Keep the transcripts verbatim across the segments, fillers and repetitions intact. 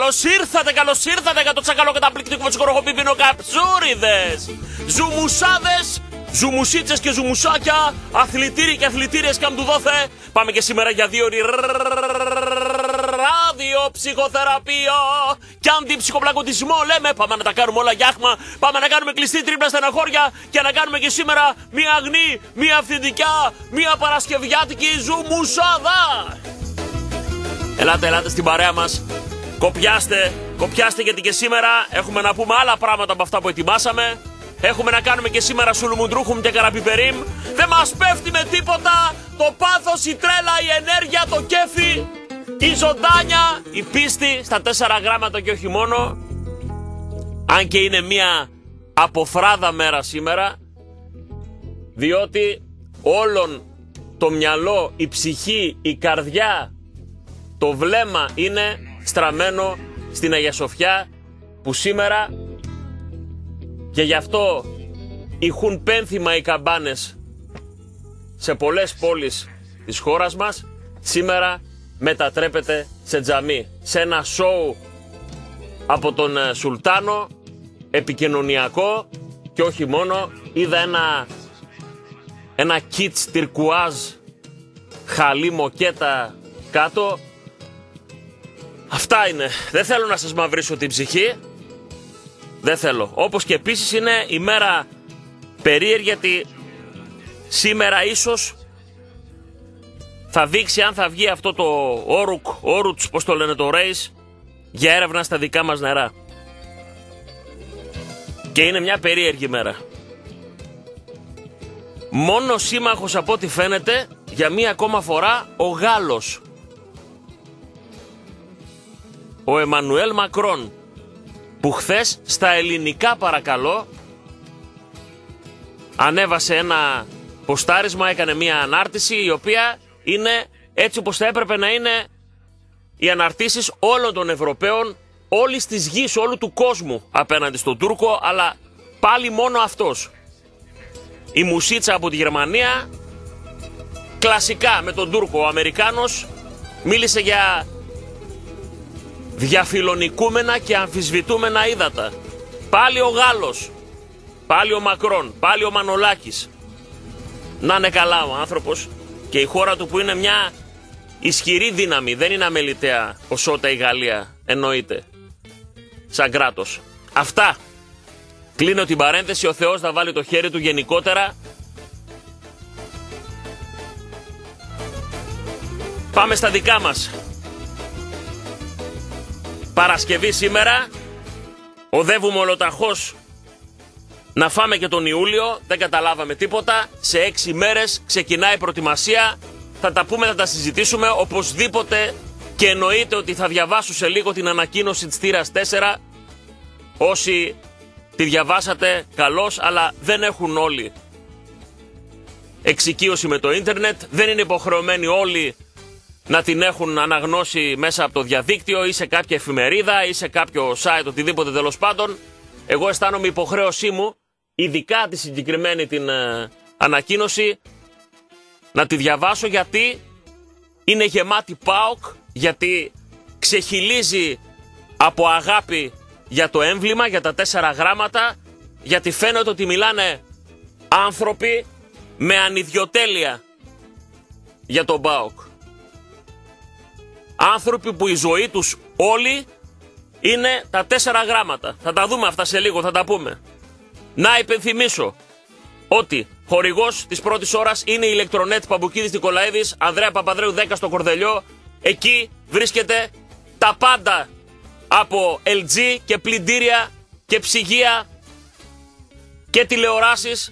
Καλώς ήρθατε, καλώς ήρθατε για το τσακαλό καταπληκτικό με τους κοροχοπίπινο καψούριδες, ζουμουσάδες, ζουμουσίτσες και ζουμουσάκια, αθλητήριοι και αθλητήριες καμπτουδόθε. Πάμε και σήμερα για δύο ώρες ραδιοψυχοθεραπεία και αντιψυχοπλακωτισμό. Λέμε πάμε να τα κάνουμε όλα γιάχμα, πάμε να κάνουμε κλειστή τρίπλα στεναχώρια και να κάνουμε και σήμερα μία αγνή, μία αυθεντικά, μία παρασκευιάτικη ζουμουσάδα. Ελάτε, ελάτε στην παρέα μας. Κοπιάστε, κοπιάστε γιατί και σήμερα έχουμε να πούμε άλλα πράγματα από αυτά που ετοιμάσαμε. Έχουμε να κάνουμε και σήμερα σουλουμουντρούχουμ και καραπιπερίμ. Δεν μας πέφτει με τίποτα το πάθος, η τρέλα, η ενέργεια, το κέφι, η ζωντάνια, η πίστη στα τέσσερα γράμματα και όχι μόνο. Αν και είναι μια αποφράδα μέρα σήμερα, διότι όλον το μυαλό, η ψυχή, η καρδιά, το βλέμμα είναι στραμμένο στην Αγία Σοφιά, που σήμερα, και γι' αυτό ηχούν πένθυμα οι καμπάνες σε πολλές πόλεις της χώρας μας, σήμερα μετατρέπεται σε τζαμί, σε ένα σόου από τον Σουλτάνο, επικοινωνιακό και όχι μόνο. Είδα ένα ένα κίτς τυρκουάζ χαλί μοκέτα κάτω. Αυτά είναι. Δεν θέλω να σας μαυρίσω την ψυχή. Δεν θέλω. Όπως και επίσης είναι η μέρα περίεργη, γιατί σήμερα ίσως θα δείξει αν θα βγει αυτό το όρουκ, όρουτς, πώς το λένε, το ρέις, για έρευνα στα δικά μας νερά. Και είναι μια περίεργη μέρα. Μόνο σύμμαχος από ό,τι φαίνεται για μία ακόμα φορά ο Γάλλος, ο Εμμανουέλ Μακρόν, που χθες στα ελληνικά, παρακαλώ, ανέβασε ένα ποστάρισμα, έκανε μία ανάρτηση η οποία είναι έτσι όπως θα έπρεπε να είναι οι αναρτήσεις όλων των Ευρωπαίων, όλης της γης, όλου του κόσμου απέναντι στον Τούρκο, αλλά πάλι μόνο αυτός. Η μουσίτσα από τη Γερμανία, κλασικά με τον Τούρκο, ο Αμερικάνος μίλησε για διαφιλονικούμενα και αμφισβητούμενα ύδατα. Πάλι ο Γάλλος, πάλι ο Μακρόν, πάλι ο Μανολάκης. Να είναι καλά ο άνθρωπος και η χώρα του που είναι μια ισχυρή δύναμη, δεν είναι αμεληταία οσότα η Γαλλία, εννοείται, σαν κράτος. Αυτά. Κλείνω την παρένθεση, ο Θεός να βάλει το χέρι του γενικότερα. Πάμε στα δικά μας. Παρασκευή σήμερα, οδεύουμε ολοταχώς να φάμε και τον Ιούλιο, δεν καταλάβαμε τίποτα. Σε έξι μέρες ξεκινάει η προετοιμασία, θα τα πούμε, θα τα συζητήσουμε οπωσδήποτε, και εννοείται ότι θα διαβάσω σε λίγο την ανακοίνωση της θύρας τέσσερα. Όσοι τη διαβάσατε καλώς, αλλά δεν έχουν όλοι εξοικείωση με το ίντερνετ, δεν είναι υποχρεωμένοι όλοι να την έχουν αναγνώσει μέσα από το διαδίκτυο ή σε κάποια εφημερίδα ή σε κάποιο site, οτιδήποτε τέλος πάντων. Εγώ αισθάνομαι υποχρέωσή μου, ειδικά τη συγκεκριμένη την ε, ανακοίνωση, να τη διαβάσω, γιατί είναι γεμάτη ΠΑΟΚ, γιατί ξεχυλίζει από αγάπη για το έμβλημα, για τα τέσσερα γράμματα, γιατί φαίνεται ότι μιλάνε άνθρωποι με ανιδιοτέλεια για τον ΠΑΟΚ. Άνθρωποι που η ζωή τους όλοι είναι τα τέσσερα γράμματα. Θα τα δούμε αυτά σε λίγο, θα τα πούμε. Να υπενθυμίσω ότι χορηγός της πρώτης ώρας είναι η Ηλεκτρονέτ Παμπουκίδης Νικολαίδης, Ανδρέα Παπαδρέου δέκα στο Κορδελιό. Εκεί βρίσκεται τα πάντα από ελ τζι και πλυντήρια και ψυγεία και τηλεοράσεις.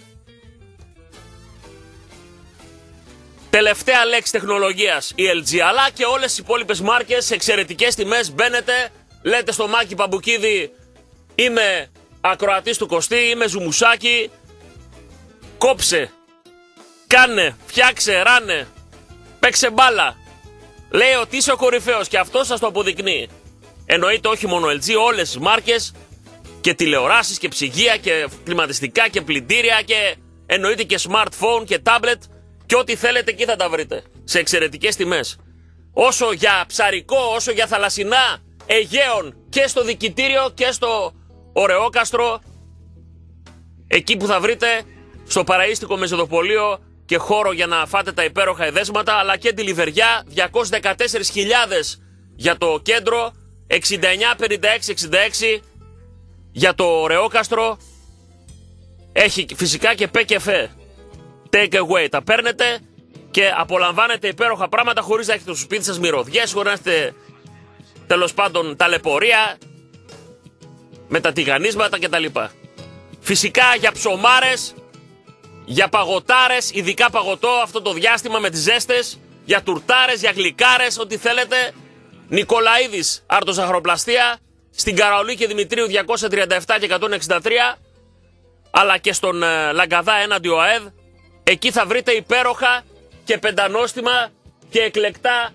Τελευταία λέξη τεχνολογίας η ελ τζι, αλλά και όλες οι υπόλοιπες μάρκες σε εξαιρετικές τιμές. Μπαίνετε, λέτε στο Μάκη Παμπουκίδη, είμαι ακροατής του Κωστή, είμαι ζουμουσάκι, κόψε, κάνε, φτιάξε, ράνε, παίξε μπάλα. Λέει ότι είσαι ο κορυφαίος και αυτό σας το αποδεικνύει. Εννοείται όχι μόνο ελ τζι, όλες τις μάρκες και τηλεοράσεις και ψυγεία και κλιματιστικά και πλυντήρια και εννοείται και smartphone και tablet και ό,τι θέλετε εκεί θα τα βρείτε σε εξαιρετικές τιμές. Όσο για ψαρικό, όσο για θαλασσινά, Αιγαίων και στο δικητήριο και στο Ωρεόκαστρο, εκεί που θα βρείτε στο παραΐστικο Μεζεδοπολείο και χώρο για να φάτε τα υπέροχα εδέσματα, αλλά και τη Λιβεριά, διακόσιες δεκατέσσερις χιλιάδες για το κέντρο, εξήντα εννιά πενήντα έξι εξήντα έξι για το Ωρεόκαστρο. Έχει φυσικά και πε και φε, take away, τα παίρνετε και απολαμβάνετε υπέροχα πράγματα χωρίς να έχετε στο σπίτι σας μυρωδιές, χωρίς να έχετε τέλος πάντων ταλαιπωρία με τα τηγανίσματα κτλ. Φυσικά για ψωμάρες, για παγωτάρες, ειδικά παγωτό αυτό το διάστημα με τις ζέστες, για τουρτάρες, για γλυκάρες, ό,τι θέλετε. Νικολαίδης Αρτοζαχροπλαστεία, στην Καραολή και Δημητρίου διακόσια τριάντα επτά και εκατόν εξήντα τρία, αλλά και στον ε, Λαγκαδά έναντι ΟΑΕΔ. Εκεί θα βρείτε υπέροχα και πεντανόστιμα και εκλεκτά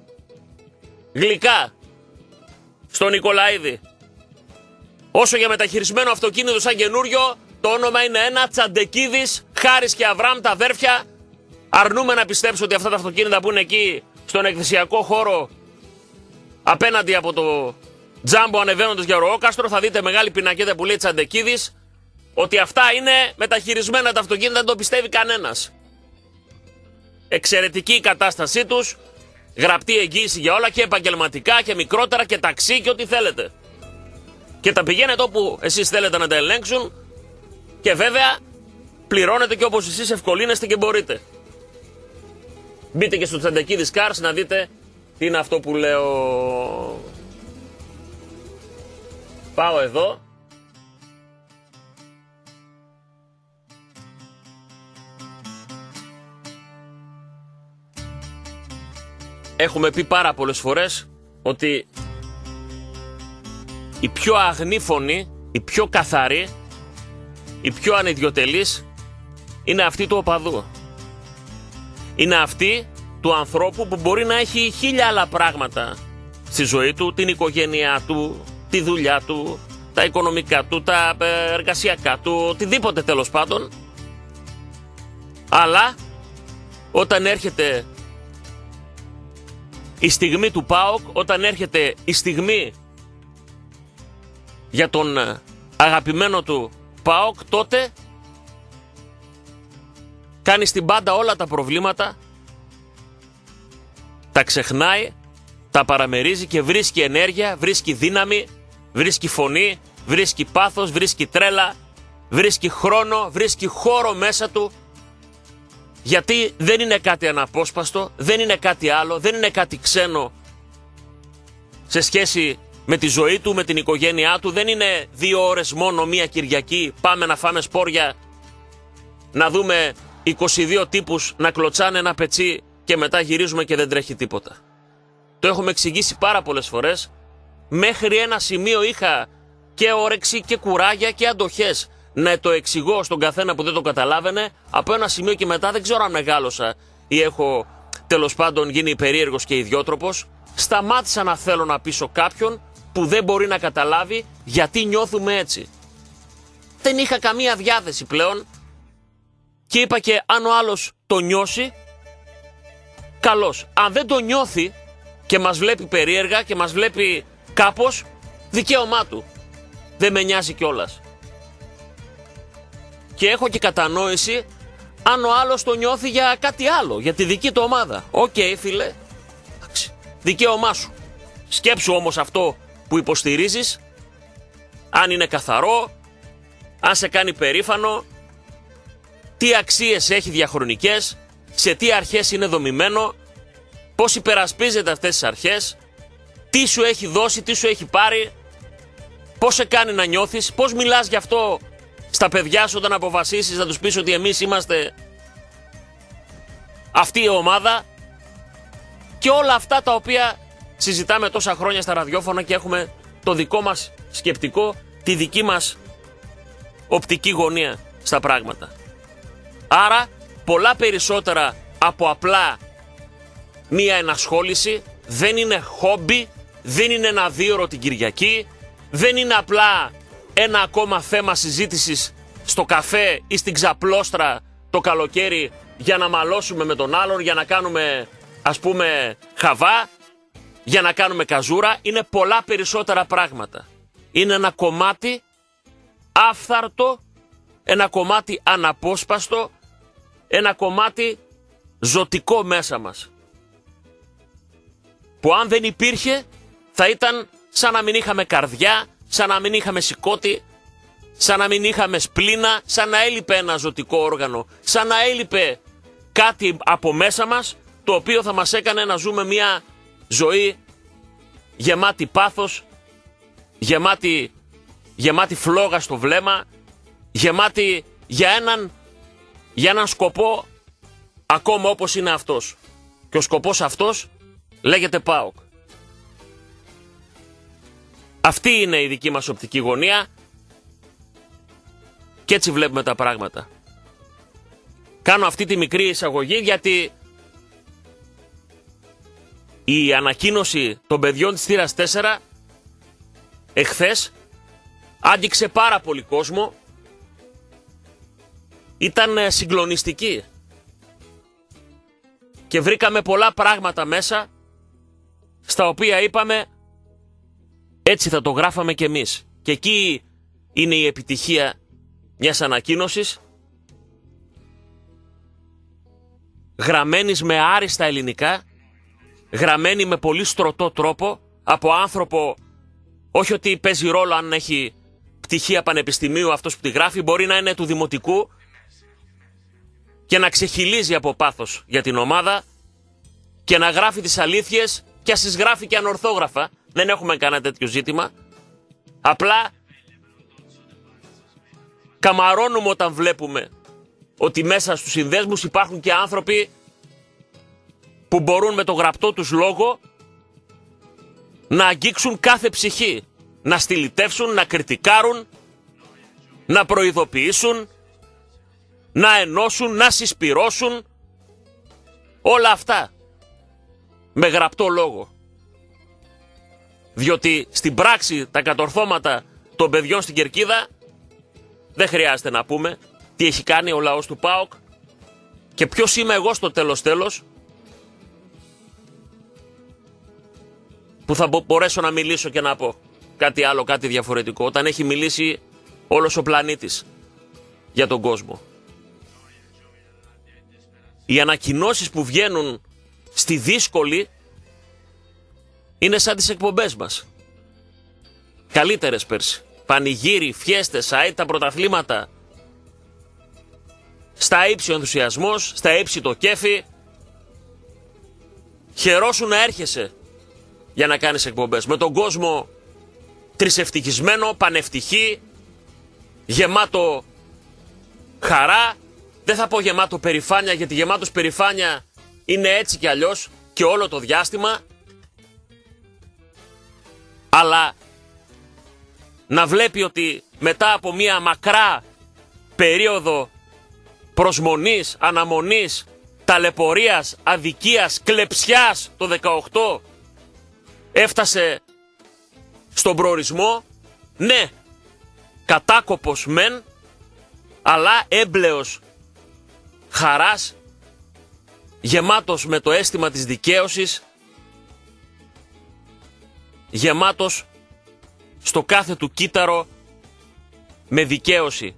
γλυκά στον Νικολαίδη. Όσο για μεταχειρισμένο αυτοκίνητο σαν καινούριο, το όνομα είναι ένα, Τσαντεκίδης, Χάρης και Αβραάμ, τα αδέρφια. Αρνούμε να πιστέψω ότι αυτά τα αυτοκίνητα που είναι εκεί στον εκκλησιακό χώρο απέναντι από το Τζάμπο ανεβαίνοντας για Ωρεόκαστρο, θα δείτε μεγάλη πινακέτα που λέει Τσαντεκίδης, ότι αυτά είναι μεταχειρισμένα τα αυτοκίνητα, δεν το πιστεύει κανένας. Εξαιρετική η κατάστασή τους, γραπτή εγγύηση για όλα και επαγγελματικά και μικρότερα και ταξί και ό,τι θέλετε. Και τα πηγαίνετε όπου εσείς θέλετε να τα ελέγξουν και βέβαια πληρώνετε και όπως εσείς ευκολύνεστε και μπορείτε. Μπείτε και στο Τσαντεκίδης Cars να δείτε τι είναι αυτό που λέω. Πάω εδώ. Έχουμε πει πάρα πολλές φορές ότι η πιο αγνή φωνή, η πιο καθαρή, η πιο ανιδιοτελής είναι αυτή του οπαδού. Είναι αυτή του ανθρώπου που μπορεί να έχει χίλια άλλα πράγματα στη ζωή του, την οικογένειά του, τη δουλειά του, τα οικονομικά του, τα εργασιακά του, οτιδήποτε τέλος πάντων. Αλλά όταν έρχεται η στιγμή του ΠΑΟΚ, όταν έρχεται η στιγμή για τον αγαπημένο του ΠΑΟΚ, τότε κάνει στην πάντα όλα τα προβλήματα, τα ξεχνάει, τα παραμερίζει και βρίσκει ενέργεια, βρίσκει δύναμη, βρίσκει φωνή, βρίσκει πάθος, βρίσκει τρέλα, βρίσκει χρόνο, βρίσκει χώρο μέσα του, γιατί δεν είναι κάτι αναπόσπαστο, δεν είναι κάτι άλλο, δεν είναι κάτι ξένο σε σχέση με τη ζωή του, με την οικογένειά του. Δεν είναι δύο ώρες μόνο μία Κυριακή, πάμε να φάμε σπόρια, να δούμε είκοσι δύο τύπους να κλωτσάνε ένα πετσί και μετά γυρίζουμε και δεν τρέχει τίποτα. Το έχουμε εξηγήσει πάρα πολλές φορές. Μέχρι ένα σημείο είχα και όρεξη και κουράγια και αντοχές να το εξηγώ στον καθένα που δεν το καταλάβαινε. Από ένα σημείο και μετά, δεν ξέρω αν μεγάλωσα ή έχω τέλος πάντων γίνει περίεργος και ιδιότροπος, σταμάτησα να θέλω να πείσω κάποιον που δεν μπορεί να καταλάβει γιατί νιώθουμε έτσι. Δεν είχα καμία διάθεση πλέον και είπα και αν ο άλλος το νιώσει, καλώς. Αν δεν το νιώθει και μας βλέπει περίεργα και μας βλέπει κάπως, δικαίωμά του. Δεν με νοιάζει κιόλας. Και έχω και κατανόηση αν ο άλλος το νιώθει για κάτι άλλο, για τη δική του ομάδα. Οκ, okay, φίλε, δικαίωμά σου. Σκέψου όμως αυτό που υποστηρίζεις, αν είναι καθαρό, αν σε κάνει περήφανο, τι αξίες έχει διαχρονικές, σε τι αρχές είναι δομημένο, πώς υπερασπίζεται αυτές τις αρχές, τι σου έχει δώσει, τι σου έχει πάρει, πώς σε κάνει να νιώθεις, πώς μιλάς γι' αυτό στα παιδιά σου όταν αποφασίσεις να τους πεις ότι εμείς είμαστε αυτή η ομάδα, και όλα αυτά τα οποία συζητάμε τόσα χρόνια στα ραδιόφωνα και έχουμε το δικό μας σκεπτικό, τη δική μας οπτική γωνία στα πράγματα. Άρα πολλά περισσότερα από απλά μία ενασχόληση, δεν είναι χόμπι, δεν είναι ένα δίωρο την Κυριακή, δεν είναι απλά ένα ακόμα θέμα συζήτησης στο καφέ ή στην ξαπλώστρα το καλοκαίρι για να μαλώσουμε με τον άλλον, για να κάνουμε ας πούμε χαβά. για να κάνουμε καζούρα, είναι πολλά περισσότερα πράγματα. Είναι ένα κομμάτι άφθαρτο, ένα κομμάτι αναπόσπαστο, ένα κομμάτι ζωτικό μέσα μας. Που αν δεν υπήρχε θα ήταν σαν να μην είχαμε καρδιά, σαν να μην είχαμε σηκώτη, σαν να μην είχαμε σπλήνα, σαν να έλειπε ένα ζωτικό όργανο, σαν να έλειπε κάτι από μέσα μας, το οποίο θα μας έκανε να ζούμε μια ζωή γεμάτη πάθος, γεμάτη, γεμάτη φλόγα στο βλέμμα, γεμάτη για έναν, για έναν σκοπό ακόμα όπως είναι αυτός. Και ο σκοπός αυτός λέγεται ΠΑΟΚ. Αυτή είναι η δική μας οπτική γωνία και έτσι βλέπουμε τα πράγματα. Κάνω αυτή τη μικρή εισαγωγή γιατί η ανακοίνωση των παιδιών της θύρας τέσσερα εχθές άγγιξε πάρα πολύ κόσμο. Ήταν συγκλονιστική και βρήκαμε πολλά πράγματα μέσα στα οποία είπαμε έτσι θα το γράφαμε κι εμείς. Και εκεί είναι η επιτυχία μιας ανακοίνωσης γραμμένης με άριστα ελληνικά, γραμμένη με πολύ στρωτό τρόπο από άνθρωπο, όχι ότι παίζει ρόλο αν έχει πτυχία πανεπιστημίου αυτός που τη γράφει, μπορεί να είναι του δημοτικού και να ξεχυλίζει από πάθος για την ομάδα και να γράφει τις αλήθειες και ας τις γράφει και ανορθόγραφα. Δεν έχουμε κανένα τέτοιο ζήτημα. Απλά καμαρώνουμε όταν βλέπουμε ότι μέσα στους συνδέσμους υπάρχουν και άνθρωποι που μπορούν με το γραπτό τους λόγο να αγγίξουν κάθε ψυχή, να στυλιτεύσουν, να κριτικάρουν, να προειδοποιήσουν, να ενώσουν, να συσπυρώσουν, όλα αυτά με γραπτό λόγο. Διότι στην πράξη τα κατορθώματα των παιδιών στην Κερκίδα δεν χρειάζεται να πούμε τι έχει κάνει ο λαός του ΠΑΟΚ και ποιος είμαι εγώ στο τέλος τέλος που θα μπορέσω να μιλήσω και να πω κάτι άλλο, κάτι διαφορετικό, όταν έχει μιλήσει όλος ο πλανήτης για τον κόσμο. Οι ανακοινώσεις που βγαίνουν στη δύσκολη είναι σαν τις εκπομπές μας. Καλύτερες πέρσι. Πανηγύρι, φιέστες, αίτ, τα πρωταθλήματα. Στα ύψη ο ενθουσιασμός, στα ύψη το κέφι. Χαιρόσου να έρχεσαι για να κάνεις εκπομπές. Με τον κόσμο τρισευτυχισμένο, πανευτυχή, γεμάτο χαρά. Δεν θα πω γεμάτο περηφάνεια, γιατί γεμάτος περηφάνεια είναι έτσι κι αλλιώς και όλο το διάστημα. Αλλά να βλέπει ότι μετά από μια μακρά περίοδο προσμονής, αναμονής, ταλαιπωρίας, αδικίας, κλεψιάς το δεκαοκτώ έφτασε στον προορισμό. Ναι, κατάκοπος μεν, αλλά έμπλεος χαράς, γεμάτος με το αίσθημα της δικαίωσης, γεμάτος στο κάθε του κύτταρο με δικαίωση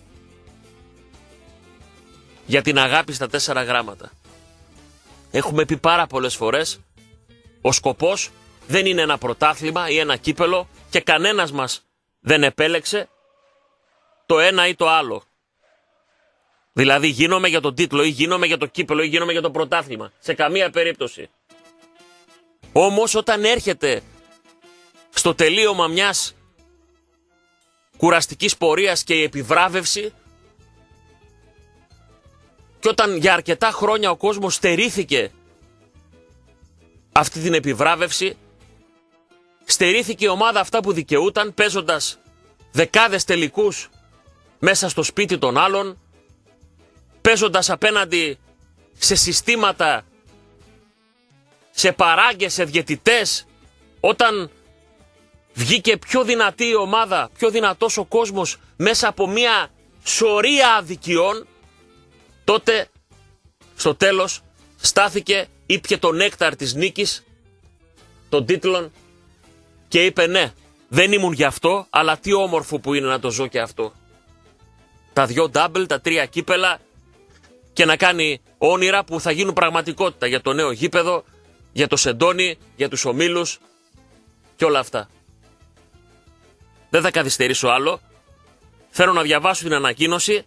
για την αγάπη στα τέσσερα γράμματα. Έχουμε πει πάρα πολλές φορές, ο σκοπός δεν είναι ένα πρωτάθλημα ή ένα κύπελο και κανένας μας δεν επέλεξε το ένα ή το άλλο. Δηλαδή γίνομαι για τον τίτλο ή γίνομαι για το κύπελο ή γίνομαι για το πρωτάθλημα. Σε καμία περίπτωση. Όμως όταν έρχεται στο τελείωμα μιας κουραστικής πορείας και η επιβράβευση και όταν για αρκετά χρόνια ο κόσμος στερήθηκε αυτή την επιβράβευση, στερήθηκε η ομάδα αυτά που δικαιούταν παίζοντας δεκάδες τελικούς μέσα στο σπίτι των άλλων, παίζοντας απέναντι σε συστήματα, σε παράγκες, σε διαιτητές, όταν βγήκε πιο δυνατή η ομάδα, πιο δυνατός ο κόσμος μέσα από μια σωρία αδικιών, τότε στο τέλος στάθηκε, ήπιε το νέκταρ της νίκης των τίτλων και είπε ναι, δεν ήμουν γι' αυτό, αλλά τι όμορφο που είναι να το ζω και αυτό. Τα δυο double, τα τρία κύπελα και να κάνει όνειρα που θα γίνουν πραγματικότητα για το νέο γήπεδο, για το Σεντόνι, για τους ομίλους και όλα αυτά. Δεν θα καθυστερήσω άλλο. Θέλω να διαβάσω την ανακοίνωση.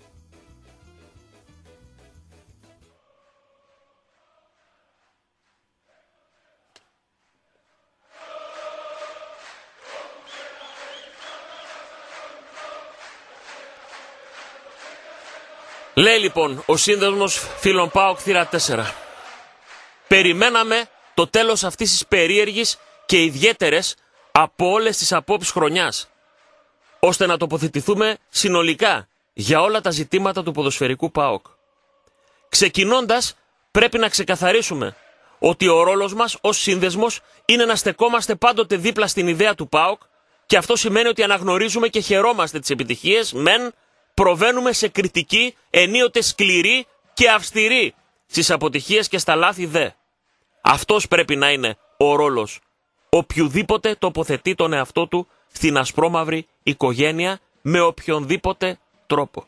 Λέει λοιπόν ο Σύνδεσμος Φίλων ΠΑΟΚ θύρα τέσσερα. Περιμέναμε το τέλος αυτής της περίεργης και ιδιαίτερες από όλες τις απόψεις χρονιάς, ώστε να τοποθετηθούμε συνολικά για όλα τα ζητήματα του ποδοσφαιρικού ΠΑΟΚ. Ξεκινώντας, πρέπει να ξεκαθαρίσουμε ότι ο ρόλος μας ως σύνδεσμος είναι να στεκόμαστε πάντοτε δίπλα στην ιδέα του ΠΑΟΚ και αυτό σημαίνει ότι αναγνωρίζουμε και χαιρόμαστε τις επιτυχίες, μεν προβαίνουμε σε κριτική ενίοτε σκληρή και αυστηρή στις αποτυχίες και στα λάθη δε. Αυτός πρέπει να είναι ο ρόλος οποιουδήποτε τοποθετεί τον εαυτό του στην ασπρόμαυρη οικογένεια με οποιονδήποτε τρόπο.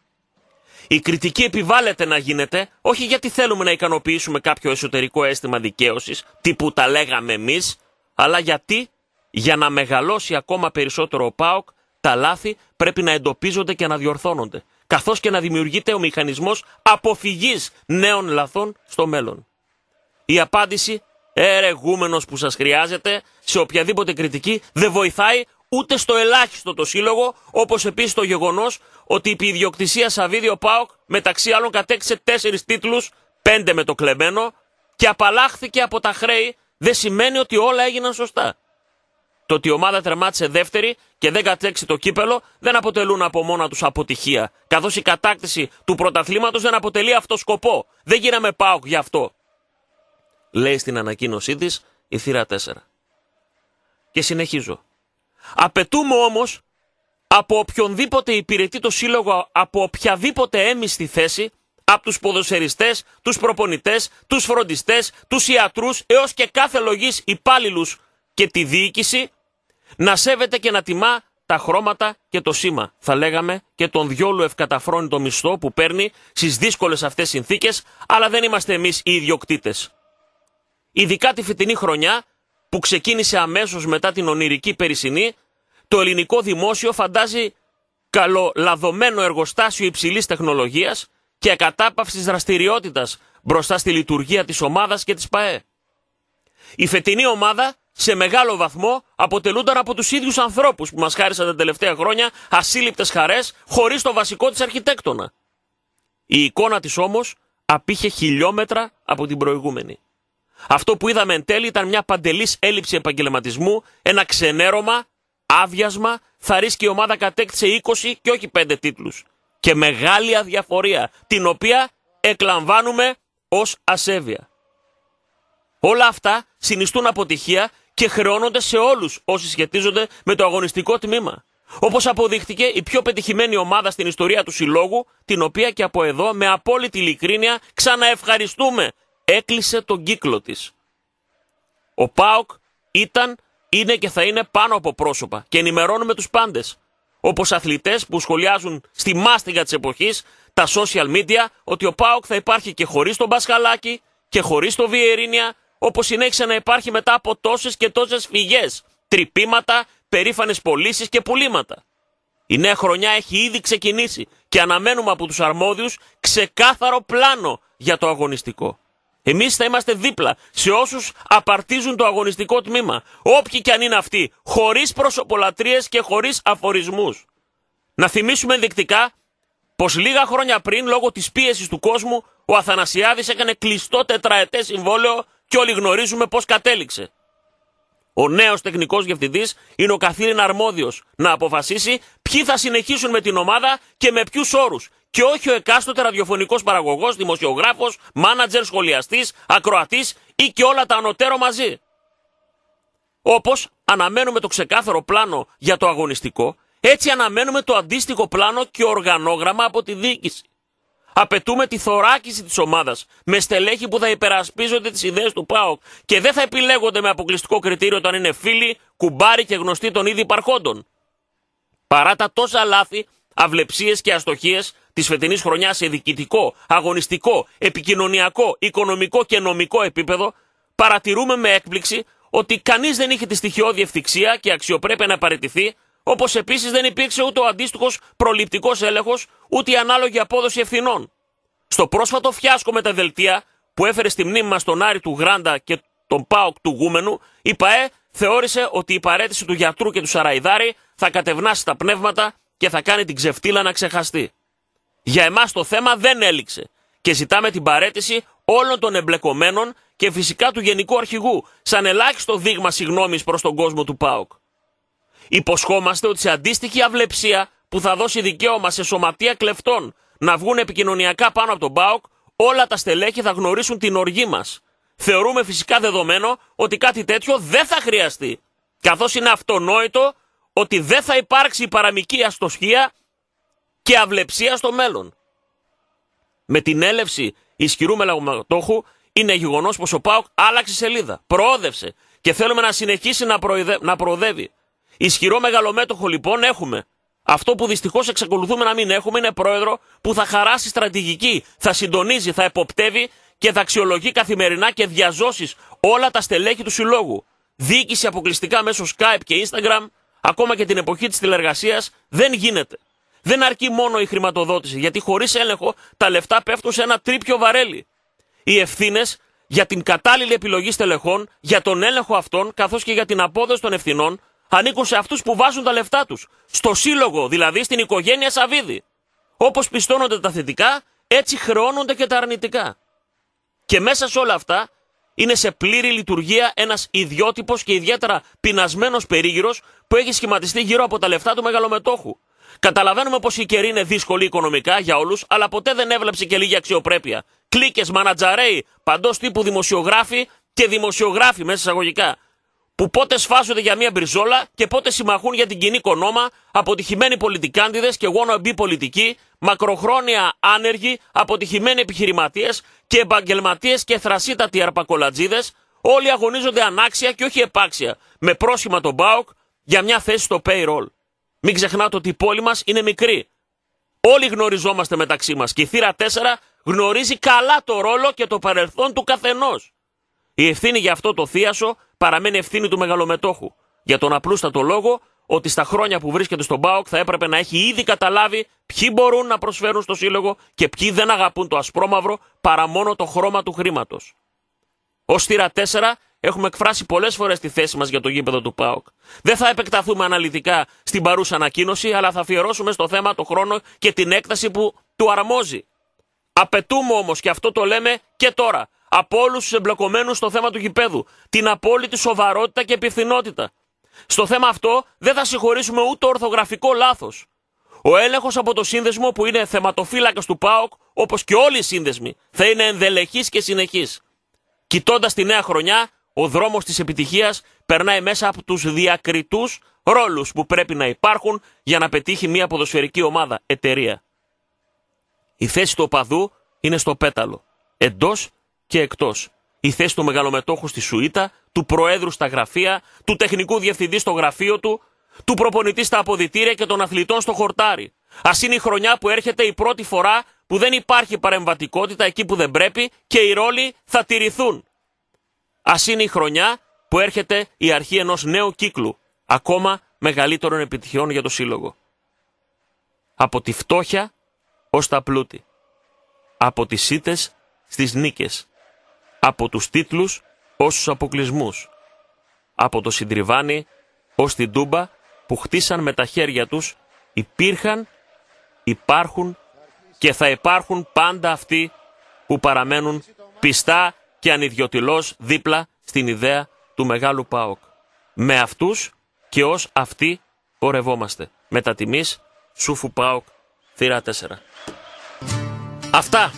Η κριτική επιβάλλεται να γίνεται όχι γιατί θέλουμε να ικανοποιήσουμε κάποιο εσωτερικό αίσθημα δικαίωσης, τύπου τα λέγαμε εμείς, αλλά γιατί για να μεγαλώσει ακόμα περισσότερο ο ΠΑΟΚ, τα λάθη πρέπει να εντοπίζονται και να διορθώνονται, καθώς και να δημιουργείται ο μηχανισμός αποφυγής νέων λαθών στο μέλλον. Η απάντηση, ερεγούμενος που σας χρειάζεται, σε οποιαδήποτε κριτική δεν βοηθάει ούτε στο ελάχιστο το σύλλογο, όπως επίσης το γεγονός ότι η ιδιοκτησία Σαββίδη ο ΠΑΟΚ μεταξύ άλλων κατέκτησε τέσσερις τίτλους, πέντε με το κλεμμένο και απαλλάχθηκε από τα χρέη δεν σημαίνει ότι όλα έγιναν σωστά. Το ότι η ομάδα τερμάτισε δεύτερη και δεν κατέξει το κύπελο δεν αποτελούν από μόνα τους αποτυχία, καθώς η κατάκτηση του πρωταθλήματος δεν αποτελεί αυτό σκοπό. Δεν γίναμε ΠΑΟΚ γι' αυτό. Λέει στην ανακοίνωσή της η θύρα τέσσερα. Και συνεχίζω. Απαιτούμε όμως από οποιονδήποτε υπηρετεί το σύλλογο από οποιαδήποτε έμιστη θέση, από τους ποδοσφαιριστές, τους προπονητές, τους φροντιστές, τους ιατρούς έως και κάθε λογής υπάλληλους και τη διοίκηση, να σέβεται και να τιμά τα χρώματα και το σήμα, θα λέγαμε, και τον διόλου ευκαταφρόνητο μισθό που παίρνει στις δύσκολες αυτές συνθήκες, αλλά δεν είμαστε εμείς οι ιδιοκτήτες. Ειδικά τη φετινή χρονιά, που ξεκίνησε αμέσως μετά την ονειρική περσινή, το ελληνικό δημόσιο φαντάζει καλολαδωμένο εργοστάσιο υψηλής τεχνολογίας και ακατάπαυσης δραστηριότητας μπροστά στη λειτουργία της ομάδας και της ΠΑΕ. Η φετινή ομάδα σε μεγάλο βαθμό αποτελούνταν από τους ίδιους ανθρώπους που μας χάρισαν τα τελευταία χρόνια ασύλληπτες χαρές χωρίς το βασικό της αρχιτέκτονα. Η εικόνα της όμως απήχε χιλιόμετρα από την προηγούμενη. Αυτό που είδαμε εν τέλει ήταν μια παντελής έλλειψη επαγγελματισμού, ένα ξενέρωμα, άβιασμα, θα ρίσκει η ομάδα κατέκτησε είκοσι και όχι πέντε τίτλους. Και μεγάλη αδιαφορία, την οποία εκλαμβάνουμε ως ασέβεια. Όλα αυτά συνιστούν αποτυχία και χρεώνονται σε όλους όσοι σχετίζονται με το αγωνιστικό τμήμα. Όπως αποδείχτηκε η πιο πετυχημένη ομάδα στην ιστορία του συλλόγου, την οποία και από εδώ με απόλυτη ειλικρίνεια ξαναευχαριστούμε. Έκλεισε τον κύκλο της. Ο ΠΑΟΚ ήταν, είναι και θα είναι πάνω από πρόσωπα και ενημερώνουμε τους πάντες. Όπως αθλητές που σχολιάζουν στη μάστιγα της εποχής, τα social media, ότι ο ΠΑΟΚ θα υπάρχει και χωρίς τον Πασχαλάκη και χωρίς τον Βιερίνια, όπως συνέχισε να υπάρχει μετά από τόσες και τόσες φυγές, τρυπήματα, περήφανες πωλήσεις και πουλήματα. Η νέα χρονιά έχει ήδη ξεκινήσει και αναμένουμε από τους αρμόδιους ξεκάθαρο πλάνο για το αγωνιστικό. Εμείς θα είμαστε δίπλα σε όσους απαρτίζουν το αγωνιστικό τμήμα, όποιοι κι αν είναι αυτοί, χωρίς προσωπολατρίες και χωρίς αφορισμούς. Να θυμίσουμε ενδεικτικά πως λίγα χρόνια πριν, λόγω της πίεσης του κόσμου, ο Αθανασιάδης έκανε κλειστό τετραετές συμβόλαιο και όλοι γνωρίζουμε πώς κατέληξε. Ο νέος τεχνικός διευθυντής είναι ο καθήλυνα αρμόδιος να αποφασίσει ποιοι θα συνεχίσουν με την ομάδα και με ποιους όρους. Και όχι ο εκάστοτε ραδιοφωνικός παραγωγός, δημοσιογράφος, μάνατζερ, σχολιαστής, ακροατής ή και όλα τα ανωτέρω μαζί. Όπως αναμένουμε το ξεκάθαρο πλάνο για το αγωνιστικό, έτσι αναμένουμε το αντίστοιχο πλάνο και οργανόγραμμα από τη διοίκηση. Απαιτούμε τη θωράκιση της ομάδας με στελέχη που θα υπερασπίζονται τις ιδέες του ΠΑΟΚ και δεν θα επιλέγονται με αποκλειστικό κριτήριο όταν είναι φίλοι, κουμπάροι και γνωστοί των ήδη υπαρχόντων. Παρά τα τόσα λάθη, αυλεψίες και αστοχίες της φετινής χρονιάς σε διοικητικό, αγωνιστικό, επικοινωνιακό, οικονομικό και νομικό επίπεδο, παρατηρούμε με έκπληξη ότι κανείς δεν είχε τη στοιχειώδη ευθυξία και αξιοπρέπεια να παραιτηθεί, όπως επίσης δεν υπήρξε ούτε ο αντίστοιχος προληπτικός έλεγχος, ούτε η ανάλογη απόδοση ευθυνών. Στο πρόσφατο φιάσκο με τα δελτία που έφερε στη μνήμη μας τον Άρη του Γράντα και τον ΠΑΟΚ του Γούμενου, η ΠΑΕ θεώρησε ότι η παραίτηση του γιατρού και του Σαραϊδάρη θα κατευνάσει τα πνεύματα και θα κάνει την ξεφτύλα να ξεχαστεί. Για εμάς το θέμα δεν έληξε και ζητάμε την παραίτηση όλων των εμπλεκομένων και φυσικά του Γενικού Αρχηγού, σαν ελάχιστο δείγμα συγγνώμης προς τον κόσμο του ΠΑΟΚ. Υποσχόμαστε ότι σε αντίστοιχη αυλεψία που θα δώσει δικαίωμα σε σωματεία κλεφτών να βγουν επικοινωνιακά πάνω από τον ΠΑΟΚ, όλα τα στελέχη θα γνωρίσουν την οργή μας. Θεωρούμε φυσικά δεδομένο ότι κάτι τέτοιο δεν θα χρειαστεί, καθώς είναι αυτονόητο ότι δεν θα υπάρξει η παραμικρή αστοχία και αυλεψία στο μέλλον. Με την έλευση ισχυρού μελαγματόχου είναι γεγονός πως ο ΠΑΟΚ άλλαξε σελίδα, προόδευσε και θέλουμε να συνεχίσει να, προειδε... να προοδεύει. Ισχυρό μεγαλομέτωχο λοιπόν έχουμε. Αυτό που δυστυχώς εξακολουθούμε να μην έχουμε είναι πρόεδρο που θα χαράσει στρατηγική, θα συντονίζει, θα εποπτεύει και θα αξιολογεί καθημερινά και διαζώσεις όλα τα στελέχη του συλλόγου. Διοίκηση αποκλειστικά μέσω Skype και Instagram, ακόμα και την εποχή της τηλεργασίας, δεν γίνεται. Δεν αρκεί μόνο η χρηματοδότηση, γιατί χωρίς έλεγχο τα λεφτά πέφτουν σε ένα τρίπιο βαρέλι. Οι ευθύνες για την κατάλληλη επιλογή στελεχών, για τον έλεγχο αυτών, καθώς και για την απόδοση των ευθυνών, ανήκουν σε αυτούς που βάζουν τα λεφτά τους. Στο σύλλογο, δηλαδή στην οικογένεια Σαββίδη. Όπως πιστώνονται τα θετικά, έτσι χρεώνονται και τα αρνητικά. Και μέσα σε όλα αυτά είναι σε πλήρη λειτουργία ένας ιδιότυπος και ιδιαίτερα πεινασμένος περίγυρος που έχει σχηματιστεί γύρω από τα λεφτά του μεγαλομετόχου. Καταλαβαίνουμε πως η καιρή είναι δύσκολη οικονομικά για όλους, αλλά ποτέ δεν έβλεψε και λίγη αξιοπρέπεια. Κλίκες, μανατζαρέοι, παντός τύπου δημοσιογράφοι και δημοσιογράφοι μέσα εισαγωγικά, που πότε σφάζονται για μία μπριζόλα και πότε συμμαχούν για την κοινή κονόμα, αποτυχημένοι πολιτικάντιδες και wannabe πολιτικοί, μακροχρόνια άνεργοι, αποτυχημένοι επιχειρηματίες και επαγγελματίες και θρασίτατοι αρπακολατζίδες, όλοι αγωνίζονται ανάξια και όχι επάξια, με πρόσχημα τον ΠΑΟΚ για μια θέση στο payroll. Μην ξεχνάτε ότι η πόλη μας είναι μικρή. Όλοι γνωριζόμαστε μεταξύ μας και η θύρα τέσσερα γνωρίζει καλά το ρόλο και το παρελθόν του καθενός. Η ευθύνη για αυτό το θίασο παραμένει ευθύνη του μεγαλομετόχου. Για τον απλούστατο λόγο ότι στα χρόνια που βρίσκεται στον ΠΑΟΚ θα έπρεπε να έχει ήδη καταλάβει ποιοι μπορούν να προσφέρουν στο σύλλογο και ποιοι δεν αγαπούν το ασπρόμαυρο παρά μόνο το χρώμα του χρήματος. Ως θύρα τέσσερα έχουμε εκφράσει πολλές φορές τη θέση μας για το γήπεδο του ΠΑΟΚ. Δεν θα επεκταθούμε αναλυτικά στην παρούσα ανακοίνωση, αλλά θα αφιερώσουμε στο θέμα το χρόνο και την έκταση που του αρμόζει. Απαιτούμε όμως, και αυτό το λέμε και τώρα, από όλους τους εμπλεκομένους στο θέμα του γηπέδου, την απόλυτη σοβαρότητα και υπευθυνότητα. Στο θέμα αυτό δεν θα συγχωρήσουμε ούτε ορθογραφικό λάθος. Ο έλεγχος από το σύνδεσμο που είναι θεματοφύλακας του ΠΑΟΚ, όπως και όλοι οι σύνδεσμοι, θα είναι ενδελεχής και συνεχής. Κοιτώντας τη νέα χρονιά, ο δρόμος της επιτυχίας περνάει μέσα από τους διακριτούς ρόλους που πρέπει να υπάρχουν για να πετύχει μια ποδοσφαιρική ομάδα, εταιρεία. Η θέση του οπαδού είναι στο πέταλο, εντός και εκτός. Η θέση του μεγαλομετόχου στη σουίτα, του προέδρου στα γραφεία, του τεχνικού διευθυντή στο γραφείο του, του προπονητή στα αποδυτήρια και των αθλητών στο χορτάρι. Ας είναι η χρονιά που έρχεται η πρώτη φορά που δεν υπάρχει παρεμβατικότητα εκεί που δεν πρέπει και οι ρόλοι θα τηρηθούν. Ας είναι η χρονιά που έρχεται η αρχή ενός νέου κύκλου, ακόμα μεγαλύτερων επιτυχιών για το σύλλογο. Από τη φτώχεια ως τα πλούτη. Από τις ήττες στις νίκες. Από τους τίτλους ως τους αποκλεισμούς. Από το συντριβάνι ως την τούμπα που χτίσαν με τα χέρια τους, υπήρχαν, υπάρχουν και θα υπάρχουν πάντα αυτοί που παραμένουν πιστά και ανιδιοτιλώς δίπλα στην ιδέα του μεγάλου ΠΑΟΚ. Με αυτούς και ως αυτοί πορευόμαστε. Μετα τιμής Σούφου ΠΑΟΚ θύρα τέσσερα. Αυτά.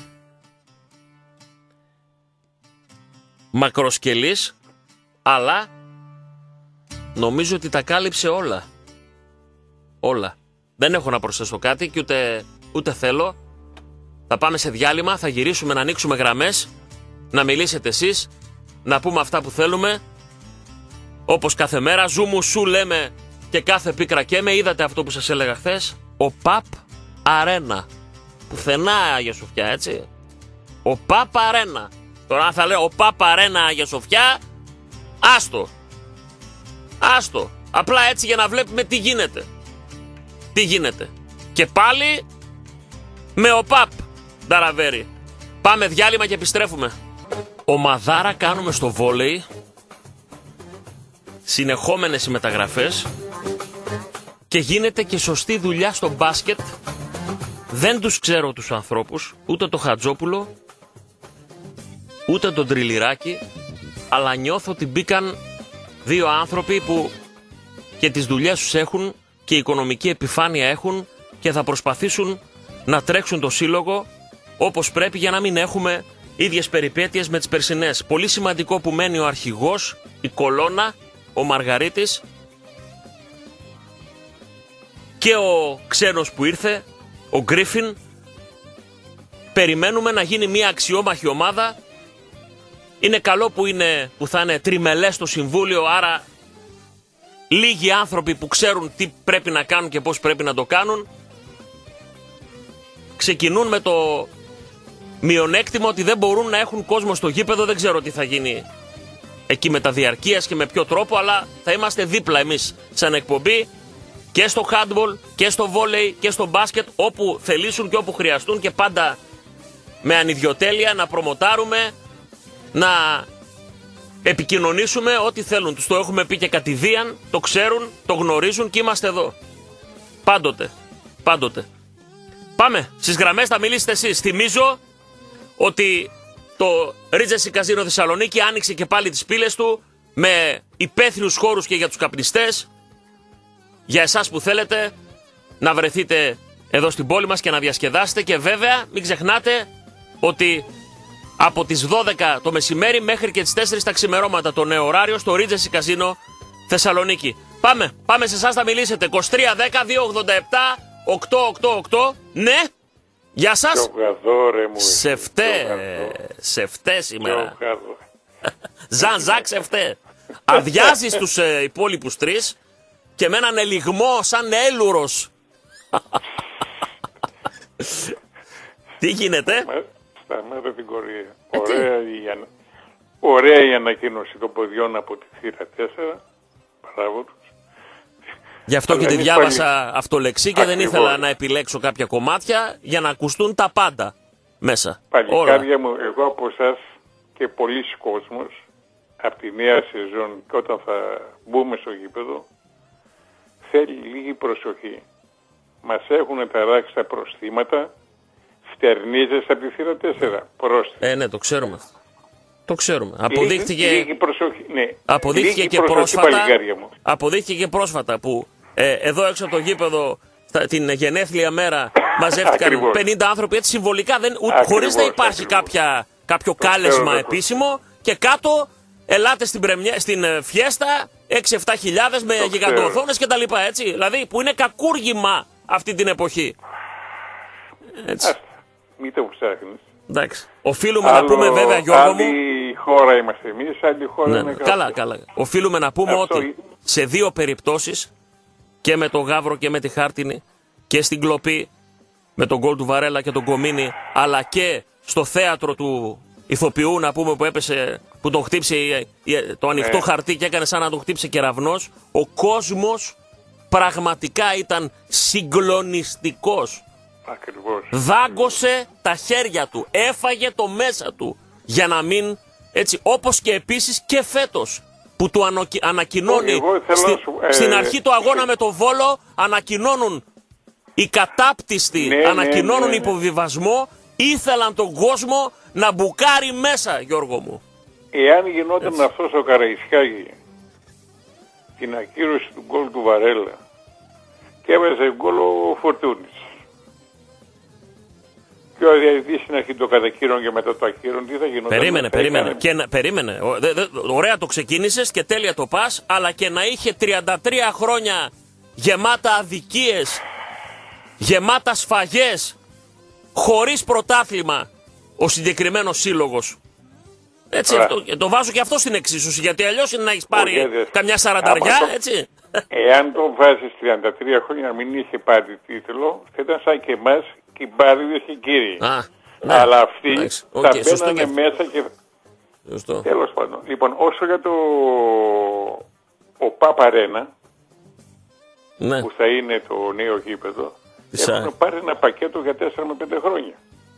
Μακροσκελής, αλλά νομίζω ότι τα κάλυψε όλα. Όλα. Δεν έχω να προσθέσω κάτι και ούτε, ούτε θέλω. Θα πάμε σε διάλειμμα, θα γυρίσουμε να ανοίξουμε γραμμές, να μιλήσετε εσείς, να πούμε αυτά που θέλουμε. Όπως κάθε μέρα, ζου μου σου λέμε και κάθε πίκρα καίμε. Είδατε αυτό που σας έλεγα χθες, ο Παπ Αρένα. Πουθενά Αγία Σοφιά, έτσι. Ο Παπ Αρένα. Τώρα αν θα λέω ο Παπ Αρένα Αγία Σοφιά, άστο. Άστο. Απλά έτσι για να βλέπουμε τι γίνεται. Τι γίνεται. Και πάλι με ο Παπ Νταραβέρη. Πάμε διάλειμμα και επιστρέφουμε. Ομαδάρα κάνουμε στο βόλεϊ. Συνεχόμενες οι μεταγραφές. Και γίνεται και σωστή δουλειά στο μπάσκετ. Δεν τους ξέρω τους ανθρώπους, ούτε το Χατζόπουλο, ούτε τον Τριλιράκη, αλλά νιώθω ότι μπήκαν δύο άνθρωποι που και τις δουλειές τους έχουν και οικονομική επιφάνεια έχουν και θα προσπαθήσουν να τρέξουν το σύλλογο όπως πρέπει για να μην έχουμε ίδιες περιπέτειες με τις περσινές. Πολύ σημαντικό που μένει ο αρχηγός, η κολόνα, ο Μαργαρίτης και ο ξένος που ήρθε, ο Γκρίφιν. Περιμένουμε να γίνει μια αξιόμαχη ομάδα. Είναι καλό που, είναι, που θα είναι τριμελές το συμβούλιο, άρα λίγοι άνθρωποι που ξέρουν τι πρέπει να κάνουν και πώς πρέπει να το κάνουν. Ξεκινούν με το μειονέκτημα ότι δεν μπορούν να έχουν κόσμο στο γήπεδο. Δεν ξέρω τι θα γίνει εκεί με τα διαρκείας και με ποιο τρόπο, αλλά θα είμαστε δίπλα εμείς σαν εκπομπή και στο handball και στο volley και στο μπάσκετ, όπου θελήσουν και όπου χρειαστούν, και πάντα με ανιδιοτέλεια να προμοτάρουμε, να επικοινωνήσουμε ό,τι θέλουν. Τους το έχουμε πει και κατηδίαν, το ξέρουν, το γνωρίζουν και είμαστε εδώ. Πάντοτε, πάντοτε. Πάμε, στις γραμμές θα μιλήσετε εσείς. Θυμίζω ότι το Regency Casino Θεσσαλονίκη άνοιξε και πάλι τις πύλες του με υπαίθριους χώρους και για τους καπνιστές. Για εσάς που θέλετε να βρεθείτε εδώ στην πόλη μας και να διασκεδάσετε, και βέβαια μην ξεχνάτε ότι από τις δώδεκα το μεσημέρι μέχρι και τις τέσσερις τα ξημερώματα το νέο ωράριο στο Regency Casino Θεσσαλονίκη. Πάμε, πάμε σε εσάς, θα μιλήσετε. είκοσι τρία δέκα δύο ογδόντα επτά οκτακόσια ογδόντα οκτώ. Ναι, γεια σας. Σε φταί, σε φταί σήμερα. Ζαν Ζακ σε φταί. Αδειάζεις τους ε, υπόλοιπους τρεις και με έναν ελιγμό σαν έλουρος. Τι γίνεται? Σταμάτα την κορία. Ωραία, η, ωραία η ανακοίνωση των ποδιών από τη θύρα τέσσερα. Μπράβο τους. Γι' αυτό αλλά και τη διάβασα πάλι αυτολεξί και ακριβώς. Δεν ήθελα να επιλέξω κάποια κομμάτια για να ακουστούν τα πάντα μέσα. Παλικάρια μου, εγώ από εσάς και πολλοί κόσμος από τη νέα σεζόν και όταν θα μπούμε στο γήπεδο θέλει λίγη προσοχή. Μας έχουν ταράξει τα προστήματα, φτερνίζεσαι από τη θύρα τέσσερα. Πρόστιμα. Ε, ναι, το ξέρουμε αυτό. Το ξέρουμε. Αποδείχθηκε, λίγη προσοχή, ναι. αποδείχθηκε, λίγη και, προσοχή, πρόσφατα, μου. αποδείχθηκε και πρόσφατα που ε, εδώ έξω από το γήπεδο την γενέθλια μέρα μαζεύτηκαν πενήντα άνθρωποι έτσι συμβολικά, δεν, ούτε, χωρίς να υπάρχει κάποια, κάποιο το κάλεσμα ξέρω, επίσημο, και κάτω ελάτε στην, πρεμιέ, στην φιέστα έξι εφτά χιλιάδες με γιγαντοοθόνες και τα λοιπά, έτσι. Δηλαδή που είναι κακούργημα αυτή την εποχή. Έτσι. Άστα, μην το ψάχνεις. Εντάξει. Οφείλουμε Άλλο, να πούμε βέβαια, Γιώργο άλλη μου. Άλλη χώρα είμαστε εμείς, άλλη χώρα ναι, είναι ναι. Καλά, καλά. Οφείλουμε να πούμε αυτό ότι σε δύο περιπτώσεις, και με τον Γαύρο και με τη Χάρτινη, και στην Κλοπή με τον γκολ του Βαρέλα και τον Κομίνη, αλλά και στο θέατρο του ηθοποιού, να πούμε, που έπεσε, που τον χτύψε το ανοιχτό ναι. χαρτί και έκανε σαν να τον χτύψε κεραυνός. Ο κόσμος πραγματικά ήταν συγκλονιστικός. Ακριβώς. Δάγκωσε τα χέρια του, έφαγε το μέσα του, για να μην, έτσι, όπως και επίσης και φέτος που του ανοκι... ανακοινώνει στη... σου... ε... στην αρχή του αγώνα με το Βόλο, ανακοινώνουν οι κατάπτυστοι, ναι, ανακοινώνουν ναι, ναι, ναι. υποβιβασμό, ήθελαν τον κόσμο να μπουκάρει μέσα, Γιώργο μου. Εάν γινόταν έτσι. Αυτό στο Καραϊσκάκι την ακύρωση του γκολ του Βαρέλα και έβαζε γκολ ο Φορτούνης και ο διαιτητής στην αρχή το κατακύρων και μετά το ακύρων, τι θα γινόταν? Περίμενε, περίμενε. Και να, περίμενε. Ο, δε, δε, ωραία το ξεκίνησες και τέλεια το πας, αλλά και να είχε τριάντα τρία χρόνια γεμάτα αδικίες, γεμάτα σφαγές, χωρίς πρωτάθλημα ο συγκεκριμένος σύλλογος. Έτσι, αυτό, το βάζω και αυτό στην εξίσωση, γιατί αλλιώς είναι να έχεις πάρει Όχι, καμιά σαρανταριά, το, έτσι. Εάν το βάζεις τριάντα τρία χρόνια να μην είχε πάρει τίτλο, θα ήταν σαν και εμάς και οι μπάριδες και οι κύριοι. Α, ναι. Αλλά αυτοί okay, θα okay, μπαίνανε μέσα και... Σωστό. Τέλος πάντων. Λοιπόν, όσο για το ο Παπαρένα, ναι. που θα είναι το νέο γήπεδο, Φυσά. έχουν πάρει ένα πακέτο για τέσσερα με πέντε χρόνια.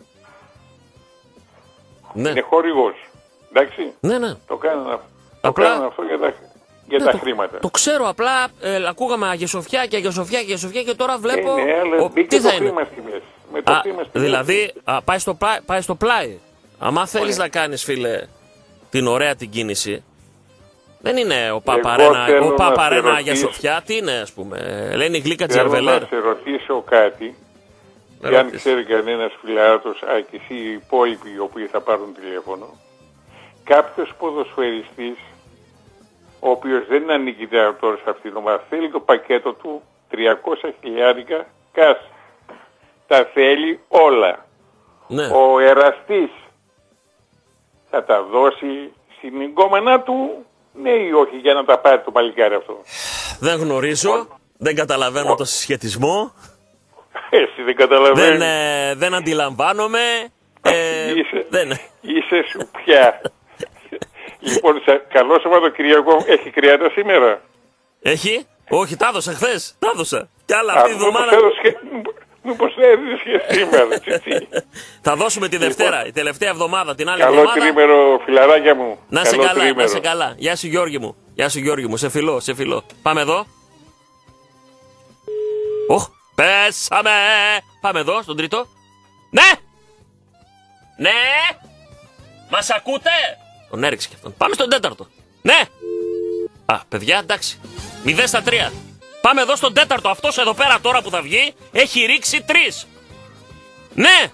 Ναι. Είναι χορηγός. Εντάξει. Ναι, ναι. Το κάνουν, Απλά... το κάνουν αυτό για τα, για ναι, τα το, χρήματα. Το ξέρω, απλά ε, ακούγαμε Αγία Σοφιά και Αγία Σοφιά και Αγία Σοφιά και τώρα βλέπω... Ε, ναι, αλλά ο, μπήκε τι το θα είναι. χρήμα στη μέση. Με το Α, χρήμα στη δηλαδή, μέση. α, πάει, στο πλάι, πάει στο πλάι. Άμα θέλεις Ωραία. να κάνεις, φίλε, την ωραία την κίνηση, δεν είναι ο Παπαρένα, ο Παπαρένα Αγία Σοφιά, τι είναι, ας πούμε. Λένε η Γλύκα Τζερβελέρ. Θέλω να σε ρωτήσω κάτι, και αν ξέρει κανένας φιλάρτος, α, και εσύ οι υπόλοιποι οι οποίοι θα πάρουν τηλέφωνο, κάποιος ποδοσφαιριστής, ο οποίος δεν ανήκει τώρα σε αυτήν την ομάδα, θέλει το πακέτο του τριακόσια χιλιάρικα κας. Τα θέλει όλα. Ναι. Ο εραστής θα τα δώσει στην εγκόμενά του, ναι ή όχι, για να τα πάρει το παλικάρι αυτό. Δεν γνωρίζω, δεν καταλαβαίνω το συσχετισμό. Εσύ δεν καταλαβαίνεις. Δεν, ε, δεν αντιλαμβάνομαι. Ε, είσαι, δεν... είσαι σου πια. Λοιπόν, σε, καλό Σαββατοκυριακό. Έχει κρέατα σήμερα? Έχει. Όχι, τα έδωσα χθες. Τα έδωσα. Κι άλλα Α, αυτή τη βδομάδα. Μήπως έδωσες και σήμερα. Θα δώσουμε τη Δευτέρα, η τελευταία εβδομάδα, την άλλη Καλό εβδομάδα. τρίμερο, φιλαράκια μου. Να σε Καλό καλά, τρίμερο. να σε καλά. Γεια σου Γιώργη μου. Γεια σου Γιώργη μου. Σε φιλώ, σε φιλώ. Πάμε εδώ. Οχ, πέσαμε. Πάμε εδώ, στον τρίτο. Ναι! Ναι! Μας ακούτε? Τον έριξε και αυτόν. Πάμε στον τέταρτο. Ναι! Α, παιδιά, εντάξει. Μηδέν στα τρία. Πάμε εδώ στον τέταρτο. Αυτός εδώ πέρα τώρα που θα βγει έχει ρίξει τρεις. Ναι!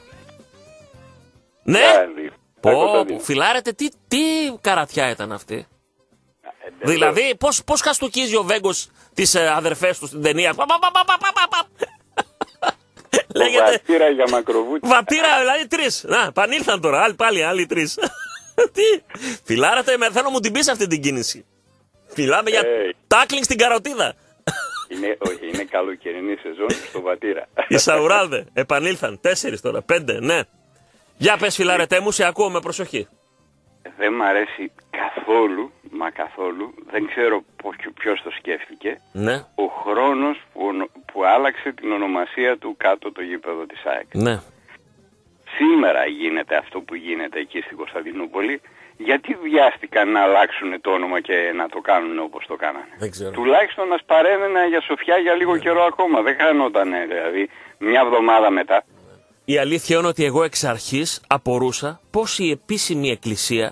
Ναι! Πω, που φιλάρετε, τι, τι καρατιά ήταν αυτή. Ε, δηλαδή, πώς, πώς χαστοκίζει ο Βέγκος τις ε, αδερφές του στην ταινία. Πα, πα, πα, πα, πα, πα, πα. Λέγεται... Βατήρα για μακροβούτια. Βατήρα, δηλαδή τρεις. Να, πανήλθαν τώρα, άλλοι, πάλι άλλοι τρεις. Τι, φιλάρετε, με, θέλω να μου την πεις αυτή την κίνηση. Φιλάμε για hey. τάκλινγκ στην καροτίδα. Είναι, όχι, είναι καλοκαιρινή σεζόν στο Βατήρα. Οι Σαουράδε, επανήλθαν, τέσσερις τώρα, πέντε, ναι. Για πες φιλάρετε μου, σε ακούω με προσοχή. Δεν μ' αρέσει καθόλου, μα καθόλου, δεν ξέρω ποιος το σκέφτηκε, ναι. ο χρόνος που, που άλλαξε την ονομασία του κάτω το γήπεδο της ΑΕΚ. Ναι. Σήμερα γίνεται αυτό που γίνεται εκεί στην Κωνσταντινούπολη. Γιατί βιάστηκαν να αλλάξουν το όνομα και να το κάνουν όπως το κάνανε? Δεν ξέρω. Τουλάχιστον να σπαραίνουν για Σοφιά για λίγο ναι. καιρό ακόμα. Δεν χανόταν δηλαδή μια εβδομάδα μετά. Η αλήθεια είναι ότι εγώ εξ αρχής απορούσα πως η επίσημη εκκλησία,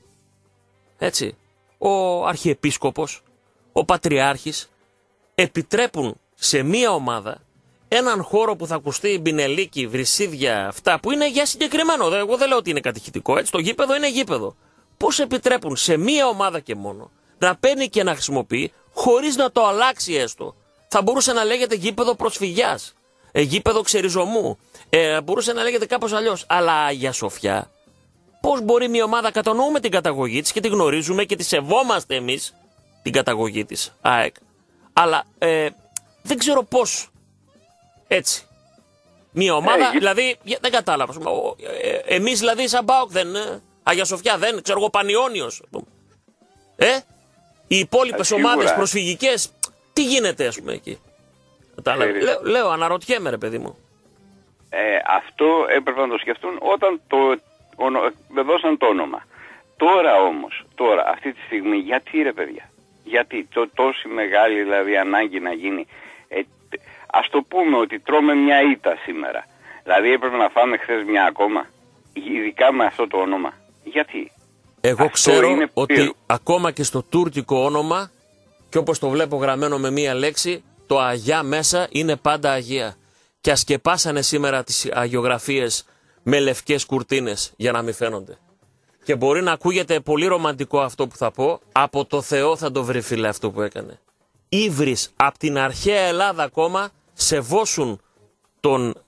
έτσι, ο αρχιεπίσκοπος, ο πατριάρχης, επιτρέπουν σε μία ομάδα έναν χώρο που θα ακουστεί μπινελίκι, βρυσίδια, αυτά που είναι για συγκεκριμένο. Εγώ δεν λέω ότι είναι κατηχητικό, έτσι, το γήπεδο είναι γήπεδο. Πώς επιτρέπουν σε μία ομάδα και μόνο να παίρνει και να χρησιμοποιεί χωρίς να το αλλάξει έστω? Θα μπορούσε να λέγεται γήπεδο προσφυγιάς, ε, γήπεδο ξεριζωμού, ε, μπορούσε να λέγεται κάπως αλλιώς. Αλλά Αγία Σοφιά, πώς μπορεί μια ομάδα, κατανοούμε την καταγωγή της και τη γνωρίζουμε και τη σεβόμαστε εμείς την καταγωγή της ΑΕΚ, αλλά ε, δεν ξέρω πώς έτσι μια ομάδα, ε, δηλαδή δεν κατάλαβα, ε, ε, εμείς δηλαδή σαν ΠΑΟΚ δεν, ε, Αγία Σοφιά δεν, ξέρω εγώ Πανιώνιος, ε, οι υπόλοιπες ομάδες προσφυγικές, τι γίνεται ας πούμε εκεί? Λέω, λέω, αναρωτιέμαι ρε παιδί μου. Ε, αυτό έπρεπε να το σκεφτούν όταν το, ονο, δώσαν το όνομα. Τώρα όμως, τώρα, αυτή τη στιγμή, γιατί ρε παιδιά, γιατί το, τόση μεγάλη δηλαδή ανάγκη να γίνει, ε, ας το πούμε ότι τρώμε μια ήττα σήμερα, δηλαδή έπρεπε να φάμε χθες μια ακόμα, ειδικά με αυτό το όνομα, γιατί? Εγώ αυτό ξέρω ότι πύρο. Ακόμα και στο τουρκικό όνομα, και όπως το βλέπω γραμμένο με μία λέξη, το Αγιά μέσα είναι πάντα Αγία. Και ασκεπάσανε σήμερα τις αγιογραφίες με λευκές κουρτίνες για να μην φαίνονται. Και μπορεί να ακούγεται πολύ ρομαντικό αυτό που θα πω, από το Θεό θα το βρει φίλε αυτό που έκανε. Ήβρις από την αρχαία Ελλάδα ακόμα σεβόσουν τον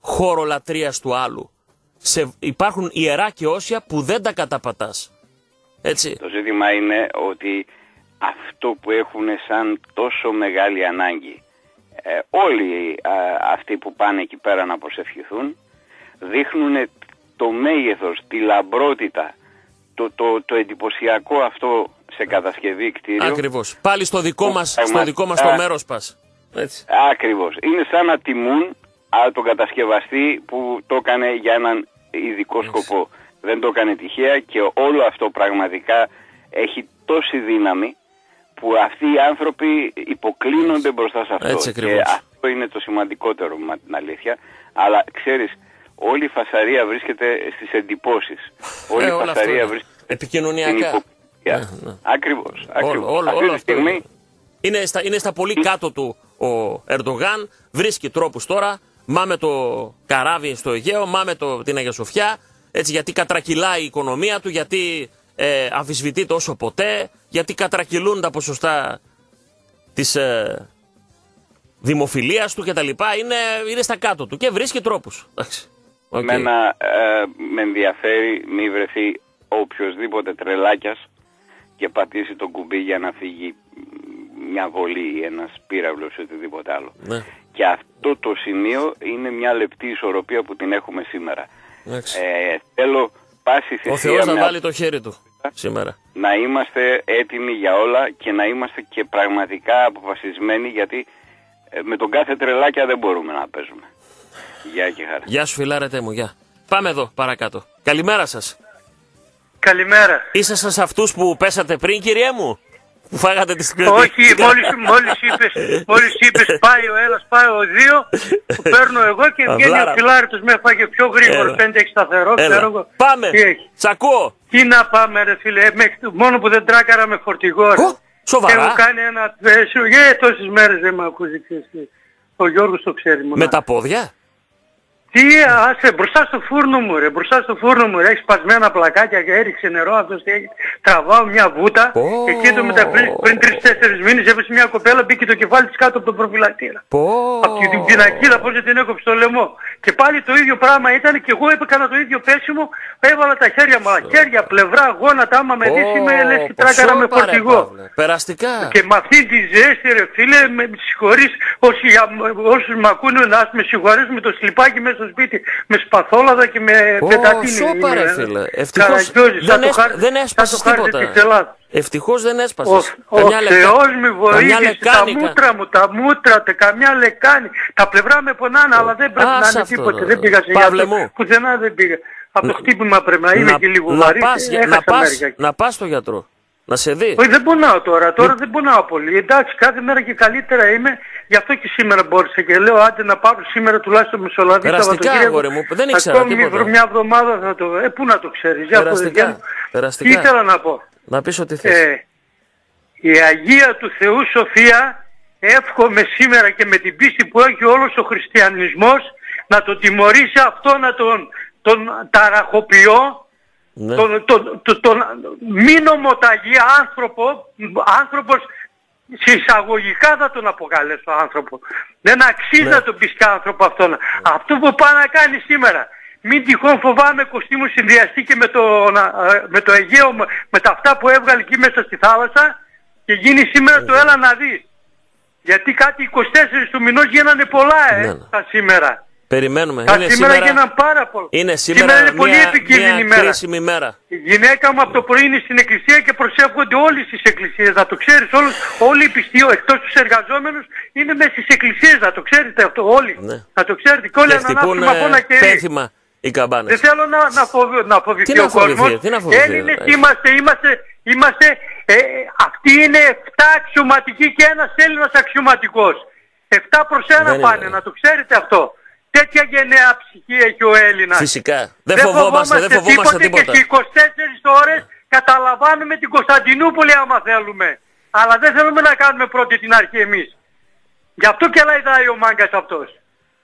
χώρο λατρείας του άλλου. Σε, υπάρχουν ιερά και όσια που δεν τα καταπατάς. Έτσι. Το ζήτημα είναι ότι αυτό που έχουν σαν τόσο μεγάλη ανάγκη ε, όλοι ε, αυτοί που πάνε εκεί πέρα να προσευχηθούν δείχνουν το μέγεθος, τη λαμπρότητα, το, το, το εντυπωσιακό αυτό σε κατασκευή κτίριο. Ακριβώς. Πάλι στο δικό μας, στο δικό μας το μέρος πας. Έτσι. Ακριβώς. Είναι σαν να τιμούν α, τον κατασκευαστή που το έκανε για έναν ειδικό Έτσι. σκοπό. Δεν το έκανε τυχαία και όλο αυτό πραγματικά έχει τόση δύναμη που αυτοί οι άνθρωποι υποκλίνονται μπροστά σε αυτό. Έτσι, και αυτό είναι το σημαντικότερο με την αλήθεια. Αλλά ξέρεις, όλη η φασαρία βρίσκεται στις εντυπώσεις. Όλη ε, η φασαρία αυτό, βρίσκεται επικοινωνιακά. στην υποκριτία. Ναι, ναι. Ακριβώς. ακριβώς. Όλο, Αυτή όλο τη στιγμή... αυτό είναι στα, είναι στα πολύ κάτω του ο Ερντογάν. Βρίσκει τρόπους τώρα. Μάμε το καράβι στο Αιγαίο, μάμε το, την Αγία Σοφιά. Έτσι, γιατί κατρακυλάει η οικονομία του, γιατί ε, αμφισβητείται όσο ποτέ, γιατί κατρακυλούν τα ποσοστά της ε, δημοφιλίας του κτλ. Είναι, είναι στα κάτω του και βρίσκει τρόπους. Okay. Μένα ε, με ενδιαφέρει μη βρεθεί οποιοσδήποτε τρελάκιας και πατήσει το κουμπί για να φύγει μια βολή ή ένας πύραυλος ή οτιδήποτε άλλο. Ναι. Και αυτό το σημείο είναι μια λεπτή ισορροπία που την έχουμε σήμερα. Ε, θέλω πάση θυσία. Ο Θεός να βάλει το χέρι του σήμερα. Να είμαστε έτοιμοι για όλα και να είμαστε και πραγματικά αποφασισμένοι, γιατί ε, με τον κάθε τρελάκια δεν μπορούμε να παίζουμε. Γεια και χαρά. Γεια σου φιλάρετε μου, γεια. Πάμε εδώ παρακάτω. Καλημέρα σας. Καλημέρα. Ήσασταν σε αυτούς που πέσατε πριν, κυριέ μου? Που φάγατε τις κριτικές? Όχι, μόλις, μόλις, είπες, μόλις είπες πάει ο ένας, πάει ο δύο, που παίρνω εγώ και βγαίνει ο φιλάριτος με έφαγε πιο γρήγορο, πέντε έξι σταθερό, ξέρω εγώ. Πάμε, σ' ακούω. Τι να πάμε ρε φίλε, μόνο που δεν τράκαρα με φορτηγό ρε. Oh, σοβαρά. Έχω κάνει ένα πέσιο, για τόσες μέρες δεν με ακούσει. Ο Γιώργος το ξέρει μόνο. Με τα πόδια? Τι, άσε, μπροστά στο φούρνο μου ρε, μπροστά στο φούρνο μου ρε, έχει σπασμένα πλακάκια και έριξε νερό, αυτός έχει, τραβάω μια βούτα, oh. εκεί το μετά πριν, πριν τρεις-τέσσερις μήνες έπεσε μια κοπέλα, μπήκε το κεφάλι της κάτω από τον προφυλακτήρα. Oh. Από την πινακίδα πώς την έκοψε στο λαιμό. Και πάλι το ίδιο πράγμα ήταν και εγώ έκανα το ίδιο πέσιμο, έβαλα τα χέρια μου, χέρια, πλευρά, γόνατα, άμα με δεις είμαι λες και τράκαρα με φορτηγό. Περαστικά. Και με αυτή τη ζέστη ρε φίλε, με συγχωρείς, όσοι, όσους μ' ακούνε να με συγχωρείς με το σλιπάκι μέσα στο σπίτι, με σπαθόλαδα και με oh, πετατίνη. Σώπα ρε φίλε, ευτυχώς δεν, έσ, χάρι, δεν έσπασες τίποτα. Ευτυχώς δεν έσπασες. Ο, ο Θεός με βοήθησε, τα μούτρα μου, τα μούτρα, καμιά λεκάνη. Τα πλευρά με πονάνε, αλλά δεν πρέπει να είναι τίποτε. Δεν πήγα σε γιατρό, πουθενά δεν πήγα. Από το χτύπημα πρέπει να είναι και λίγο βαρύ. Να πας στο γιατρό. Να σε δει. Όχι, δεν πονάω τώρα. Τώρα δεν πονάω πολύ. Εντάξει, κάθε μέρα και καλύτερα είμαι. Γι' αυτό και σήμερα μπόρεσα και λέω άντε να πάρω σήμερα τουλάχιστον μεσολαβή. Περαστικά, αγόρι μου. Δεν ήξερα ακόμη τίποτα. Μια εβδομάδα θα το... Ε, πού να το ξέρεις. Περαστικά. Περαστικά. Τι ήθελα να πω. Να πεις ό,τι θες. Ε, η Αγία του Θεού Σοφία εύχομαι σήμερα και με την πίστη που έχει όλος ο χριστιανισμός να τον τιμωρήσει αυτό, να τον, τον ταραχοποιώ. Ναι. Τον, τον, τον, τον μη νομοταγή άνθρωπο, άνθρωπος σε εισαγωγικά θα τον αποκαλέσω άνθρωπο. Δεν αξίζει ναι. να τον πεις και άνθρωπο αυτόν. Ναι. Αυτό που πάει να κάνει σήμερα. Μην τυχόν φοβάμαι κοστί μου συνδυαστεί και με το, με το Αιγαίο, με τα αυτά που έβγαλε εκεί μέσα στη θάλασσα και γίνει σήμερα ναι. το έλα να δεις. Γιατί κάτι είκοσι τέσσερις του μηνός γίνανε πολλά ε, ναι. τα σήμερα. Περιμένουμε. Τα είναι σήμερα, σήμερα γίναν πάρα πολλά. Είναι σήμερα, σήμερα είναι πολύ επικίνδυνη μέρα. Κρίσιμη μέρα. Η γυναίκα μου από το πρωί είναι στην εκκλησία και προσεύχονται όλες τις εκκλησίες. Να το ξέρεις, όλους, όλοι οι πιστοί, εκτός τους εργαζόμενους, είναι μέσα στις εκκλησίες. Να το ξέρετε αυτό όλοι. Ναι. Να το ξέρετε και όλοι ανανάψουμε από ένα κερί. Πέθυμα οι καμπάνες. Δεν θέλω να, να, φοβη, να φοβηθεί ο κόσμος. Έλληνες είμαστε, είμαστε, είμαστε ε, αυτοί είναι εφτά αξιωματικοί και ένας Έλληνας αξιωματικός. εφτά προς ένα πάνε, να το ξέρετε αυτό. Τέτοια γενναία ψυχή έχει ο Έλληνας. Φυσικά. Δεν φοβόμαστε, δεν φοβόμαστε τίποτα. Και σε είκοσι τέσσερις ώρες καταλαμβάνουμε την Κωνσταντινούπολη άμα θέλουμε. Αλλά δεν θέλουμε να κάνουμε πρώτη την αρχή εμείς. Γι' αυτό και λαϊδάει ο μάγκας αυτός.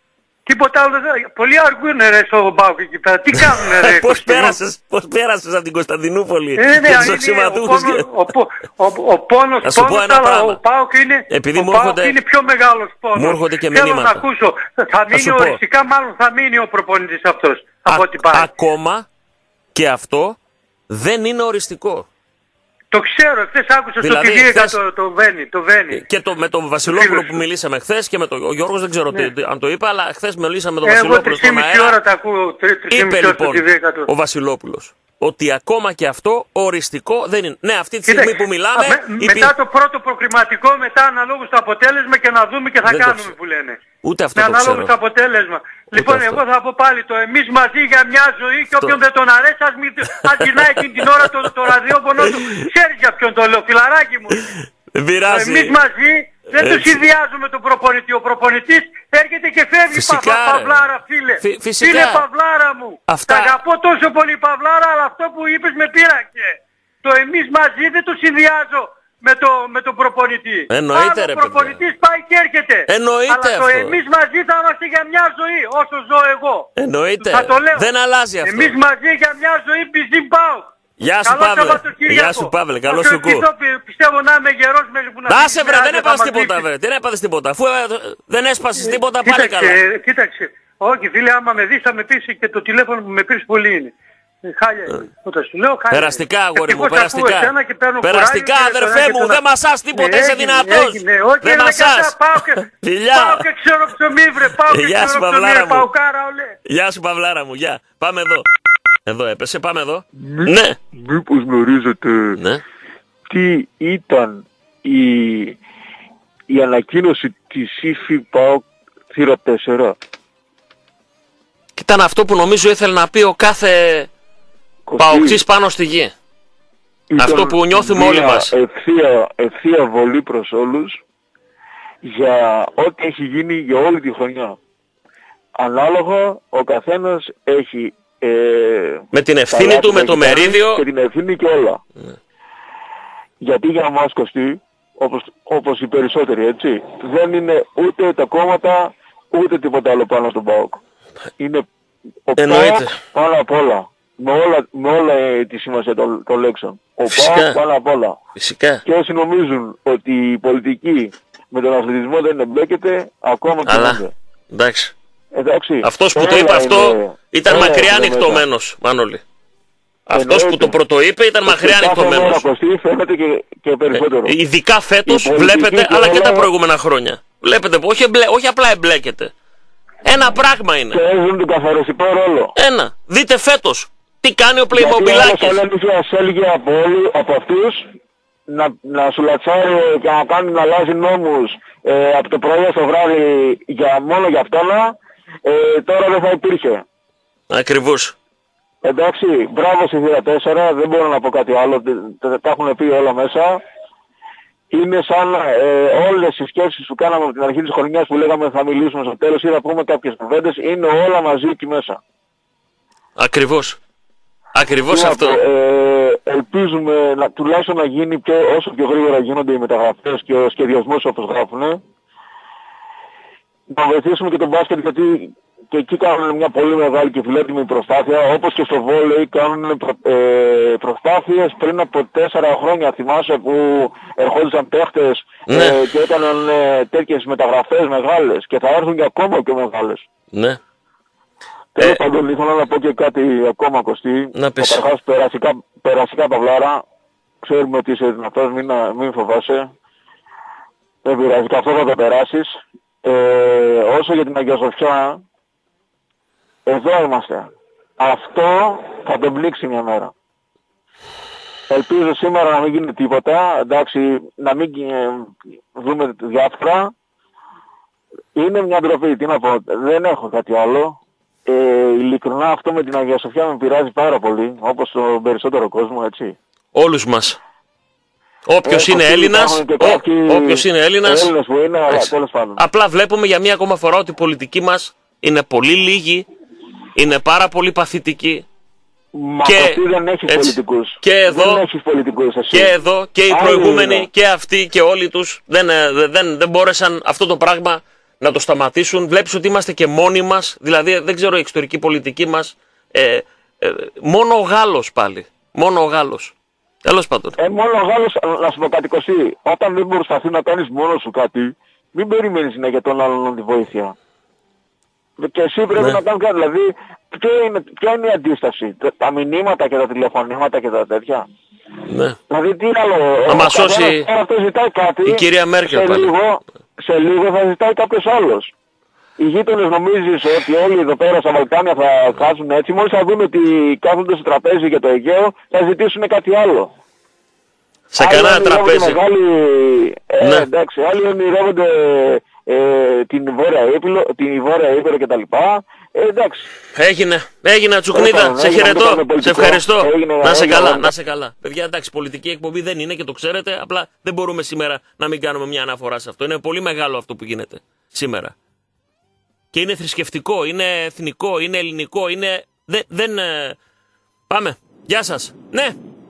Τίποτα άλλο δεν. Πολλοί αργούνε ρε στο ΠΑΟΚ εκεί πέρα. Τι κάνουνε ρε. Πώς πέρασες, πώς πέρασες από την Κωνσταντινούπολη Ε, ναι, και τους είναι, αξιωματούχους. ο, πόνος, ο, πο- ο, ο πόνος, Θα σου πω πόνος, ένα αλλά πράγμα. ο ΠΑΟΚ είναι, Επειδή ο μου ΠΑΟΚ έρχονται- είναι πιο μεγάλος πόνος. μου έρχονται και Θέλω μηνύματα. να ακούσω. Θα μείνει σου πω. οριστικά, μάλλον θα μείνει ο προπονητής αυτός. Από Α- ό,τι πάει. Ακόμα και αυτό δεν είναι οριστικό. Το ξέρω, χθες άκουσα Δηλαδή, στο τι βι χθες- το, το Βένι. Το Βένι. Και το, με τον Βασιλόπουλο φίλος που σου. μιλήσαμε χθες και με τον ο Γιώργος δεν ξέρω Ναι. τι, αν το είπα, αλλά χθες μιλήσαμε με τον Εγώ Βασιλόπουλο τρεις και στον μισή ώρα αέρα. τα ακούω. τρεις και Είπε μισή ώρα στο λοιπόν τι βι εκατό. ο Βασιλόπουλος ότι ακόμα και αυτό οριστικό δεν είναι. Ναι, αυτή τη στιγμή Κοίταξε, που μιλάμε. α, με- υπή- Μετά το πρώτο προκριματικό, μετά αναλόγως το αποτέλεσμα και να δούμε και θα Δεν το κάνουμε ξέρω. που λένε. Ούτε αυτό Με το ανάλογο ξέρω. το αποτέλεσμα. Λοιπόν, αυτό. εγώ θα πω πάλι το εμείς μαζί για μια ζωή και όποιον δεν τον αρέσει, ας, μην, ας γυρνάει εκείνη την ώρα το, το ραδιόφωνο του. Ξέρεις για ποιον το λέω, φιλαράκι μου. Δεν πειράζει. Εμείς μαζί δεν το Έτσι. συνδυάζουμε τον προπονητή. Ο προπονητής έρχεται και φεύγει. Φυσικά, πα, πα, ρε. παυλάρα, φίλε. Φυ- φυσικά. Φίλε Παυλάρα μου. Αυτά- Τα αγαπώ τόσο πολύ, Παυλάρα, αλλά αυτό που είπες με πείραξε. Το εμείς μαζί δεν το συνδυάζω με, το, με τον προπονητή. Εννοείται, ρε, Ο προπονητής πάει και έρχεται. Εννοείται αλλά το αυτό. εμείς μαζί θα είμαστε για μια ζωή, όσο ζω εγώ. Εννοείται. Θα το λέω. Δεν αλλάζει αυτό. Εμείς μαζί για μια ζωή πιζίν πάω. Γεια σου, Καλό Παύλε. Σαββατοκύριακο. Γεια σου, Παύλε. Θα Καλό σε σου κου. ευχηθώ, πι- Πιστεύω να είμαι γερός μέχρι που να Να φύγεις σε βρε, με δεν άδεια, έπαθες θα μας τίποτα, δείξεις. βρε. Δεν έπαθες τίποτα. Αφού ε, δεν έσπασες τίποτα, πάλι καλά. Κοίταξε, κοίταξε. Όχι φίλε, άμα με δεις θα με πεις και το τηλέφωνο που με πήρες πολύ είναι. Ε, Χάλια είναι. Όταν σου λέω χάλια. Περαστικά, είναι. αγόρι μου, Ευτυχώς ακούω περαστικά. εσένα και παίρνω Περαστικά, κουράγιο και αδερφέ τον μου, ένα και δεν τον μασάς τίποτα, άλλο. είσαι Έγινε, δυνατός. έγινε. Όχι, Δεν ρε, μασάς. κατά, πάω και, Φιλιά. πάω και ξέρω ψωμί, βρε. Πάω και Γεια σου, ξέρω Παυλάρα ψωμί, μου. πάω κάρα, ολέ. Γεια σου, Παυλάρα μου, γεια. Πάμε εδώ. Εδώ έπεσε, πάμε εδώ. Ναι. Μήπως γνωρίζετε Ναι. τι ήταν η, η ανακοίνωση της ύφη ΠΑΟΚ θύρα τέσσερα. Και ήταν αυτό που νομίζω ήθελε να πει ο κάθε παοκτής πάνω στη γη. Ήταν αυτό που νιώθουμε όλοι μια μας. Ευθεία, ευθεία βολή προς όλους για ό,τι έχει γίνει για όλη τη χρονιά. Ανάλογα ο καθένας έχει ε, Με την τα ευθύνη λάθη του, που με το έχει κάνει μερίδιο. και την ευθύνη και όλα. Γιατί για μας, Κωστή, όπως, όπως οι περισσότεροι, έτσι, δεν είναι ούτε τα κόμματα, ούτε τίποτα άλλο πάνω στον ΠΑΟΚ. Είναι ο Εννοείται. ΠΑΟΚ πάνω απ' όλα. Με όλα, με όλα ε, τη σημασία των το λέξεων. Ο Φυσικά. ΠΑΟΚ πάνω απ' όλα. Φυσικά. Και όσοι νομίζουν ότι η πολιτική με τον αθλητισμό δεν εμπλέκεται, ακόμα και Αλλά, δεν. εντάξει. Εντάξει. Αυτός που το όλα είπε αυτό είναι- ήταν όλα μακριά είναι μέσα. νυχτωμένος, Μάνολη. Αυτός που Εννοείται. το πρωτοείπε ήταν μακριά Κάθε μέρα, νυχτωμένος. Κωστή, φαίνεται και, και περισσότερο. Ε, ειδικά φέτος Η πολιτική βλέπετε, και αλλά και τα όλα- προηγούμενα χρόνια. Βλέπετε, όχι, εμπλε, όχι απλά εμπλέκεται. Ένα πράγμα είναι. Παίζουν τον καθαριστικό ρόλο. Ένα. Δείτε φέτος τι κάνει ο Γιατί άλλος Πλεϊμομπιλάκης. θα έλεγε από, όλου- από αυτούς να, να σου λατσάρει και να κάνει να αλλάζει νόμους ε, από το πρωί στο βράδυ για, μόνο για αυτόνα, ε, τώρα δεν θα υπήρχε. Ακριβώς. Εντάξει, μπράβο στη θύρα τέσσερα, δεν μπορώ να πω κάτι άλλο, τα, τα έχουν πει όλα μέσα. Είναι σαν ε, όλες οι σκέψεις που κάναμε από την αρχή της χρονιάς που λέγαμε θα μιλήσουμε στο τέλος ή θα πούμε κάποιες κουβέντες, είναι όλα μαζί εκεί μέσα. Ακριβώς. Ακριβώς Τι να αυτό. πω, ε, ελπίζουμε να, τουλάχιστον να γίνει πιο, όσο πιο γρήγορα γίνονται οι μεταγραφές και ο σχεδιασμός όπως γράφουνε. Να βοηθήσουμε και τον μπάσκετ γιατί και εκεί κάνουν μια πολύ μεγάλη και φιλότιμη προσπάθεια. Όπως και στο βόλεϊ κάνουν προ, ε, προσπάθειες πριν από τέσσερα χρόνια. Θυμάσαι που ερχόντουσαν παίχτες Ναι. ε, και έκαναν ε, τέτοιες μεταγραφές μεγάλες και θα έρθουν και ακόμα πιο μεγάλες. Ναι. Τέλος Ε, πάντων, ήθελα να πω και κάτι ακόμα, Κωστή. Να πεις. Καταρχάς, περασικά, περασικά Παυλάρα, ξέρουμε ότι είσαι δυνατός, μην, μην φοβάσαι. Δεν πειράζει, και αυτό θα το περάσεις. Ε, όσο για την Αγία Σοφιά, εδώ είμαστε. Αυτό θα τον πλήξει μια μέρα. Ελπίζω σήμερα να μην γίνει τίποτα, εντάξει, να μην ε, δούμε διάφορα. Είναι μια ντροπή, τι να πω, δεν έχω κάτι άλλο. Ε, ειλικρινά αυτό με την Αγία Σοφιά με πειράζει πάρα πολύ, όπως τον περισσότερο κόσμο, έτσι. Όλους μας. Όποιος Ε, είναι αυτοί Έλληνας, υπάρχουν και ο, κάποιοι όποιος είναι Έλληνας, Έλληνες που είναι, αλλά έτσι. τέλος πάντων. Απλά βλέπουμε για μία ακόμα φορά ότι η πολιτική μας είναι πολύ λίγη, είναι πάρα πολύ παθητική. Μα και- αυτή δεν έχεις έτσι. πολιτικούς. Και εδώ- δεν έχεις πολιτικούς εσύ. Και εδώ και οι Άλλοι προηγούμενοι είναι. και αυτοί και όλοι τους δεν, ε, δεν, δεν μπόρεσαν αυτό το πράγμα να το σταματήσουν. Βλέπεις ότι είμαστε και μόνοι μας, δηλαδή δεν ξέρω η εξωτερική πολιτική μας, ε, ε, μόνο ο Γάλλος πάλι, μόνο ο Γάλλος. Τέλος πάντων. Ε, μόνο ο Γάλλος, να σου πω κάτι Κωστή, όταν δεν προσπαθεί να κάνεις μόνος σου κάτι, μην περιμένεις να για τον άλλον τη βοήθεια. Και εσύ πρέπει Ναι. να κάνεις κάτι, δηλαδή ποια είναι, ποια είναι η αντίσταση, τα μηνύματα και τα τηλεφωνήματα και τα τέτοια. Ναι. Δηλαδή τι άλλο, Να μας σώσει αυτό ζητάει κάτι, η κυρία Μέρκελ σε πάλι. λίγο, σε λίγο θα ζητάει κάποιος άλλος. Οι γείτονες νομίζεις ότι όλοι εδώ πέρα στα Βαλκάνια θα χάσουν έτσι, μόλις θα δουν ότι κάθονται στο τραπέζι για το Αιγαίο θα ζητήσουν κάτι άλλο. Σε Άλλοι κανένα ονειρεύονται τραπέζι. Μεγάλη, ε, Ναι. εντάξει, άλλοι ονειρεύονται ε, την Βόρεια Ήπειρο, την Βόρεια Ήπειρο κτλ. Ε, εντάξει. Έγινε, έγινε Τσουκνίδα, Έκανε, σε έγινε, χαιρετώ, μην το κάνουμε σε πολιτικό. ευχαριστώ. Έγινε, Να σε έγινε, καλά, έγινε. να σε καλά. Παιδιά, εντάξει, πολιτική εκπομπή δεν είναι και το ξέρετε, απλά δεν μπορούμε σήμερα να μην κάνουμε μια αναφορά σε αυτό. Είναι πολύ μεγάλο αυτό που γίνεται σήμερα. Και είναι θρησκευτικό, είναι εθνικό, είναι ελληνικό, είναι... Δεν... δεν ε, Πάμε, γεια σας. Ναι.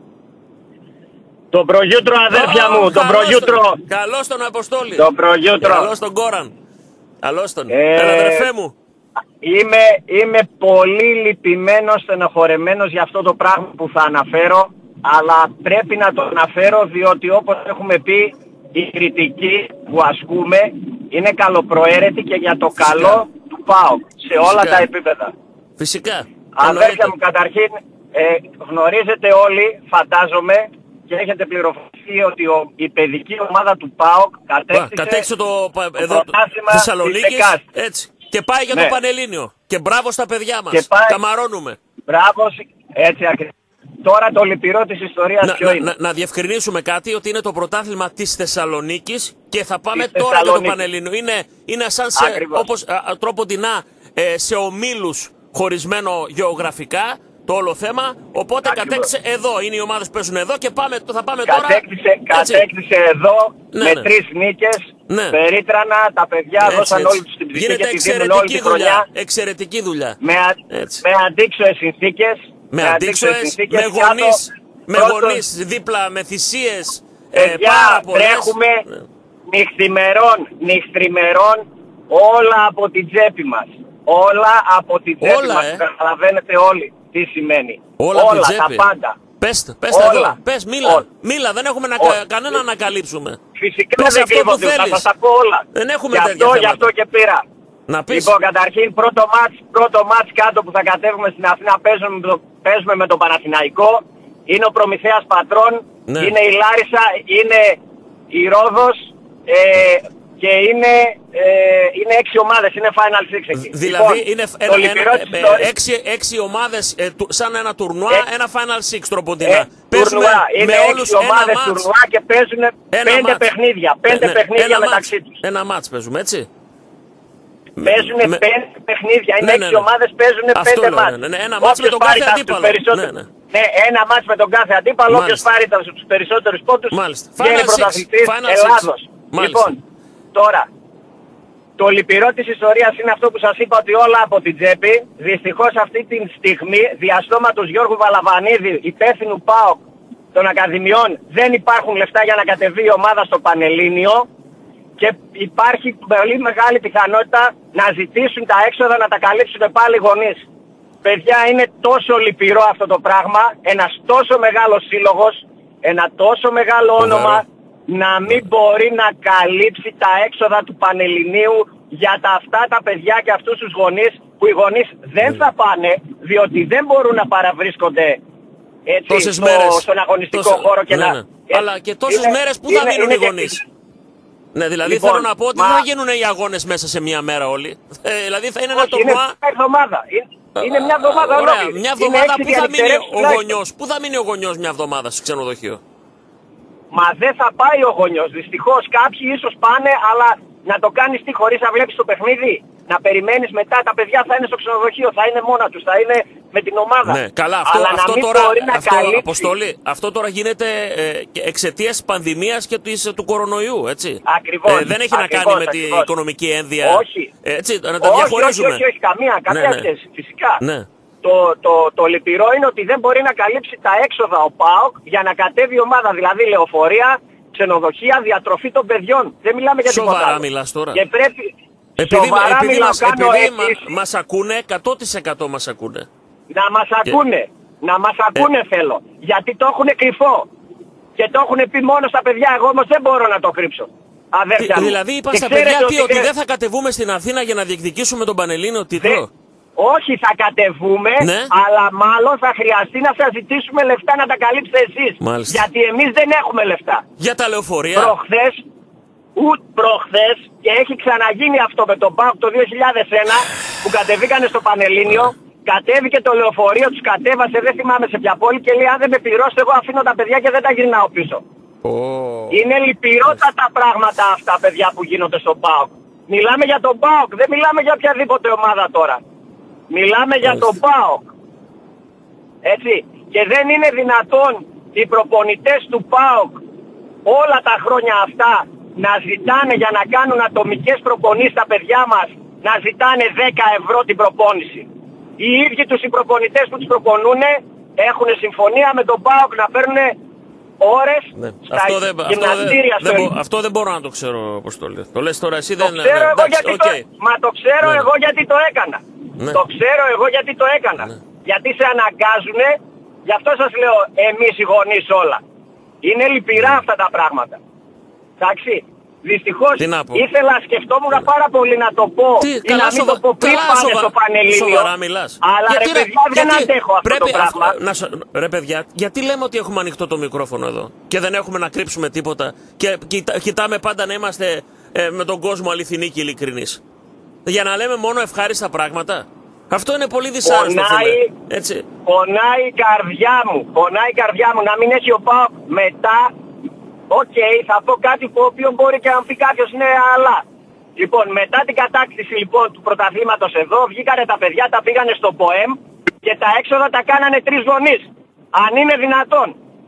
Τον προγιούτρο αδέρφια Ω, μου, τον καλώς προγιούτρο. τον- Καλώς τον Αποστόλη. Τον προγιούτρο. Καλώς τον Κόραν. Καλώς τον. Ε, Έλα αδερφέ μου. Είμαι, είμαι πολύ λυπημένος, στενοχωρεμένος για αυτό το πράγμα που θα αναφέρω, αλλά πρέπει να το αναφέρω διότι όπως έχουμε πει η κριτική που ασκούμε είναι καλοπροαίρετη και για το Φυσικά. καλό του ΠΑΟΚ σε όλα Φυσικά. τα επίπεδα. Φυσικά. Αδέρφια Εννοείται. μου, καταρχήν ε, γνωρίζετε όλοι, φαντάζομαι, και έχετε πληροφορηθεί ότι ο, η παιδική ομάδα του ΠΑΟΚ Α, κατέκτησε, κατέκτησε το, πα- εδώ, πρωτάθλημα Θεσσαλονίκης, της ΕΚΑΣ. έτσι. Και πάει για Ναι. το Πανελλήνιο. Και μπράβο στα παιδιά μας. Και πάει- Καμαρώνουμε. Μπράβο, έτσι ακριβώς. Τώρα το λυπηρό της ιστορίας Να, ποιο να, είναι. να, να διευκρινίσουμε κάτι, ότι είναι το πρωτάθλημα της Θεσσαλονίκης και θα πάμε Της τώρα για το Θεσσαλονίκης. Πανελλήνιο. Είναι, είναι σαν σε, Ακριβώς. όπως α, α, τρόποντινά ε, σε ομίλους χωρισμένο γεωγραφικά το όλο θέμα. Οπότε Ακριβώς. κατέκτησε εδώ. Είναι οι ομάδες που παίζουν εδώ και πάμε, θα πάμε τώρα. Κατέκτησε, έτσι. κατέκτησε εδώ Ναι, με ναι. τρεις νίκες, Ναι. περίτρανα, τα παιδιά Έτσι, δώσαν έτσι. όλοι τους την ψυχή Γίνεται γιατί δίνουν όλη εξαιρετική τη χρονιά δουλειά. Εξαιρετική δουλειά. με, α, Έτσι. με αντίξωες συνθήκες. Με αντίξωες, με κάτω. γονείς, με Πρώτον, γονείς δίπλα, με θυσίες, ε, παιδιά, πάρα πολλές. τρέχουμε Ναι. νυχθημερών, νυχθημερών όλα από την τσέπη μας. Όλα από την τσέπη Όλα, μας. ε. Καταλαβαίνετε όλοι τι σημαίνει. Όλα, από την τα τσέπη. πάντα. Πες, τα, πες τα Όλα. εδώ, πες, μίλα, Όλα. μίλα, δεν έχουμε να, Όλα. κανένα να καλύψουμε. Φυσικά Πες δεν αυτό που κρύβονται, θα θέλεις. σας τα πω όλα. Δεν έχουμε γι' τέτοια αυτό, γι' θέματα. αυτό και πήρα. Να πεις, Λοιπόν, καταρχήν πρώτο μάτς, πρώτο μάτς κάτω που θα κατέβουμε στην Αθήνα παίζουμε, με το- παίζουμε με τον Παναθηναϊκό. Είναι ο Προμηθέας Πατρών, Ναι. είναι η Λάρισα, είναι η Ρόδος ε, και είναι, ε, είναι έξι ομάδες, είναι Final Six εκεί. δηλαδή Λοιπόν, είναι το ένα, λυπηρό ένα, της ε, ιστορίας- έξι, έξι ομάδες ε, του- σαν ένα τουρνουά, Ε, ένα Final Six τροποντινά. Ε, Παίζουμε τουρνουά. Είναι με όλους έξι ένα ομάδες μάτς. τουρνουά και παίζουν Ένα πέντε μάτς. παιχνίδια. Πέντε Ε, ναι, παιχνίδια ένα μεταξύ μάτς. τους. Ένα μάτς παίζουμε, έτσι. Παίζουν Με- πέντε παιχνίδια. Είναι Ναι, ναι, έξι ναι. ομάδες, παίζουν Αυτό πέντε λέω, μάτς. ναι, ναι. Ένα μάτς με Όποιος τον κάθε πάρει τα- αντίπαλο. τους περισσότερους- Ναι, ναι. Ναι, ένα μάτς με τον κάθε αντίπαλο. Μάλιστα. Όποιος πάρει τα- τους περισσότερους πόντους Μάλιστα. βγαίνει Final six. πρωταθλητής Final six. Ελλάδος. Μάλιστα. Λοιπόν, τώρα, το λυπηρό της ιστορίας είναι αυτό που σας είπα ότι όλα από την τσέπη. Δυστυχώς αυτή τη στιγμή διαστόματος Γιώργου Βαλαβανίδη, υπεύθυνου ΠΑΟΚ των Ακαδημιών, δεν υπάρχουν λεφτά για να κατεβεί η ομάδα στο Πανελλήνιο. Και υπάρχει πολύ μεγάλη πιθανότητα να ζητήσουν τα έξοδα να τα καλύψουν πάλι οι γονείς. Παιδιά, είναι τόσο λυπηρό αυτό το πράγμα, ένας τόσο μεγάλος σύλλογος, ένα τόσο μεγάλο Φοβερό. όνομα, να μην μπορεί να καλύψει τα έξοδα του Πανελληνίου για τα αυτά τα παιδιά και αυτούς τους γονείς, που οι γονείς δεν θα πάνε, διότι δεν μπορούν να παραβρίσκονται έτσι, Τόσες στο- μέρες. στον αγωνιστικό Τόσα- χώρο και ναι, να... ναι. Ε, Αλλά και τόσες είναι- μέρες που θα είναι- μείνουν είναι οι και- γονείς. Ναι, δηλαδή Λοιπόν, θέλω να πω ότι μα- δεν θα γίνουν οι αγώνες μέσα σε μία μέρα όλοι. Ε, δηλαδή θα είναι ένα Όχι, είναι τουρνουά. μια εβδομάδα. Είναι, είναι μια εβδομάδα Ωραία, ολόκληρη. μια Είναι εβδομάδα έξι που θα μείνει διαλυτερεύσεις ο τουλάχιστον. γονιός. Πού θα μείνει ο γονιός μια εβδομάδα στο ξενοδοχείο. Μα δεν θα πάει ο γονιός. Δυστυχώς κάποιοι ίσως πάνε, αλλά να το κάνεις τι χωρίς να βλέπεις το παιχνίδι. Να περιμένεις μετά, τα παιδιά θα είναι στο ξενοδοχείο, θα είναι μόνα τους, θα είναι με την ομάδα. Ναι, καλά, αυτό, αλλά αυτό να μην τώρα, μπορεί να αυτό, καλύψει. Αποστολή, αυτό τώρα γίνεται ε, και εξαιτίας της πανδημίας και της, του κορονοϊού, έτσι. Ακριβώς, Ε, δεν έχει ακριβώς, να κάνει με ακριβώς. την οικονομική ένδυα. Όχι. Ε, έτσι, να τα όχι, διαχωρίζουμε. όχι, όχι, όχι, καμία, καμία Ναι, ναι. σχέση, φυσικά. Ναι. Το, το, το λυπηρό είναι ότι δεν μπορεί να καλύψει τα έξοδα ο ΠΑΟΚ για να κατέβει η ομάδα, δηλαδή λεωφορεία, ξενοδοχεία, διατροφή των παιδιών. Δεν μιλάμε για τίποτα Σοβαρά άλλο. μιλάς τώρα. Και πρέπει... Επειδή, Σοβαρά επειδή, μιλάω, μας, κάνω επειδή μα, αίτηση. μας ακούνε, εκατό τοις εκατό μας ακούνε. Να μας ακούνε. Να μας ακούνε Ε. θέλω. Γιατί το έχουν κρυφό. Και το έχουν πει μόνο στα παιδιά. Εγώ όμως δεν μπορώ να το κρύψω. Αδέρφια Τι, μου. δηλαδή είπα Και στα ξέρετε παιδιά τι, ότι δεν- δεν θα κατεβούμε στην Αθήνα για να διεκδικήσουμε τον Πανελλήνιο τίτλο. δεν- Όχι, θα κατεβούμε, Ναι. αλλά μάλλον θα χρειαστεί να σας ζητήσουμε λεφτά να τα καλύψετε εσείς. Μάλιστα. Γιατί εμείς δεν έχουμε λεφτά. Για τα λεωφορεία. Προχθές, ούτε προχθές, και έχει ξαναγίνει αυτό με τον ΠΑΟΚ το δύο χιλιάδες ένα που κατεβήκανε στο Πανελλήνιο, κατέβηκε το λεωφορείο, τους κατέβασε, δεν θυμάμαι σε ποια πόλη, και λέει αν δεν με πληρώσετε εγώ αφήνω τα παιδιά και δεν τα γυρνάω πίσω. Oh. Είναι λυπηρότατα πράγματα αυτά, παιδιά, που γίνονται στον ΠΑΟΚ. Μιλάμε για τον ΠΑΟΚ, δεν μιλάμε για οποιαδήποτε ομάδα τώρα. Μιλάμε για τον ΠΑΟΚ. Έτσι. Και δεν είναι δυνατόν οι προπονητές του ΠΑΟΚ όλα τα χρόνια αυτά να ζητάνε για να κάνουν ατομικές προπονήσεις στα παιδιά μας, να ζητάνε δέκα ευρώ την προπόνηση. Οι ίδιοι τους οι προπονητές που τους προπονούν έχουν συμφωνία με τον ΠΑΟΚ να παίρνουν ώρες Ναι. στα Αυτό, δεν, αυτό, γυμναστήρια δεν, στο δεν, μπο- αυτό δεν μπορώ να το ξέρω πώς το λες. Το λες τώρα εσύ Το δεν... ξέρω ναι, εγώ εντάξει, γιατί οκ. το... Μα το ξέρω Ναι, ναι. εγώ γιατί το έκανα. Ναι. Το ξέρω εγώ γιατί το έκανα. Ναι. Γιατί σε αναγκάζουνε, γι' αυτό σας λέω εμείς οι γονείς όλα. Είναι λυπηρά αυτά τα πράγματα. Εντάξει. Δυστυχώς Τι να πω. ήθελα, σκεφτόμουν πάρα πολύ να το πω Τι, ή καλά, να μην σοβα- το πω πριν καλά, πάνε σοβα- στο Πανελλήνιο. Σοβαρά μιλάς. Αλλά Γιατί ρε να- παιδιά δεν γιατί αντέχω αυτό πρέπει το πράγμα. αυτό- να σ- ρε παιδιά, γιατί λέμε ότι έχουμε ανοιχτό το μικρόφωνο εδώ και δεν έχουμε να κρύψουμε τίποτα και κοιτά- κοιτάμε πάντα να είμαστε ε, με τον κόσμο αληθινοί και ειλικρινείς. Για να λέμε μόνο ευχάριστα πράγματα. Αυτό είναι πολύ δυσάρεστο. Πονάει, φίλε. Έτσι. πονάει η καρδιά μου. Πονάει η καρδιά μου να μην έχει ο ΠΑΟΚ μετά. Οκ, θα πω κάτι που οποίο μπορεί και να πει κάποιος ναι, αλλά. Λοιπόν, μετά την κατάκτηση λοιπόν του πρωταθλήματος εδώ, βγήκανε τα παιδιά, τα πήγανε στο ΠΟΕΜ και τα έξοδα τα κάνανε τρεις γονείς. Αν είναι δυνατόν.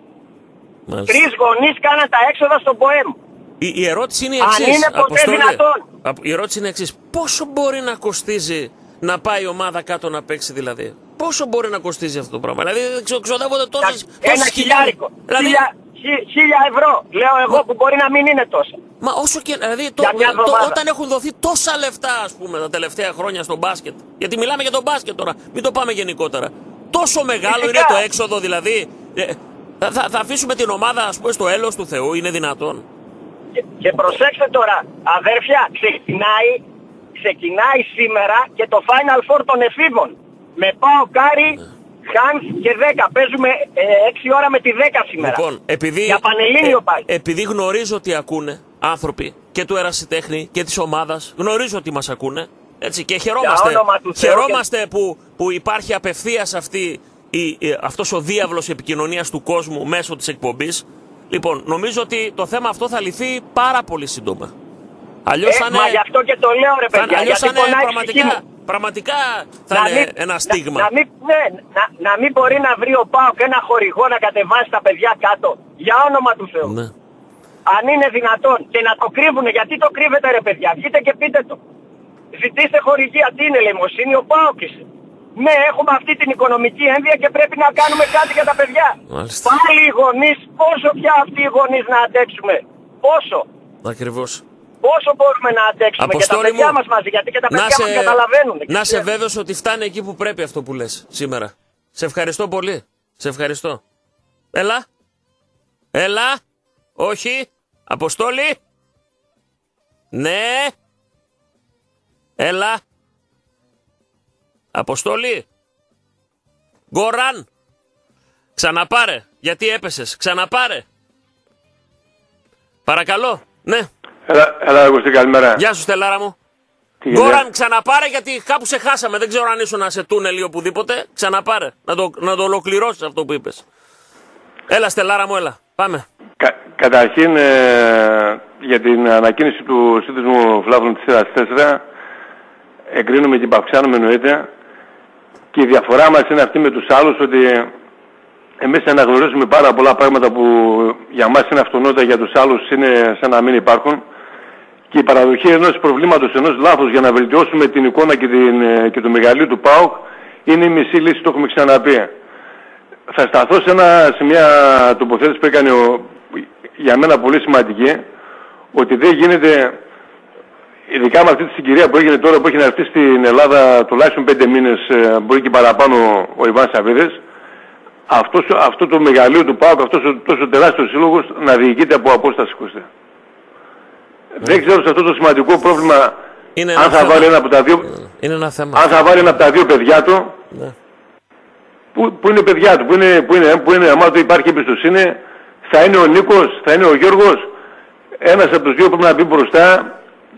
Μάλιστα. Τρεις γονείς κάναν τα έξοδα στο ΠΟΕΜ. Η, η ερώτηση είναι η Αν εξής. είναι ποτέ Αποστόλη. δυνατόν. Α- Η ερώτηση είναι η εξής. Πόσο μπορεί να κοστίζει να πάει η ομάδα κάτω να παίξει δηλαδή. Πόσο μπορεί να κοστίζει αυτό το πράγμα. Δηλαδή ξο, ξοδεύονται τόσες, Ένα τόσες χιλιάρικο. Δηλαδή, Χίλια, χι- χίλια ευρώ. Λέω εγώ που μπορεί να μην είναι τόσα. μα όσο και. Δηλαδή, το, Για μια το, εβδομάδα. όταν έχουν δοθεί τόσα λεφτά, ας πούμε, τα τελευταία χρόνια στο μπάσκετ. Γιατί μιλάμε για το μπάσκετ τώρα. Μην το πάμε γενικότερα. Τόσο μεγάλο Φυσικά. είναι το έξοδο, δηλαδή. Ε, θα, θα, θα αφήσουμε την ομάδα, ας πούμε, στο έλεος του Θεού. Είναι δυνατόν. Και, και προσέξτε τώρα, αδέρφια, ξεκινάει, ξεκινάει σήμερα και το Final Four των εφήβων. Με Πάο Κάρι, Χάνς και δέκα. Παίζουμε ε, έξι ώρα με τη δέκα σήμερα. Λοιπόν, επειδή, Για Πανελλήνιο πάει. επειδή γνωρίζω ότι ακούνε άνθρωποι και του ερασιτέχνη και της ομάδας, γνωρίζω ότι μας ακούνε. Έτσι, και χαιρόμαστε, όνομα του Θεού χαιρόμαστε που, που υπάρχει απευθείας αυτή, η, η, αυτός ο διάβλος επικοινωνίας του κόσμου μέσω της εκπομπής. Λοιπόν, νομίζω ότι το θέμα αυτό θα λυθεί πάρα πολύ σύντομα. Αλλιώς Ε, θα μα είναι, γι' αυτό και το λέω ρε θα, παιδιά, αλλιώς γιατί θα είναι πονάει η ψυχή πραγματικά, μου. πραγματικά θα Να είναι μην- ένα να- στίγμα. Να, μην, ναι, να, να μην μπορεί να βρει ο ΠΑΟΚ ένα χορηγό να κατεβάσει τα παιδιά κάτω. Για όνομα του Θεού. Ναι. Αν είναι δυνατόν και να το κρύβουνε, γιατί το κρύβετε ρε παιδιά, βγείτε και πείτε το. Ζητήστε χορηγία, τι είναι λαιμοσύνη, ο ΠΑΟΚ είσαι. Ναι, έχουμε αυτή την οικονομική ένδυα και πρέπει να κάνουμε κάτι για τα παιδιά. Μάλιστα. Πάλι οι γονείς, πόσο πια αυτοί οι γονείς να αντέξουμε. Πόσο. Ακριβώς. Πόσο μπορούμε να αντέξουμε και τα Αποστόλη παιδιά μου, μας μαζί, γιατί και τα να παιδιά σε- μας καταλαβαίνουν. και Να είσαι ξέρουν. βέβαιος ότι φτάνει εκεί που πρέπει αυτό που λες σήμερα. Σε ευχαριστώ πολύ. Σε ευχαριστώ. Έλα. Έλα. Όχι. Αποστόλη. Ναι. Έλα. Αποστόλη. Γκοράν. Ξαναπάρε. Γιατί έπεσες. Ξαναπάρε. Παρακαλώ. Ναι. Έλα, έλα Αγωστή, καλημέρα. Γεια σου Στελάρα μου. Τι γίνεται? Γκόραν, ξαναπάρε γιατί κάπου σε χάσαμε. Δεν ξέρω αν ήσουν σε τούνελ ή οπουδήποτε. Ξαναπάρε. Να το, να το ολοκληρώσεις αυτό που είπες. Έλα Στελάρα μου, έλα. Πάμε. Κα, καταρχήν ε, για την ανακοίνηση του σύνδεσμου Φλάβων της σειράς τέσσερα εγκρίνουμε και υπαυξάνουμε εννοείται, και η διαφορά μας είναι αυτή με τους άλλους, ότι εμείς αναγνωρίζουμε πάρα πολλά πράγματα που για μας είναι αυτονόητα, για τους άλλους είναι σαν να μην υπάρχουν, και η παραδοχή ενός προβλήματος, ενός λάθους για να βελτιώσουμε την εικόνα και, την, και το μεγαλείο του ΠΑΟΚ είναι η μισή λύση, το έχουμε ξαναπεί. Θα σταθώ σε, ένα, σε μια τοποθέτηση που έκανε ο, για μένα πολύ σημαντική, ότι δεν γίνεται ειδικά με αυτή τη συγκυρία που έγινε τώρα, που έχει έρθει στην Ελλάδα τουλάχιστον πέντε μήνες, μπορεί και παραπάνω, ο Ιβάν Σαββίδης, αυτός, αυτό το μεγαλείο του ΠΑΟΚ, αυτός ο τόσο τεράστιος σύλλογος να διοικείται από απόσταση. Mm. Δεν ξέρω σε αυτό το σημαντικό πρόβλημα είναι αν θα θέμα. βάλει ένα από τα δύο, είναι ένα θέμα. αν θα βάλει ένα από τα δύο παιδιά του, ναι. που, που είναι παιδιά του, που είναι, που είναι, που είναι άμα του υπάρχει εμπιστοσύνη, θα είναι ο Νίκος, θα είναι ο Γιώργος, ένας από τους δύο πρέπει να μπει μπροστά,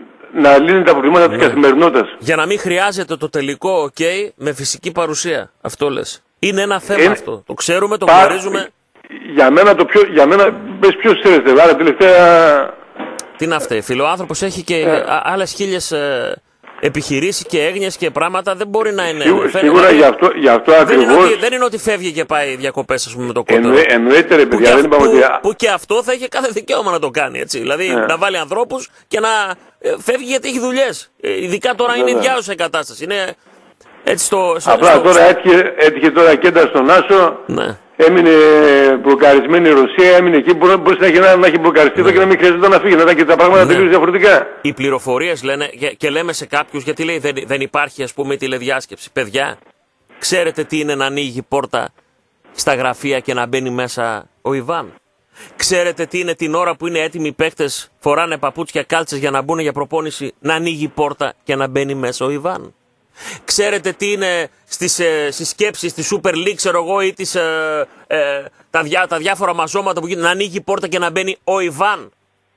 να λύνει τα προβλήματα ναι. της καθημερινότητας. Για να μην χρειάζεται το τελικό OK με φυσική παρουσία. Αυτό λες. Είναι ένα θέμα είναι... αυτό. Το ξέρουμε, το Πά... γνωρίζουμε. Για μένα το πιο... Για μένα, πες ποιος ξέρετε, άρα τελευταία... Τι είναι αυτή. Φιλοάνθρωπος έχει και ε. άλλες χίλιες ε, επιχειρήσεις και έγνοιες και πράγματα. Δεν μπορεί να είναι. Σίγουρα, σίγουρα γι' αυτό, γι αυτό δεν ακριβώς. Είναι ότι, δεν είναι ότι φεύγει και πάει διακοπές, ας πούμε, με το κότερο. Εννοεί, εννοείται ρε παιδιά, που δεν είπαμε ότι... Που και αυτό θα είχε κάθε δικαίωμα να το κάνει, έτσι. Δηλαδή ε. να βάλει ανθρώπους και να ε, φεύγει γιατί έχει δουλειές. Ε, ειδικά τώρα Βέβαια. είναι ιδιάζουσα η κατάσταση. Είναι έτσι στο... Απλά στο, τώρα έτυχε, έτυχε τώρα κέντα στον Άσο. Ναι. Έμεινε μπλοκαρισμένη η Ρωσία, έμεινε εκεί. Μπορεί, μπορεί να, έχει, να έχει μπλοκαριστεί εδώ ναι. και να μην χρειάζεται να φύγει. Να ήταν και τα πράγματα ναι. τελείως διαφορετικά. Οι πληροφορίες λένε και, και λέμε σε κάποιους, γιατί λέει δεν, δεν υπάρχει ας πούμε τηλεδιάσκεψη. Παιδιά, ξέρετε τι είναι να ανοίγει πόρτα στα γραφεία και να μπαίνει μέσα ο Ιβάν. Ξέρετε τι είναι την ώρα που είναι έτοιμοι οι παίκτες, φοράνε παπούτσια κάλτσες για να μπουν για προπόνηση, να ανοίγει πόρτα και να μπαίνει μέσα ο Ιβάν. Ξέρετε τι είναι στις, ε, στις σκέψεις της Super League, ξέρω εγώ, ή τις, ε, ε, τα, διά, τα διάφορα μαζώματα που γίνονται, να ανοίγει η πόρτα και να μπαίνει ο Ιβάν.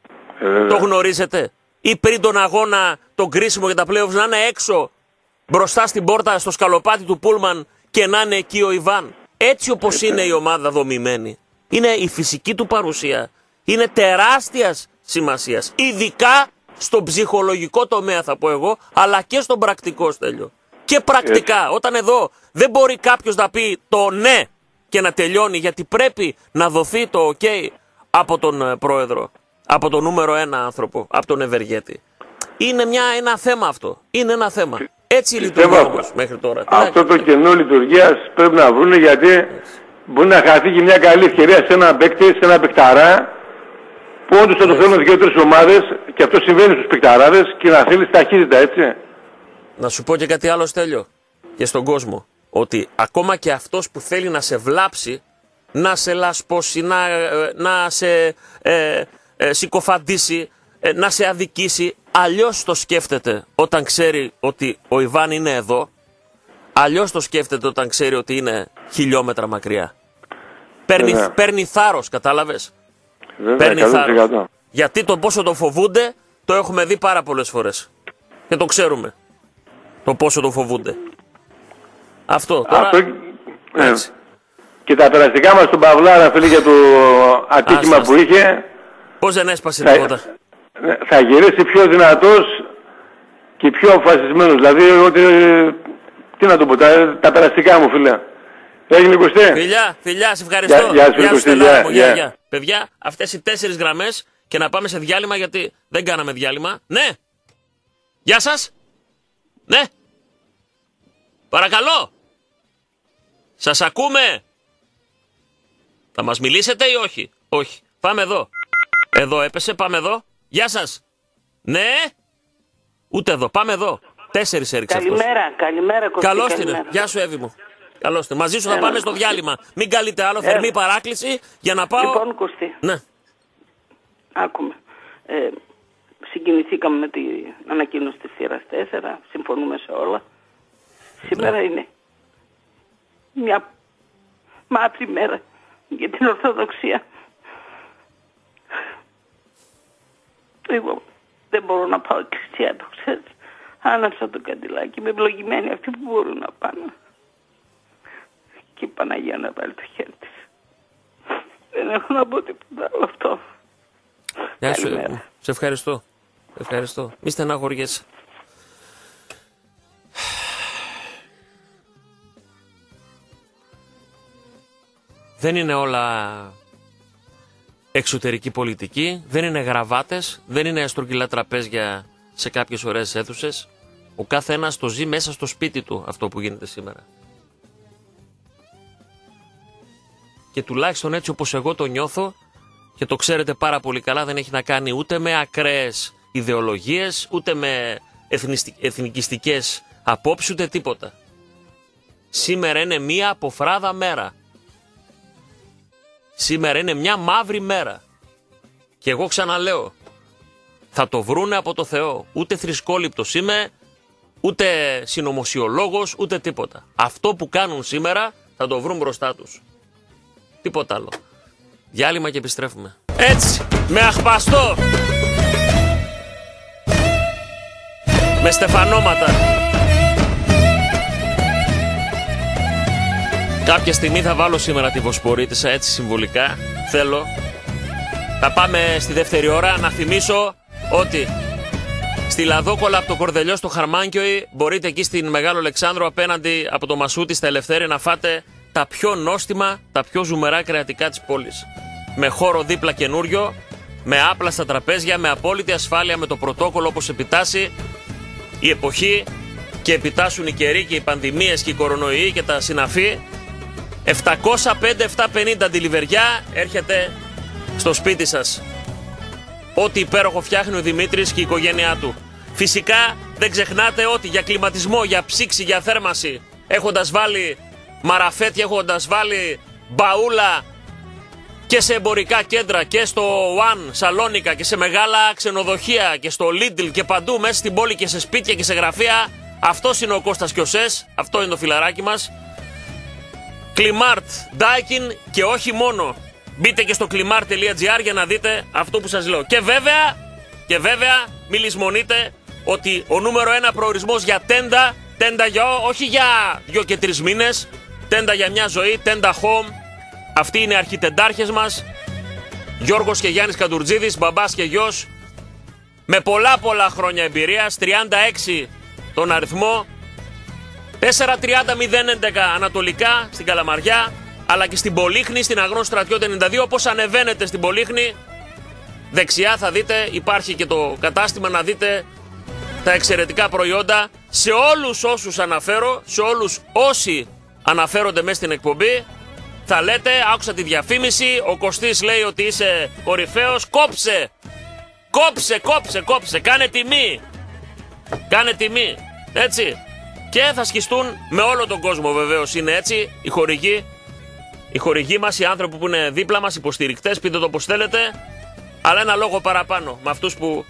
Ε, το γνωρίζετε. Ή πριν τον αγώνα, τον κρίσιμο για τα playoffs, να είναι έξω, μπροστά στην πόρτα, στο σκαλοπάτι του Πούλμαν και να είναι εκεί ο Ιβάν. Έτσι όπως είναι η ομάδα δομημένη. Είναι η φυσική του παρουσία. Είναι τεράστιας σημασίας. Ειδικά στον ψυχολογικό τομέα θα πω εγώ, αλλά και στον πρακτικό, Στέλιο. Και πρακτικά, Έτσι. όταν εδώ δεν μπορεί κάποιος να πει το ναι και να τελειώνει, γιατί πρέπει να δοθεί το ok από τον πρόεδρο, από τον νούμερο ένα άνθρωπο, από τον Ευεργέτη. Είναι μια, ένα θέμα αυτό. Είναι ένα θέμα. Έτσι λειτουργεί όμως μέχρι τώρα. Αυτό το κενό λειτουργίας πρέπει να βρούνε, γιατί Έτσι. μπορεί να χαθεί και μια καλή ευκαιρία σε ένα παίκτη, σε ένα παικταρά, που όντως θα το θέλουν δύο-τρεις ομάδες, και αυτό συμβαίνει στους παικταράδες, και να θέλεις ταχύτητα, έτσι. Να σου πω και κάτι άλλο, Στέλιο, και στον κόσμο. Ότι ακόμα και αυτός που θέλει να σε βλάψει, να σε λασπώσει, να, να σε ε, ε, συκοφαντήσει, ε, να σε αδικήσει, αλλιώς το σκέφτεται όταν ξέρει ότι ο Ιβάν είναι εδώ, αλλιώς το σκέφτεται όταν ξέρει ότι είναι χιλιόμετρα μακριά. Παίρνει, yeah. παίρνει θάρρος, κατάλαβες. Βέβαια, παίρνει θάρρος. Γιατί το πόσο το φοβούνται το έχουμε δει πάρα πολλές φορές. Και το ξέρουμε. Το πόσο το φοβούνται. Αυτό. Τώρα... Αυτό... Ε, και τα περαστικά μας στον Παυλάρα, φίλε, για το ατύχημα Άσπαστε. που είχε. Πώς δεν έσπασε θα, τίποτα. Θα γυρίσει πιο δυνατός και πιο αποφασισμένος. Δηλαδή, ότι, τι να το πω, τα, τα περαστικά μου, φίλε. Έγινε, Κωστέ. Φιλιά, φιλιά, σε ευχαριστώ. Γεια, γεια, γεια σου, Στελάρα μου, γεια, γεια. Παιδιά, αυτές οι τέσσερις γραμμές και να πάμε σε διάλειμμα, γιατί δεν κάναμε διάλειμμα. Ναι. Γεια σας. Ναι. Παρακαλώ. Σας ακούμε. Θα μας μιλήσετε ή όχι? Όχι. Πάμε εδώ. Εδώ έπεσε, πάμε εδώ. Γεια σας. Ναι. Ούτε εδώ, πάμε εδώ. Τέσσερις έριξε αυτός. Καλημέρα, καλημέρα Κωστή. Καλώς την. Γεια σου, Εύη μου. Καλώς την. Μαζί σου θα πάμε στο διάλειμμα. Μην καλείτε άλλο, θερμή ε. παράκληση για να πάω. Λοιπόν, Κωστή. Ναι. Άκουμε. Ε, συγκινηθήκαμε με την ανακοίνωση της σειράς τέσσερα. Συμφωνούμε σε όλα. Σήμερα ναι. είναι μια μαύρη μέρα για την Ορθοδοξία. Εγώ δεν μπορώ να πάω εκκλησία, το ξέρεις. Άναψα το καντιλάκι, με ευλογημένοι αυτοί που μπορούν να πάνε. Και η Παναγία να βάλει το χέρι της. Δεν έχω να πω τίποτα άλλο αυτό. Γεια σου. Σε ευχαριστώ. Σε ευχαριστώ. Μη στεναχωριέσαι. Δεν είναι όλα εξωτερική πολιτική, δεν είναι γραβάτες, δεν είναι στρογγυλά τραπέζια σε κάποιες ωραίες αίθουσες. Ο κάθε ένας το ζει μέσα στο σπίτι του αυτό που γίνεται σήμερα. Και τουλάχιστον έτσι όπως εγώ το νιώθω, και το ξέρετε πάρα πολύ καλά, δεν έχει να κάνει ούτε με ακραίες ιδεολογίες, ούτε με εθνικιστικές απόψεις, ούτε τίποτα. Σήμερα είναι μία αποφράδα μέρα. Σήμερα είναι μια μαύρη μέρα. Και εγώ ξαναλέω, θα το βρούνε από το Θεό. Ούτε θρησκόληπτος είμαι, ούτε συνωμοσιολόγος, ούτε τίποτα. Αυτό που κάνουν σήμερα θα το βρουν μπροστά τους. Τίποτα άλλο. Διάλειμμα και επιστρέφουμε. Έτσι, με αχπαστό, με στεφανώματα. Κάποια στιγμή θα βάλω σήμερα τη Βοσπορίτισσα, έτσι συμβολικά. Θέλω. Θα πάμε στη δεύτερη ώρα. Να θυμίσω ότι στη Λαδόκολα από το Κορδελιό στο Χαρμάνκιοι μπορείτε εκεί στην Μεγάλο Αλεξάνδρο απέναντι από το Μασούτι στα Ελευθέρια να φάτε τα πιο νόστιμα, τα πιο ζουμερά κρεατικά της πόλης. Με χώρο δίπλα καινούριο, με άπλα στα τραπέζια, με απόλυτη ασφάλεια, με το πρωτόκολλο όπως επιτάσσει η εποχή και επιτάσσουν οι καιροί και οι πανδημίες και οι κορονοϊοί και τα συναφή. επτακόσια πέντε επτακόσια πενήντα αντιλιβεριά, έρχεται στο σπίτι σας. Ό,τι υπέροχο φτιάχνει ο Δημήτρης και η οικογένειά του. Φυσικά δεν ξεχνάτε ότι για κλιματισμό, για ψήξη, για θέρμαση, έχοντας βάλει μαραφέτια, έχοντας βάλει μπαούλα και σε εμπορικά κέντρα και στο One Σαλόνικα και σε μεγάλα ξενοδοχεία και στο Lidl και παντού μέσα στην πόλη και σε σπίτια και σε γραφεία, αυτός είναι ο Κώστας Κιωσές, αυτό είναι το φιλαράκι μας. Κλιμάρτ, Daikin και όχι μόνο. Μπείτε και στο κλιμάρτ τελεία τζι άρ για να δείτε αυτό που σας λέω. Και βέβαια, και βέβαια μη λησμονείτε ότι ο νούμερο ένα προορισμός για τέντα, τέντα για, όχι για δυο και τρεις μήνες, τέντα για μια ζωή, τέντα home. Αυτοί είναι οι αρχιτεντάρχες μας, Γιώργος και Γιάννης Καντουρτζίδης, μπαμπάς και γιος, με πολλά πολλά χρόνια εμπειρίας, τριάντα έξι τον αριθμό, τέσσερα τριάντα μηδέν έντεκα ανατολικά στην Καλαμαριά, αλλά και στην Πολύχνη, στην Αγρών Στρατιώτη ενενήντα δύο. Όπως ανεβαίνετε στην Πολύχνη, δεξιά θα δείτε, υπάρχει και το κατάστημα να δείτε τα εξαιρετικά προϊόντα. Σε όλους όσους αναφέρω, σε όλους όσοι αναφέρονται μέσα στην εκπομπή, θα λέτε, άκουσα τη διαφήμιση, ο Κωστής λέει ότι είσαι κορυφαίος, κόψε, κόψε, κόψε, κόψε, κάνε τιμή, κάνε τιμή, έτσι. Και θα σκιστούν με όλο τον κόσμο, βεβαίως είναι έτσι, οι χορηγοί, οι χορηγοί μας, οι άνθρωποι που είναι δίπλα μας, υποστηρικτές, πείτε το όπως θέλετε, αλλά ένα λόγο παραπάνω με αυτούς που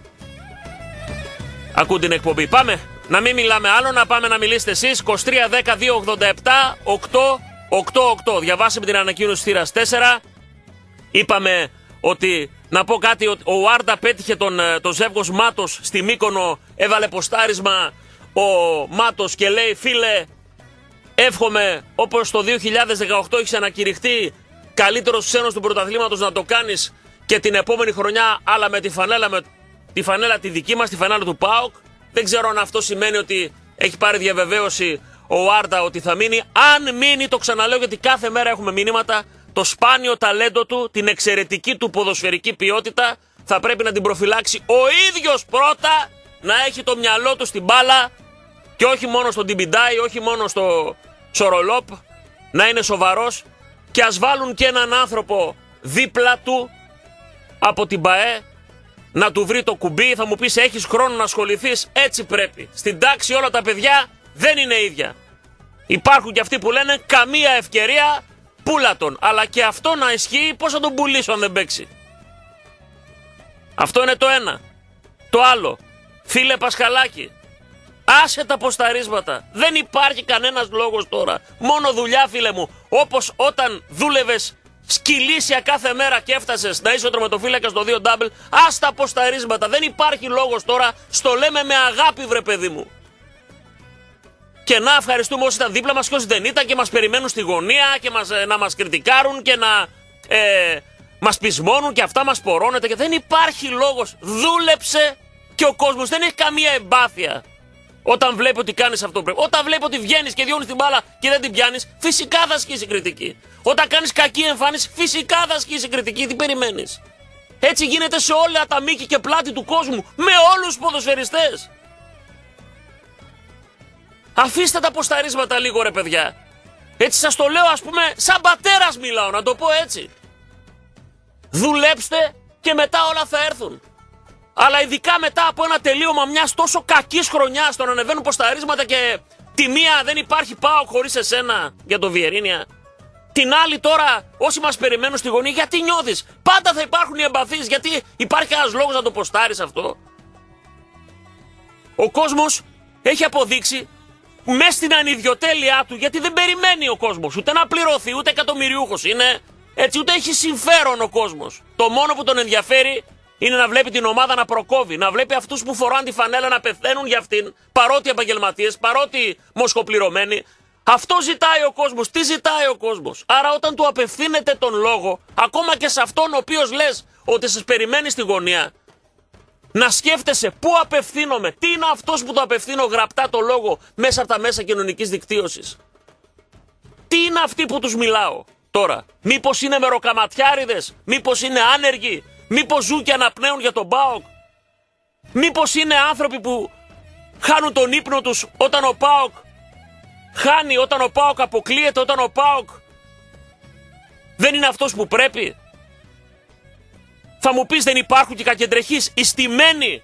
ακούν την εκπομπή. Πάμε, να μην μιλάμε άλλο, να πάμε να μιλήσετε εσείς, είκοσι τρία δέκα δύο ογδόντα επτά οκτώ οκτώ οκτώ. Διαβάσαμε την ανακοίνωση θύρας τέσσερα. Είπαμε ότι, να πω κάτι, ο Άρντα πέτυχε τον, τον ζεύγος Μάτος στη Μύκονο, έβαλε ποστάρισμα ο Μάτος και λέει, φίλε, εύχομαι όπως το δύο χιλιάδες δεκαοκτώ έχεις ανακηρυχτεί καλύτερος ξένος του πρωταθλήματος να το κάνεις και την επόμενη χρονιά, αλλά με τη φανέλα, με τη φανέλα τη δική μας, τη φανέλα του ΠΑΟΚ. Δεν ξέρω αν αυτό σημαίνει ότι έχει πάρει διαβεβαίωση ο Άρντα ότι θα μείνει. Αν μείνει, το ξαναλέω γιατί κάθε μέρα έχουμε μηνύματα, το σπάνιο ταλέντο του, την εξαιρετική του ποδοσφαιρική ποιότητα θα πρέπει να την προφυλάξει ο ίδιος πρώτα, να έχει το μυαλό του στην μπάλα και όχι μόνο στον Τιμπιντάι, όχι μόνο στο Σορολόπ, να είναι σοβαρός και ας βάλουν και έναν άνθρωπο δίπλα του από την ΠΑΕ να του βρει το κουμπί. Θα μου πεις, έχεις χρόνο να ασχοληθείς, έτσι πρέπει. Στην τάξη όλα τα παιδιά δεν είναι ίδια. Υπάρχουν και αυτοί που λένε καμία ευκαιρία, πούλα τον. Αλλά και αυτό να ισχύει, πώς θα τον πουλήσω αν δεν παίξει. Αυτό είναι το ένα. Το άλλο, φίλε Πασχαλάκη, άσε τα ποσταρίσματα. Δεν υπάρχει κανένας λόγος τώρα. Μόνο δουλειά, φίλε μου. Όπως όταν δούλευες σκυλίσια κάθε μέρα και έφτασες να είσαι ο τερματοφύλακας στο δύο double, ας τα ποσταρίσματα. Δεν υπάρχει λόγος τώρα. Στο λέμε με αγάπη, βρε παιδί μου. Και να ευχαριστούμε όσοι ήταν δίπλα μας και όσοι δεν ήταν και μας περιμένουν στη γωνία και μας, ε, να μας κριτικάρουν και να ε, μας πεισμώνουν και αυτά μας πορώνεται. Και δεν υπάρχει λόγος. Δούλεψε και ο κόσμος δεν έχει καμία εμπάθεια. Όταν βλέπει ότι κάνεις αυτό που πρέπει. Όταν βλέπει ότι βγαίνεις και διώνεις την μπάλα και δεν την πιάνεις, φυσικά θα ασκήσει κριτική. Όταν κάνεις κακή εμφάνιση, φυσικά θα ασκήσει κριτική. Τι περιμένεις? Έτσι γίνεται σε όλα τα μήκη και πλάτη του κόσμου. Με όλους τους ποδοσφαιριστές. Αφήστε τα ποσταρίσματα λίγο, ρε παιδιά. Έτσι σας το λέω, ας πούμε, σαν πατέρας μιλάω, να το πω έτσι. Δουλέψτε και μετά όλα θα έρθουν. Αλλά ειδικά μετά από ένα τελείωμα μιας τόσο κακής χρονιάς, το να ανεβαίνουν ποσταρίσματα και τη μία δεν υπάρχει ΠΑΟΚ χωρίς εσένα για το Βιερίνια. Την άλλη τώρα όσοι μας περιμένουν στη γωνία, γιατί νιώθεις? Πάντα θα υπάρχουν οι εμπαθείς, γιατί υπάρχει ένας λόγος να το ποστάρεις αυτό. Ο κόσμος έχει αποδείξει μέσα στην ανιδιοτέλειά του, γιατί δεν περιμένει ο κόσμος ούτε να πληρωθεί, ούτε εκατομμυριούχος είναι, έτσι, ούτε έχει συμφέρον ο κόσμος. Το μόνο που τον ενδιαφέρει είναι να βλέπει την ομάδα να προκόβει, να βλέπει αυτούς που φοράνε τη φανέλα να πεθαίνουν για αυτήν, παρότι επαγγελματίες, παρότι μοσχοπληρωμένοι. Αυτό ζητάει ο κόσμος. Τι ζητάει ο κόσμος? Άρα όταν του απευθύνεται τον λόγο, ακόμα και σε αυτόν ο οποίος λες ότι σας περιμένει στη γωνία, να σκέφτεσαι πού απευθύνομαι, τι είναι αυτός που το απευθύνω γραπτά το λόγο μέσα από τα μέσα κοινωνικής δικτύωσης. Τι είναι αυτοί που τους μιλάω τώρα? Μήπως είναι μεροκαματιάριδες? Μήπως είναι άνεργοι? Μήπως ζουν και αναπνέουν για τον ΠΑΟΚ? Μήπως είναι άνθρωποι που χάνουν τον ύπνο τους όταν ο ΠΑΟΚ χάνει, όταν ο ΠΑΟΚ αποκλείεται, όταν ο ΠΑΟΚ δεν είναι αυτός που πρέπει? Θα μου πεις, δεν υπάρχουν και κακεντρεχείς, ιστημένοι?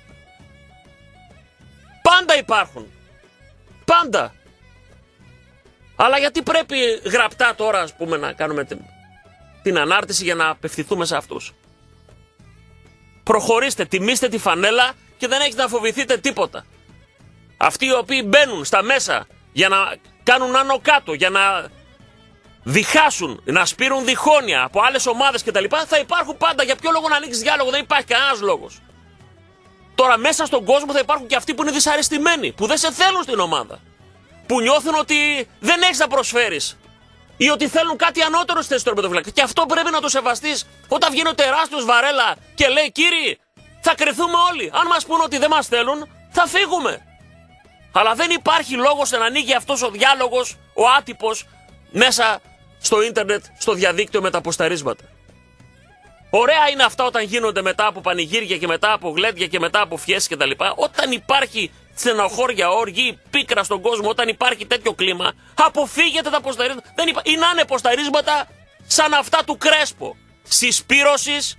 Πάντα υπάρχουν. Πάντα. Αλλά γιατί πρέπει γραπτά τώρα, ας πούμε, να κάνουμε την, την ανάρτηση για να απευθυνθούμε σε αυτούς? Προχωρήστε, τιμήστε τη φανέλα και δεν έχετε να φοβηθείτε τίποτα. Αυτοί οι οποίοι μπαίνουν στα μέσα για να κάνουν άνω κάτω, για να διχάσουν, να σπείρουν διχόνοια από άλλες ομάδες κτλ. Θα υπάρχουν πάντα. Για ποιο λόγο να ανοίξεις διάλογο? Δεν υπάρχει κανένας λόγος. Τώρα μέσα στον κόσμο θα υπάρχουν και αυτοί που είναι δυσαρεστημένοι, που δεν σε θέλουν στην ομάδα, που νιώθουν ότι δεν έχεις να προσφέρεις ή ότι θέλουν κάτι ανώτερο στη θέση του τερματοφυλακή. Και αυτό πρέπει να το σεβαστείς. Όταν βγαίνει ο τεράστιος Βαρέλα και λέει, κύριοι, θα κρυθούμε όλοι. Αν μας πούν ότι δεν μας θέλουν, θα φύγουμε. Αλλά δεν υπάρχει λόγος να ανοίγει αυτός ο διάλογος, ο άτυπος, μέσα στο ίντερνετ, στο διαδίκτυο με τα ποσταρίσματα. Ωραία είναι αυτά όταν γίνονται μετά από πανηγύρια και μετά από γλέντια και μετά από φιέσεις κτλ. Όταν υπάρχει στενοχώρια, οργή, πίκρα στον κόσμο, όταν υπάρχει τέτοιο κλίμα, αποφύγετε τα ποσταρίσματα. Δεν υπά... Ή να είναι ποσταρίσματα σαν αυτά του Κρέσπο. Συσπήρωσης,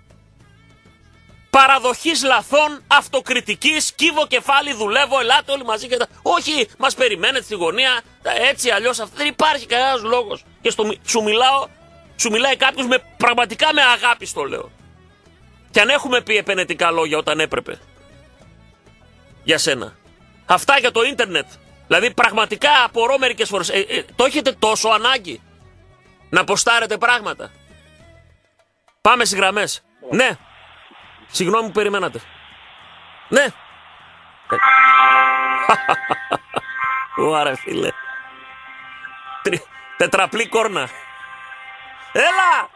παραδοχής λαθών, αυτοκριτικής, κύβω κεφάλι, δουλεύω, ελάτε όλοι μαζί και τα... Όχι, μας περιμένετε στη γωνία, έτσι αλλιώς. Δεν υπάρχει κανένας λόγος. Και στο... σου μιλάω, σου μιλάει κάποιος με, πραγματικά με αγάπη στο λέω. Και αν έχουμε πει επενετικά λόγια όταν έπρεπε. Για σένα. Αυτά για το ίντερνετ. Δηλαδή πραγματικά απορώ μερικές φορές. Ε, ε, το έχετε τόσο ανάγκη να ποστάρετε πράγματα? Πάμε στις γραμμές. Ναι. Συγγνώμη που περιμένατε. Ναι. Ωρα φίλε. Τρι... Τετραπλή κόρνα. Έλα.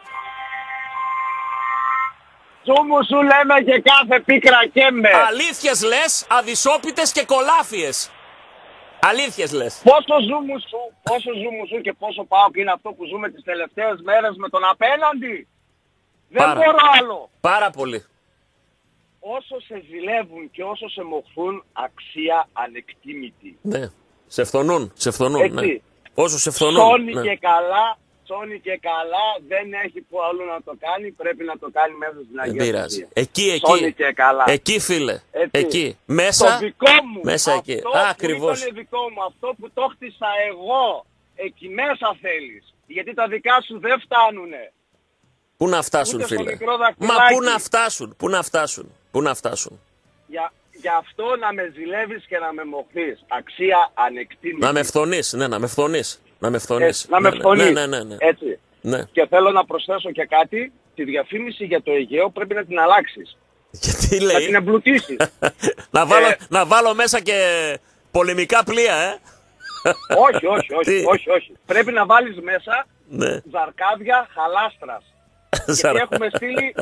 Ζούμου σου λέμε και κάθε πίκρα καίμε. Αλήθειες λες, αδυσόπιτες και κολάφιες. Αλήθειες λες. Πόσο ζούμου σου, πόσο ζούμου σου και πόσο ΠΑΟΚ είναι αυτό που ζούμε τις τελευταίες μέρες με τον απέναντι. Πάρα. Δεν μπορώ άλλο. Πάρα πολύ. Όσο σε ζηλεύουν και όσο σε μοχθούν, αξία ανεκτήμητη. Ναι. Σε φθονούν, σε φθονούν. Ναι. Όσο σε φθονούν. Σώνει ναι. και καλά. Σώνει και καλά, δεν έχει που αλλού να το κάνει, πρέπει να το κάνει μέσα στην Αγία Σοφία. Εκεί, εκεί, και καλά. εκεί φίλε, Έτσι. εκεί, μέσα, το δικό μου, μέσα αυτό εκεί. που Ακριβώς. ήταν δικό μου, αυτό που το χτίσα εγώ, εκεί μέσα θέλεις, γιατί τα δικά σου δεν φτάνουνε. Πού να φτάσουν Ούτε φίλε, μα πού να φτάσουν, πού να φτάσουν, πού να φτάσουν. Για, για αυτό να με ζηλεύεις και να με μοχθείς, αξία ανεκτήμητη. Να με φθονείς, ναι, να με φθονείς. Να με φθονείς. Να με ναι, φθονείς. Ναι, ναι, ναι, ναι. Έτσι. Ναι. Και θέλω να προσθέσω και κάτι. Τη διαφήμιση για το Αιγαίο πρέπει να την αλλάξεις. Γιατί λέει. Να την εμπλουτίσεις. να, βάλω, ε... να βάλω μέσα και πολεμικά πλοία, ε. όχι, όχι, όχι, όχι, όχι. Πρέπει να βάλεις μέσα ναι. ζαρκάδια χαλάστρας. Γιατί έχουμε στείλει...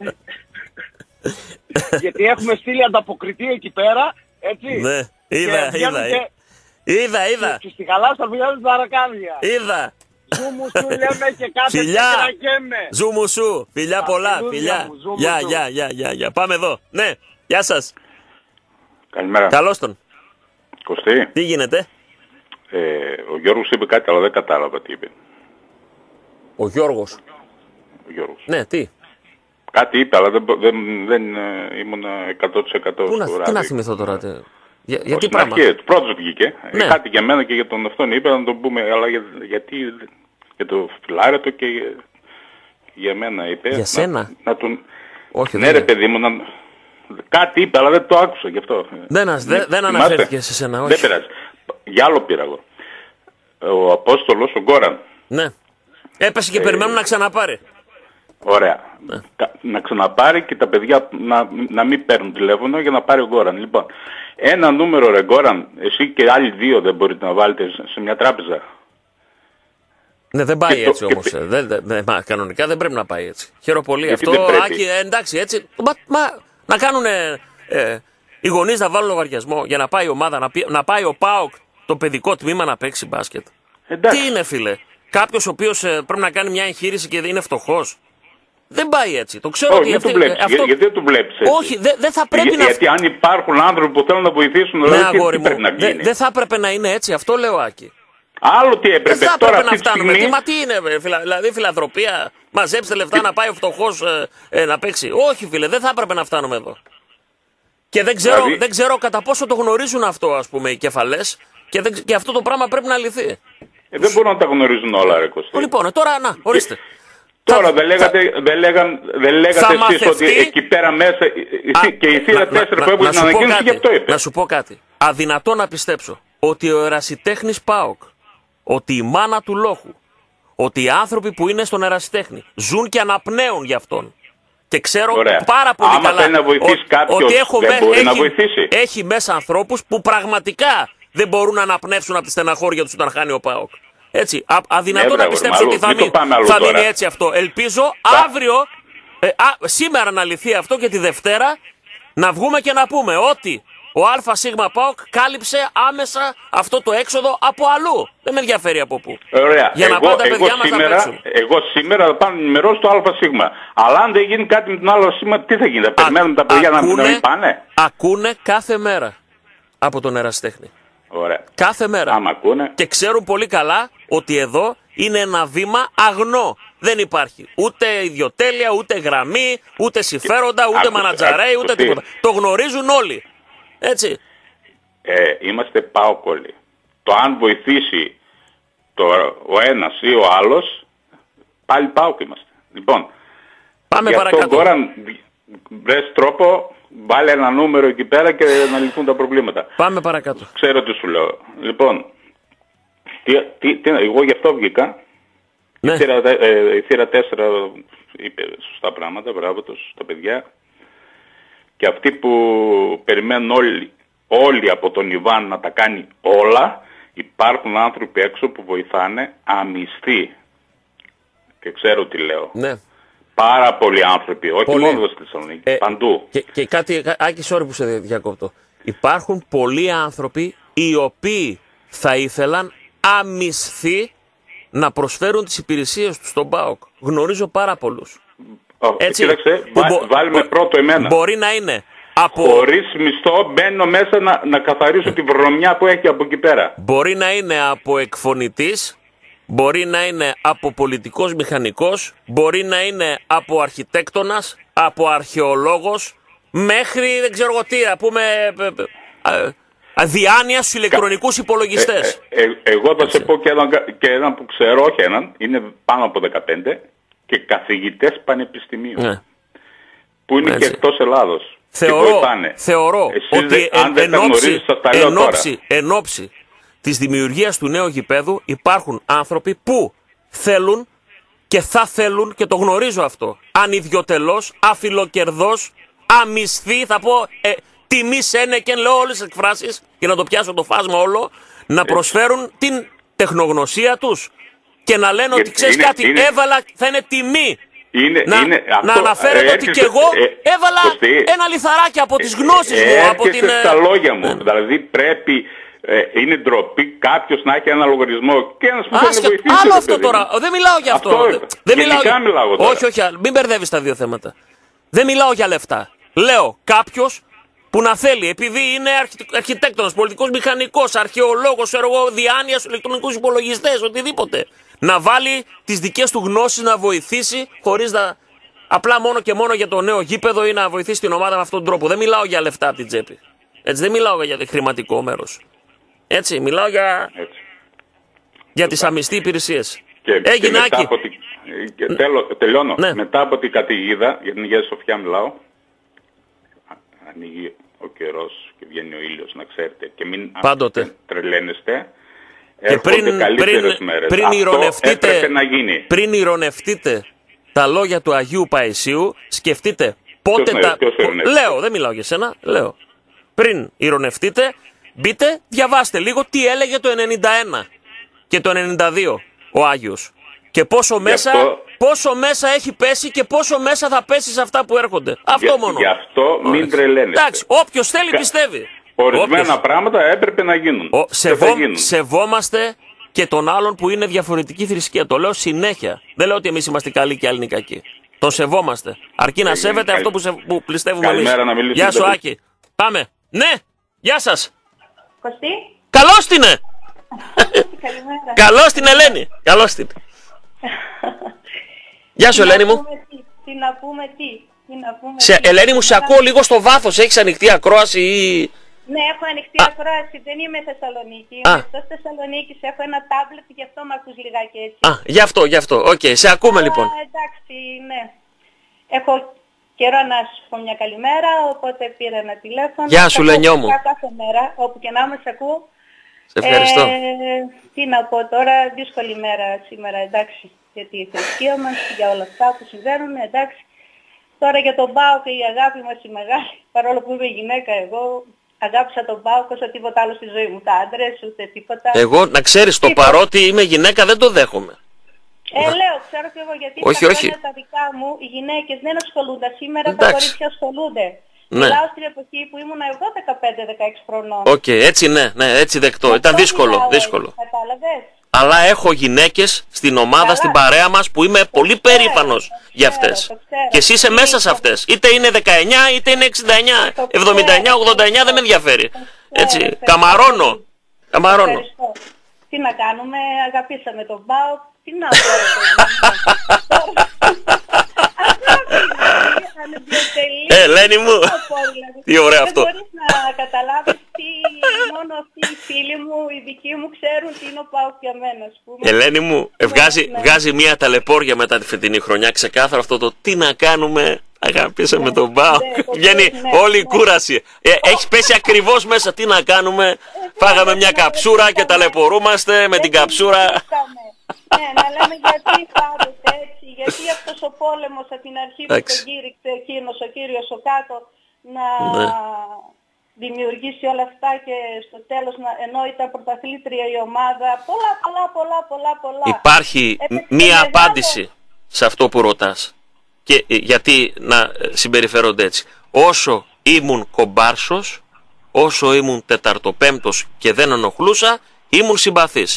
Γιατί έχουμε στείλει ανταποκριτή εκεί πέρα, έτσι. Ναι, είδα, και είδα. Και... Είδα, είδα. Και στη χαλάστρα βγαίνουν ζαρκάδια. Είδα. Ζούμου σου λέμε και κάθε φιλιά. κέμε. Ζούμου σου. Φιλιά πολλά. Φιλιά. Γεια, γεια, γεια, γεια, γεια. Πάμε εδώ. Ναι. Γεια σας. Καλημέρα. Καλώς τον. Κωστή. Τι γίνεται? Ε, ο Γιώργος είπε κάτι, αλλά δεν κατάλαβα τι είπε. Ο Γιώργος. Ο Γιώργος. Ναι, τι. Κάτι είπε, αλλά δεν, δεν, δεν ήμουν εκατό τοις εκατό Πού να, στο τι να θυμηθώ τώρα. Τι, για, γιατί πράγμα. Αρχή, πρώτος βγήκε. Ναι. Κάτι για μένα και για τον αυτόν είπε να τον πούμε, αλλά για, γιατί για το φιλάρετο και για, για μένα είπε. Για σένα. Να, να τον... Όχι, ναι ρε παιδί μου, να... κάτι είπε, αλλά δεν το άκουσα γι' αυτό. Δεν, ας, δε, δεν αναφέρθηκε σε σένα, όχι. Δεν πειράζει. Για άλλο πήρα εγώ. Ο Απόστολος, ο Γκόραν. Ναι. Έπεσε και ε... περιμένουν να ξαναπάρει. Ωραία. Ναι. Να ξαναπάρει και τα παιδιά να, να μην παίρνουν τηλέφωνο για να πάρει ο Γκόραν. Λοιπόν, ένα νούμερο ρε Γκόραν, εσύ και άλλοι δύο δεν μπορείτε να βάλετε σε μια τράπεζα. Ναι, δεν πάει και έτσι το, όμως. Και... Ε, δε, δε, δε, μα, κανονικά δεν πρέπει να πάει έτσι. Χαίρομαι πολύ. Αυτό, Άκη, ε, εντάξει, έτσι. Μα, μα, να κάνουν ε, ε, οι γονείς να βάλουν λογαριασμό για να πάει η ομάδα, να, να πάει ο ΠΑΟΚ το παιδικό τμήμα να παίξει μπάσκετ. Εντάξει. Τι είναι, φίλε. Κάποιος ο οποίος ε, πρέπει να κάνει μια εγχείρηση και είναι φτωχός. Δεν πάει έτσι. Το ξέρω. Όχι, δεν το βλέπεις. Αυτό... Γιατί δεν το βλέπεις έτσι. Όχι, δεν δε θα πρέπει Για, να... Γιατί αν υπάρχουν άνθρωποι που θέλουν να βοηθήσουν, ναι, δηλαδή, αγόρι τι πρέπει να γίνει. Δεν δε θα έπρεπε να είναι έτσι. Αυτό λέω, Άκη. Άλλο τι έπρεπε. Δεν θα τώρα έπρεπε να φτάνουμε. στιγμή... Τι, μα τι είναι, φιλα... δηλαδή φιλανθρωπία. Μαζέψτε λεφτά και... να πάει ο φτωχός ε, ε, να παίξει. Όχι, φίλε, δεν θα έπρεπε να φτάνουμε εδώ. Και δεν ξέρω, δηλαδή... δεν ξέρω κατά πόσο το γνωρίζουν αυτό, ας πούμε, οι κεφαλές. Και, δεν... και αυτό το πράγμα πρέπει να λυθεί. Ε, δεν μπορούν να τα γνωρίζουν όλα, ρε Κωστή. Λοιπόν, τώρα να, ορίστε. Και... Τώρα δεν λέγατε, θα... δεν λέγαν, δεν λέγατε εσείς μαθευτεί... ότι εκεί πέρα μέσα Α, και η θύρα τέσσερα που έβγαλε την ανακοίνωση γι' αυτό είπε. Να σου πω κάτι. Αδυνατό να πιστέψω ότι ο ερασιτέχνης ΠΑΟΚ, ότι η μάνα του Λόχου, ότι οι άνθρωποι που είναι στον ερασιτέχνη ζουν και αναπνέουν γι' αυτόν. Και ξέρω Ωραία. πάρα πολύ Άμα καλά να βοηθήσει ο, κάποιος, ότι έχω δεν με, μπορεί έχει, να βοηθήσει. Έχει μέσα ανθρώπους που πραγματικά δεν μπορούν να αναπνεύσουν από τη στεναχώρια τους όταν χάνει ο ΠΑΟΚ. Έτσι, α, αδυνατό ναι, να πιστέψω ότι θα, μείνει, θα μείνει έτσι αυτό. Ελπίζω Πα. αύριο, ε, α, σήμερα να λυθεί αυτό και τη Δευτέρα να βγούμε και να πούμε ότι ο ΑΣ ΠΑΟΚ κάλυψε άμεσα αυτό το έξοδο από αλλού. Δεν με ενδιαφέρει από πού. Ωραία. Για να πάνε τα παιδιά μας σήμερα, να παίξουν. Εγώ σήμερα θα πάω να ενημερώσω το ΑΣ. Αλλά αν δεν γίνει κάτι με τον ΑΣ, τι θα γίνει, θα περιμένουν τα παιδιά ακούνε, να μην πάνε. Ακούνε κάθε μέρα από τον ερασιτέχνη. Ωραία. Κάθε μέρα. Άμα ακούνε. Και ξέρουν πολύ καλά ότι εδώ είναι ένα βήμα αγνό. Δεν υπάρχει ούτε ιδιοτέλεια, ούτε γραμμή, ούτε συμφέροντα, ούτε μανατζαρέι, ούτε τίποτα. Το γνωρίζουν όλοι. Έτσι. Ε, είμαστε ΠΑΟΚ-όλοι. Το αν βοηθήσει το, ο ένας ή ο άλλος, πάλι ΠΑΟΚ είμαστε. Λοιπόν, πάμε γι' παρακάτω. Αυτό τώρα βρες τρόπο, βάλε ένα νούμερο εκεί πέρα και να λυθούν τα προβλήματα. Πάμε παρακάτω. Ξέρω τι σου λέω. Λοιπόν, τι, τι, τι, εγώ γι' αυτό βγήκα. Ναι. Η, θύρα, ε, η θύρα τέσσερα είπε σωστά πράγματα, μπράβο τους, τα παιδιά. Και αυτοί που περιμένουν όλοι, όλοι από τον Ιβάν να τα κάνει όλα, υπάρχουν άνθρωποι έξω που βοηθάνε αμυστοί. Και ξέρω τι λέω. Ναι. Πάρα πολλοί άνθρωποι, όχι Πολύ. μόνο στη Θεσσαλονίκη, ε, παντού. Και, και κάτι, Άκη, sorry που σε διακόπτω. Υπάρχουν πολλοί άνθρωποι οι οποίοι θα ήθελαν αμυστοί να προσφέρουν τις υπηρεσίες τους στον ΠΑΟΚ. Γνωρίζω πάρα πολλούς. Έτσι, κοίταξε, βα, μπο, βάλουμε μπο, πρώτο εμένα. Μπορεί να είναι από... Χωρίς μισθό μπαίνω μέσα να, να καθαρίσω τη βρωμιά που έχει από εκεί πέρα. Μπορεί να είναι από εκφωνητής, μπορεί να είναι από πολιτικός μηχανικός, μπορεί να είναι από αρχιτέκτονας, από αρχαιολόγος, μέχρι δεν ξέρω τι, να πούμε... αδιάνοια στους ηλεκτρονικούς υπολογιστές. Ε, ε, ε, εγώ θα σε πω και έναν, και έναν που ξέρω, όχι έναν, είναι πάνω από δεκαπέντε και καθηγητές πανεπιστημίου. Ναι. Που είναι έτσι. Και εκτός Ελλάδος. Θεωρώ, θεωρώ ότι εν, εν, όψη, εν, όψη, εν όψη της δημιουργίας του νέου γηπέδου υπάρχουν άνθρωποι που θέλουν και θα θέλουν, και το γνωρίζω αυτό, ανιδιοτελώς, αφιλοκερδός, αμυστή, θα πω... Ε, τιμή σένεκεν, λέω όλες τις εκφράσεις για να το πιάσω το φάσμα όλο, να προσφέρουν την τεχνογνωσία τους και να λένε ότι ξέρεις κάτι, είναι, έβαλα, θα είναι τιμή είναι, να, είναι, να αυτό, αναφέρετε ε, ότι και εγώ ε, έβαλα ε, ένα λιθαράκι από τις γνώσεις ε, μου. Από την, στα λόγια μου, ε, δηλαδή πρέπει, ε, είναι ντροπή κάποιος να έχει ένα λογαριασμό και ένας που θέλει να βοηθήσει. Άλλο αυτό τώρα, δεν μιλάω για αυτό. αυτό δεν μιλάω για... μιλάω όχι, όχι, μην μπερδεύεις τα δύο θέματα. Δεν μιλάω για λεφτά. Λέω κάποιος που να θέλει, επειδή είναι αρχιτέκτονας, πολιτικός μηχανικός, αρχαιολόγος, έργο διάνοια στους ηλεκτρονικούς υπολογιστές, οτιδήποτε, να βάλει τις δικές του γνώσεις να βοηθήσει χωρίς να Απλά μόνο και μόνο για το νέο γήπεδο ή να βοηθήσει την ομάδα με αυτόν τον τρόπο. Δεν μιλάω για λεφτά από την τσέπη. Έτσι, δεν μιλάω για χρηματικό μέρος. Έτσι, μιλάω για, για τις αμυστή υπηρεσίες. Και, Έγινε και μετά Άκη. από τη... και τέλο, τελειώνω. Ναι. Μετά από την καταιγίδα, για την Αγία Σοφιά μιλάω, ανοίγει ο καιρός και βγαίνει ο ήλιος, να ξέρετε. Και μην Πάντοτε. τρελαίνεστε. Και πριν, πριν, μέρες. πριν, ηρωνευτείτε, να γίνει. πριν ηρωνευτείτε τα λόγια του Αγίου Παϊσίου, σκεφτείτε πότε Ποιος τα... ποιος πο... Λέω, δεν μιλάω για σένα, λέω. Πριν ηρωνευτείτε, μπείτε, διαβάστε λίγο τι έλεγε το ενενήντα ένα και το ενενήντα δύο ο Άγιος. Και πόσο μέσα, αυτό... πόσο μέσα έχει πέσει και πόσο μέσα θα πέσει σε αυτά που έρχονται. Αυτό Για, μόνο. Γι' αυτό μην Ωραία. τρελαίνεστε. Εντάξει, όποιος θέλει πιστεύει. Ορισμένα Όποιος... πράγματα έπρεπε να γίνουν. Ο, σεβό, θα γίνουν. Σεβόμαστε και τον άλλον που είναι διαφορετική θρησκεία. Το λέω συνέχεια. Δεν λέω ότι εμείς είμαστε καλοί και άλλοι είναι κακοί. Τον σεβόμαστε. Αρκεί να σέβεται καλη... αυτό που, σε, που πιστεύουμε εμείς. Καλημέρα, να μιλήσουμε. Γεια σου, Άκη. Πάμε. Ναι, γεια σας. Κωστή. Καλώς την είναι. Καλημέρα. Καλώς την Ελένη. Καλώς την. Γεια σου, Ελένη μου. Τι να πούμε, τι. τι να πούμε, Σε, τι. Ελένη μου, σε ακούω λίγο στο βάθος. Έχεις ανοιχτή ακρόαση ή... Ναι, έχω ανοιχτή ακρόαση. Δεν είμαι Θεσσαλονίκη. Α. Είμαι εκτός Θεσσαλονίκης. Έχω ένα τάμπλετ, γι' αυτό με ακούς λιγάκι έτσι. Α, γι' αυτό, γι' αυτό. Οκ, okay, σε ακούμε Αλλά, λοιπόν. εντάξει, ναι. Έχω καιρό να σου πω μια καλημέρα, οπότε πήρα ένα τηλέφωνο. Γεια σου, Λενιό μου. Κάθε μέρα, όπου και να είμαι, σε ακούω. Σε ευχαριστώ. Ε, τι να πω τώρα, δύσκολη μέρα σήμερα, εντάξει, για τη θρησκεία μας, για όλα αυτά που συμβαίνουν, εντάξει. Τώρα για τον ΠΑΟΚ και η αγάπη μας η μεγάλη, παρόλο που είμαι γυναίκα εγώ, αγάπησα τον ΠΑΟΚ όσο τίποτα άλλο στη ζωή μου, τα άντρες, ούτε τίποτα. Εγώ, να ξέρεις, το Τίποτα. παρότι είμαι γυναίκα δεν το δέχομαι. Ε, λέω, ξέρω και εγώ γιατί Όχι, τα όχι. χρόνια τα δικά μου οι γυναίκες δεν ασχολούνται. Σήμερα τα Εντάξει. κορίτσια ασχολούνται. Ναι. Μιλάω στην εποχή που ήμουν εγώ δεκαπέντε δεκαέξι χρονών. Οκ, okay, έτσι ναι, ναι, έτσι δεκτό. Ήταν Αυτό δύσκολο, μιλάω, δύσκολο. Κατάλαβες. Αλλά έχω γυναίκες στην ομάδα, Καλά. στην παρέα μας που είμαι πολύ ξέρω, περήφανος το για ξέρω, αυτές. το ξέρω. Και εσύ είσαι μέσα σε αυτές. Είτε είναι δεκαεννιά, είτε είναι εξήντα εννιά, Το εβδομήντα εννιά, ξέρω, ογδόντα εννιά, το δεν με ενδιαφέρει. ξέρω, Έτσι, ευχαριστώ. καμαρώνω. Καμαρώνω. Ευχαριστώ. Τι να κάνουμε, αγαπήσαμε τον ΠΑΟΚ. Τι να πω, ρε παιδί. Ε, Ελένη μου. Τι ωραίο αυτό. Δεν μπορείς να καταλάβεις τι μόνο αυτοί οι φίλοι μου, οι δικοί μου ξέρουν τι είναι ο ΠΑΟΚ για μένα, ας πούμε. Ελένη μου, ε, βγάζει, ναι. βγάζει μια ταλαιπώρια μετά τη φετινή χρονιά. Ξεκάθαρο αυτό το τι να κάνουμε. Αγάπησαμε Ναι, τον ΠΑΟΚ. ναι, το Βγαίνει ναι, όλη η ναι. κούραση. Ε, έχει πέσει ακριβώς μέσα. Τι να κάνουμε. Φάγαμε μια καψούρα και ταλαιπωρούμαστε με την καψούρα. Ναι, να λέμε γιατί πάντοτε έτσι, γιατί αυτός ο πόλεμος από την αρχή που Εντάξει. τον κήρυξε εκείνος ο κύριος ο κάτω να Ναι. δημιουργήσει όλα αυτά και στο τέλος να, ενώ ήταν πρωταθλήτρια η ομάδα, πολλά πολλά πολλά πολλά πολλά. Υπάρχει Έπαιξε μία μεγάλο- απάντηση σε αυτό που ρωτάς. Και ε, γιατί να ε, συμπεριφέρονται έτσι. Όσο ήμουν κομπάρσος, όσο ήμουν τεταρτοπέμπτος και δεν ενοχλούσα, ήμουν συμπαθής.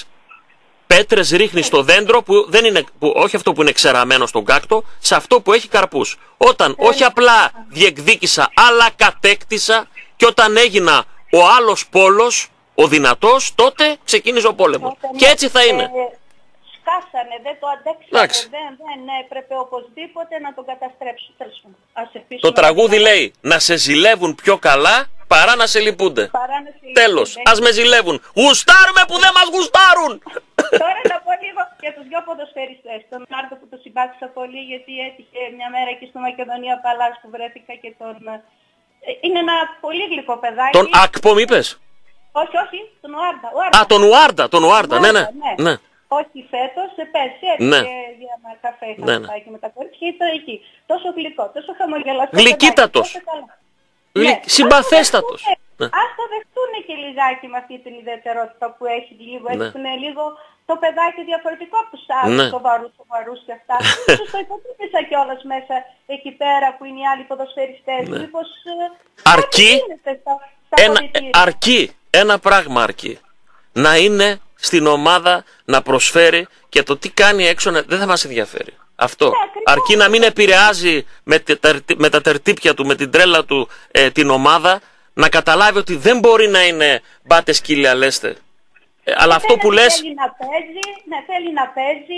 Πέτρες ρίχνει στο δέντρο που δεν είναι, που, όχι αυτό που είναι ξεραμένο στον κάκτο, σε αυτό που έχει καρπούς. Όταν όχι απλά διεκδίκησα, αλλά κατέκτησα και όταν έγινα ο άλλος πόλος, ο δυνατός, τότε ξεκίνησε ο πόλεμος. Όταν Και έτσι θα είναι. ε, σκάσανε, δεν το αντέξανε, Εντάξει. δεν, δεν έπρεπε οπωσδήποτε να τον καταστρέψουν. Τέλος πάντων. Ας αφήσουμε Το τραγούδι να- λέει να σε ζηλεύουν πιο καλά παρά να σε λυπούνται. παρά να σε Τέλος, λυπούνται. ας με ζηλεύουν. Γουστάρουμε που δεν μας γουστάρουν. Τώρα να πω λίγο για τους δυο ποδοσφαιριστές. Τον Άρτο που τον συμπάθησα πολύ γιατί έτυχε μια μέρα εκεί στο Μακεδονία Παλάς που βρέθηκα και τον... ε, Είναι ένα πολύ γλυκό παιδάκι. Τον Ακπομ είπες. Όχι, όχι, τον Ουάρντα. Ουάρντα. Α, τον Ουάρντα, τον Ουάρντα, ναι, ναι. ναι. Όχι φέτος, σε πέρσι Ναι. έτυχε για ένα καφέ είχαμε Ναι, ναι. πάει και με τα κορίτσια και ήταν εκεί. Τόσο γλυκό, τόσο χαμογελαστό. Γλυκύτατος. παιδάκι, τόσο καλά. Γλυ- Ναι, συμπαθέστατος. ας το δεχτούνε- Ναι. Ας το δεχτούν και λιγάκι με αυτή την ιδιαιτερότητα που έχει λίγο, Ναι. έτσι που είναι λίγο το παιδάκι διαφορετικό από τους άλλους, Ναι. σοβαρούς, σοβαρούς και αυτά. Τους το υποτίμησα κιόλας μέσα εκεί πέρα που είναι οι άλλοι ποδοσφαιριστές. Ναι. Μήπως ε, Αρκεί κάτι γίνεται στα, στα ένα, αποδυτήρια. αρκεί, ένα πράγμα αρκεί. Να είναι στην ομάδα, να προσφέρει και το τι κάνει έξω να- δεν θα μας ενδιαφέρει. Αυτό. ακριβώς. Αρκεί να μην επηρεάζει με, τε- τα, με τα τερτύπια του, με την τρέλα του ε, την ομάδα, να καταλάβει ότι δεν μπορεί να είναι μπάτε σκύλια λέστε. Ε, αλλά αυτό Θέλει- που λες, Θέλει να παίζει, ναι, θέλει να παίζει,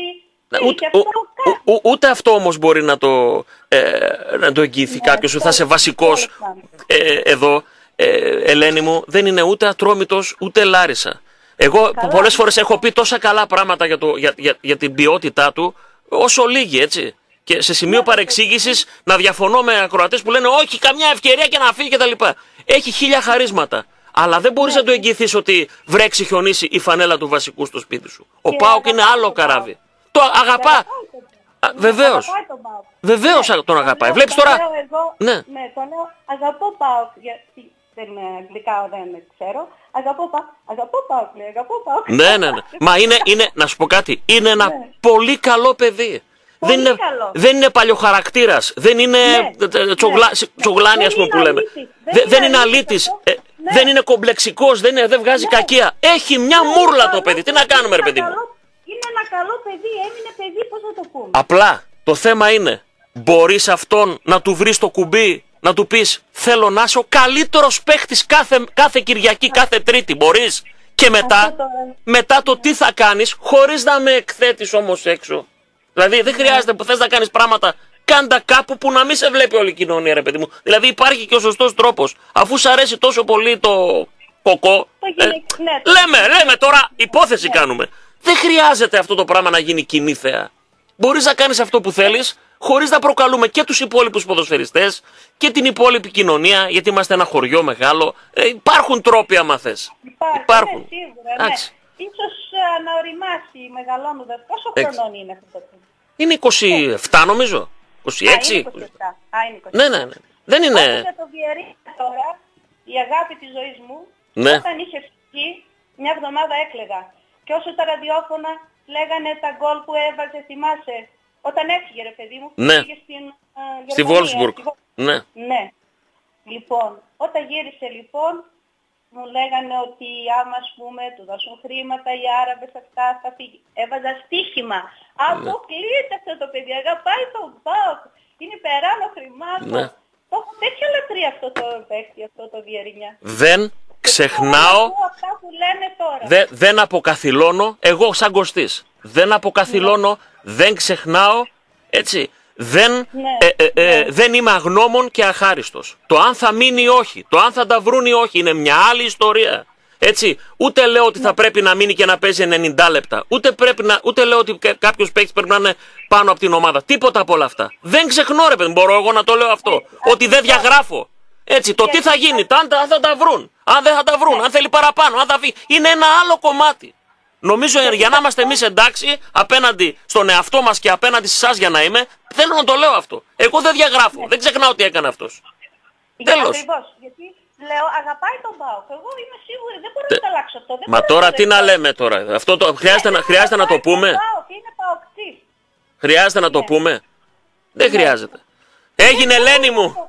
Ούτε, ο, ο, ο, ούτε αυτό όμως μπορεί να το, ε, να το εγγυηθεί ναι, κάποιος ότι θα είσαι βασικός ε, εδώ, ε, Ελένη μου. Δεν είναι ούτε Ατρόμητος ούτε Λάρισα. Εγώ καλά, πολλές φορές έχω πει τόσα καλά πράγματα για, το, για, για, για την ποιότητά του, όσο λίγοι, έτσι. Και σε σημείο παρεξήγησης να διαφωνώ με ακροατές που λένε όχι, καμιά ευκαιρία και να φύγει κτλ. Έχει χίλια χαρίσματα. Αλλά δεν μπορείς να του εγγυηθείς ότι βρέξει, χιονίσει η φανέλα του βασικού στο σπίτι σου. Ο ΠΑΟΚ είναι άλλο καράβι. Το αγαπά. Βεβαίως. Βεβαίως τον αγαπάει. Βλέπεις τώρα. Ναι, το λέω αγαπώ ΠΑΟΚ. Γιατί δεν είναι αγγλικά, δεν ξέρω. Αγαπώ ΠΑΟΚ. Αγαπώ ΠΑΟΚ. Αγαπώ ΠΑΟΚ. Ναι, ναι, ναι. Μα είναι, είναι, να σου πω κάτι. Είναι ένα πολύ καλό παιδί. Δεν είναι, δεν είναι παλιοχαρακτήρας, δεν είναι ναι, τσογλά, ναι, τσογλάνι ας πούμε που λέμε. Δεν, δεν είναι αλήτης, ε, ναι. δεν είναι κομπλεξικός, δεν, είναι, δεν βγάζει ναι. κακία. Έχει μια ναι, μούρλα το παιδί, τι να κάνουμε ρε παιδί μου. Είναι ένα καλό παιδί, έμεινε παιδί, πώς να το πούμε. Απλά το θέμα είναι, μπορείς αυτόν να του βρεις το κουμπί, να του πεις θέλω να είσαι ο καλύτερος παίχτης κάθε, κάθε Κυριακή, κάθε Τρίτη, μπορείς. Και μετά, μετά το τι θα κάνεις, χωρίς να με εκθέτεις όμως έξω. Δηλαδή δεν χρειάζεται που θες να κάνεις πράγματα, κάντα κάπου που να μην σε βλέπει όλη η κοινωνία ρε παιδί μου. Δηλαδή υπάρχει και ο σωστός τρόπος. Αφού σ' αρέσει τόσο πολύ το κοκό, ε, ναι, λέμε, λέμε τώρα υπόθεση ναι. κάνουμε. Δεν χρειάζεται αυτό το πράγμα να γίνει κοινή θέα. Μπορείς να κάνεις αυτό που θέλεις, χωρίς να προκαλούμε και τους υπόλοιπους ποδοσφαιριστές και την υπόλοιπη κοινωνία, γιατί είμαστε ένα χωριό μεγάλο. Ε, υπάρχουν τρόποι άμα θες. Υπάρχουν. υπάρχουν. Ναι, σίγουρα, ναι. Ίσως uh, να οριμάσει μεγαλώνοντας. Πόσο χρονών είναι αυτό το παιδί? Είναι είκοσι επτά νομίζω. είκοσι έξι. Α, είναι είκοσι επτά. Α, είναι είκοσι επτά. Ναι, ναι, ναι. Δεν είναι... Όπως για το Βιερίνια τώρα, η αγάπη της ζωής μου, ναι. όταν είχε φύγει, μια εβδομάδα έκλαιγα. Και όσο τα ραδιόφωνα λέγανε τα γκολ που έβαζε, θυμάσαι, όταν έφυγε ρε παιδί μου, ναι. πήγε στην uh, Στη Βόλσμπουργκ. Ναι. ναι. Λοιπόν, όταν γύρισε λοιπόν, μου λέγανε ότι άμα ας πούμε του δώσουν χρήματα οι Άραβες αυτά θα φύγει. Έβαζα στοίχημα. Ναι. Αποκλείται αυτό το παιδί, αγαπάει τον ΠΑΟΚ. Είναι περάνω χρημάτων. Ναι. Το έχω τέτοια λατρεία αυτό το παίκτη, αυτό το Βιερίνια. Δεν ξεχνάω, αυτά που λένε τώρα. Δε, δεν αποκαθιλώνω, εγώ σαν Κωστής, δεν αποκαθιλώνω, ναι. δεν ξεχνάω, έτσι. Δεν, ναι, ε, ε, ε, ναι. δεν είμαι αγνώμων και αχάριστος. Το αν θα μείνει ή όχι, το αν θα τα βρουν ή όχι, είναι μια άλλη ιστορία. Έτσι, ούτε λέω ότι ναι. θα πρέπει να μείνει και να παίζει ενενήντα λεπτά. Ούτε, πρέπει να, ούτε λέω ότι κάποιος παίκτης πρέπει να είναι πάνω από την ομάδα. Τίποτα από όλα αυτά. Δεν ξεχνώ ρε παιδί, μπορώ εγώ να το λέω αυτό. Έτσι, ότι δεν διαγράφω. Έτσι, το τι θα γίνει, το αν θα τα βρουν, αν δεν θα τα βρουν, αν θέλει παραπάνω, αν θα φύγει. Είναι ένα άλλο κομμάτι. Νομίζω για να είμαστε εμείς εντάξει απέναντι στον εαυτό μας και απέναντι σε εσάς για να είμαι, θέλω να το λέω αυτό. Εγώ δεν διαγράφω, ναι. δεν ξεχνάω τι έκανε αυτός. Τέλος. Ακριβώς, γιατί λέω αγαπάει τον ΠΑΟΚ. Εγώ είμαι σίγουρη, δεν μπορώ Τε... να το αλλάξω αυτό. Δεν Μα τώρα τι να λέμε τώρα, αυτό το... χρειάζεται, ναι, να... χρειάζεται να το πούμε. ΠΑΟΚ, είναι ΠΑΟΚτής. Χρειάζεται να το ναι. πούμε. Δεν ναι. χρειάζεται. Έγινε Ελένη μου.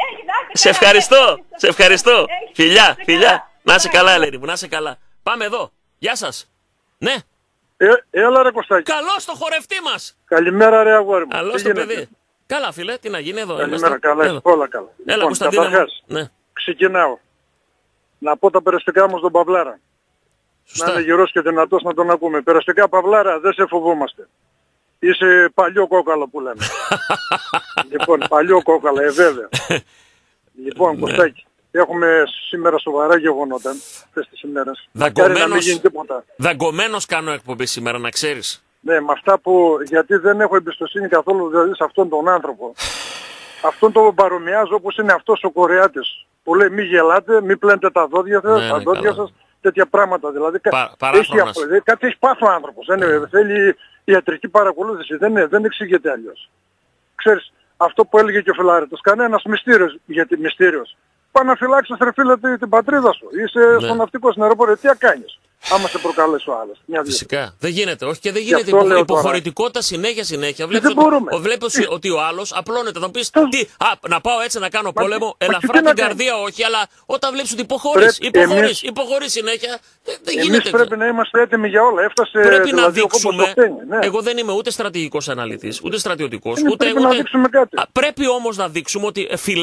Σε ευχαριστώ, σε ευχαριστώ. Φιλιά, φιλιά. Να είσαι καλά Ελένη μου, να είσαι καλά. Πάμε εδώ. Γεια σας. Ναι. Ε, έλα ρε Κωστάκη. Καλώς το χορευτή μας. Καλημέρα ρε αγόρι μου. Καλώς το παιδί. Καλά φίλε, τι να γίνει εδώ. Καλημέρα, καλά, εδώ. Όλα καλά. Έλα λοιπόν, Κωνσταντίνα. Ναι. Ξεκινάω. Να πω τα περαστικά μου στον Παυλάρα. Σωστά. Να είναι γερός και δυνατός να τον ακούμε. Περαστικά Παυλάρα, δεν σε φοβόμαστε. Είσαι παλιό κόκαλο που λέμε. Λοιπόν, παλιό κόκαλο, ε βέβαια. Λοιπόν, Κωστάκη. Έχουμε σήμερα σοβαρά γεγονότα αυτές τις ημέρες. Δαγκωμένος, δαγκωμένος κάνω εκπομπή σήμερα, να ξέρεις. Ναι, με αυτά που, γιατί δεν έχω εμπιστοσύνη καθόλου δηλαδή σε αυτόν τον άνθρωπο. Αυτόν τον παρομοιάζω όπως είναι αυτός ο Κορεάτης που λέει μη γελάτε, μη πλένετε τα δόντια σας, ναι, τα ναι, δόντια σας, τέτοια πράγματα. Δηλαδή Πα, έχει, κάτι έχει πάθει ο άνθρωπος. Ναι. Ναι, θέλει ιατρική παρακολούθηση, δεν, δεν εξηγείται αλλιώς. Ξέρεις, αυτό που έλεγε και ο Φιλάρετος, κανένας μυστήριος, γιατί μυστήριος. Πάνε να φυλάξεις ρε φίλε την πατρίδα σου. Είσαι ναι. στο ναυτικό στην αεροπορία. Τι κάνεις άμα σε προκαλέσει ο άλλος. Φυσικά. Δεν γίνεται. Όχι και δεν γίνεται. Υπο, υποχωρητικότητα συνέχεια συνέχεια. Βλέπεις, ότι, βλέπεις ότι ο άλλος απλώνεται. Θα πεις τι, α, να πάω έτσι να κάνω πόλεμο. Μα, ελαφρά την καρδία κάνει. Όχι, αλλά όταν βλέπεις ότι υποχωρείς, υποχωρείς, εμείς, υποχωρείς συνέχεια, δεν, δεν γίνεται. Εμείς πρέπει να είμαστε έτοιμοι για όλα. Έφτασε, πρέπει δηλαδή, να δείξουμε. Ναι. Εγώ δεν είμαι ούτε στρατηγικός αναλυτής, ούτε στρατιωτικός. Ούτε, ούτε, πρέπει, ούτε, να δείξουμε κάτι. Πρέπει όμως να δείξουμε ότι φιλέ.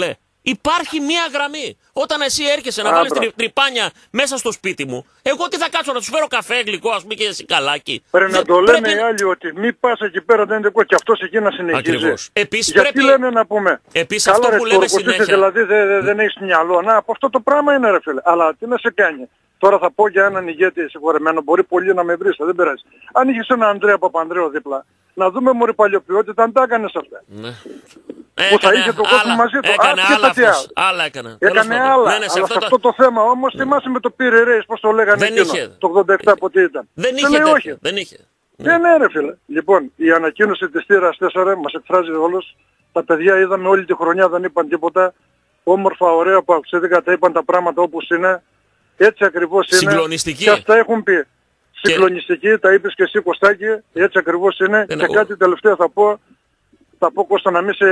Υπάρχει μία γραμμή. Όταν εσύ έρχεσαι να βάλεις τρι, τρυπάνια μέσα στο σπίτι μου, εγώ τι θα κάτσω να τους φέρω καφέ γλυκό, ας πούμε, και σικαλάκι. Πρέπει να το λένε οι άλλοι ότι μη πας εκεί πέρα, δεν είναι δικό και αυτός εκεί να συνεχίζει. Ακριβώς. Επίσης γιατί πρέπει... λένε να πούμε. Επίσης καλά, αυτό ρε, που λέμε συνέχεια. Δηλαδή δεν δε, δε έχεις μυαλό. Να, από αυτό το πράγμα είναι ρε φίλε. Αλλά τι να σε κάνει. Τώρα θα πω για έναν ηγέτη συγχωρεμένο, μπορεί πολύ να με βρεις, δεν πειράζει. Αν είχες έναν Ανδρέα Παπανδρέου δίπλα, να δούμε μωρή παλιοποιότητα αν τα έκανες αυτά. Ναι. Που θα είχε τον κόσμο μαζί του. Έκανε Α, άλλα άλλα, αυτός. Άλλα έκανε. Έκανε άλλα. Ναι, ναι, σε αλλά αυτό σε αυτό το, το θέμα όμως θυμάσαι με το πήρε ρέις, πώς το λέγανε δεν εκείνο, είχε. το ογδόντα επτά πότε ήταν. Δεν είχε τέτοιο. Όχι. Δεν είχε. Ναι, ναι ρε φίλε. Λοιπόν, η ανακοίνωση της θύρας τέσσερα μας εκφράζει όλους. Τα παιδιά είδαμε όλη τη χρονιά, δεν είπαν τίποτα. Όμορφα, ωραία, παουξίδικα, τα είπαν τα πράγματα όπως είναι. Έτσι ακριβώς είναι. Συγκλονιστική. Και αυτά έχουν πει. Και... Συγκλονιστική, τα είπες και εσύ Κωστάκη, έτσι ακριβώς είναι. Δεν και εγώ. Κάτι τελευταίο θα πω. Θα πω Κώστα να μην σε,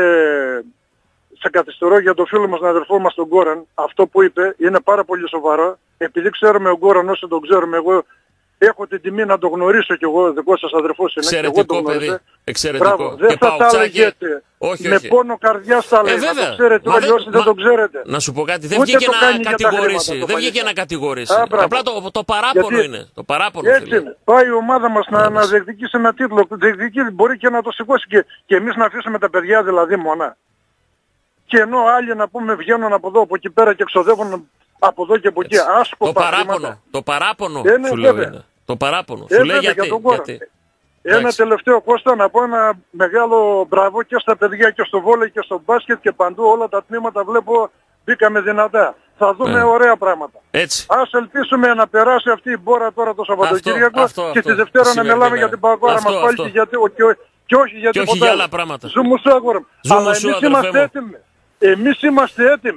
σε καθυστερώ για το φίλο μας, τον αδερφό μας τον Γκόραν. Αυτό που είπε είναι πάρα πολύ σοβαρό. Επειδή ξέρουμε ο Γκόραν όσο τον ξέρουμε, εγώ έχω την τιμή να το γνωρίσω κι εγώ, δικό σας αδερφός είναι. Εξαιρετικό παιδί. Εξαιρετικό. Μπράβο. Δεν θα τα λέγετε. Όχι, με όχι. πόνο καρδιάς τα λέει. Ε, να το ξέρετε όλοι όσοι δεν το ξέρετε. Να σου πω κάτι. Δεν βγήκε να κατηγορήσει. Δεν βγήκε να κατηγορήσει. Απλά το, το παράπονο γιατί... είναι. Το παράπονο, έτσι φίλε. είναι. Πάει η ομάδα μας να, να διεκδικήσει ένα τίτλο. Διεκδικεί, μπορεί και να το σηκώσει και, και εμείς να αφήσουμε τα παιδιά δηλαδή μονά. Και ενώ άλλοι να πούμε βγαίνουν από εδώ, από εκεί πέρα και εξοδεύουν από εδώ και από εκεί. Άσχο το παράπονο. Το παράπονο ε, ναι, σου λέω είναι. Το παράπονο. Ε, σου λέει γιατί. γιατί. Ένα εντάξει. Τελευταίο Κώστα να πω ένα μεγάλο μπράβο και στα παιδιά και στο βόλεϊ και στο μπάσκετ και παντού όλα τα τμήματα βλέπω μπήκαμε δυνατά. Θα δούμε ε. ωραία πράγματα. Έτσι. Ας ελπίσουμε να περάσει αυτή η μπόρα τώρα το Σαββατοκύριακο αυτό, αυτό, και τη Δευτέρα να μιλάμε για την παγκόρα μας πάλι και, γιατί, και, και όχι για τίποτα για άλλα πράγματα. Ζούμε σου αγόρι. Αλλά εμείς είμαστε έτοιμοι. Εμείς είμαστε έτοιμοι.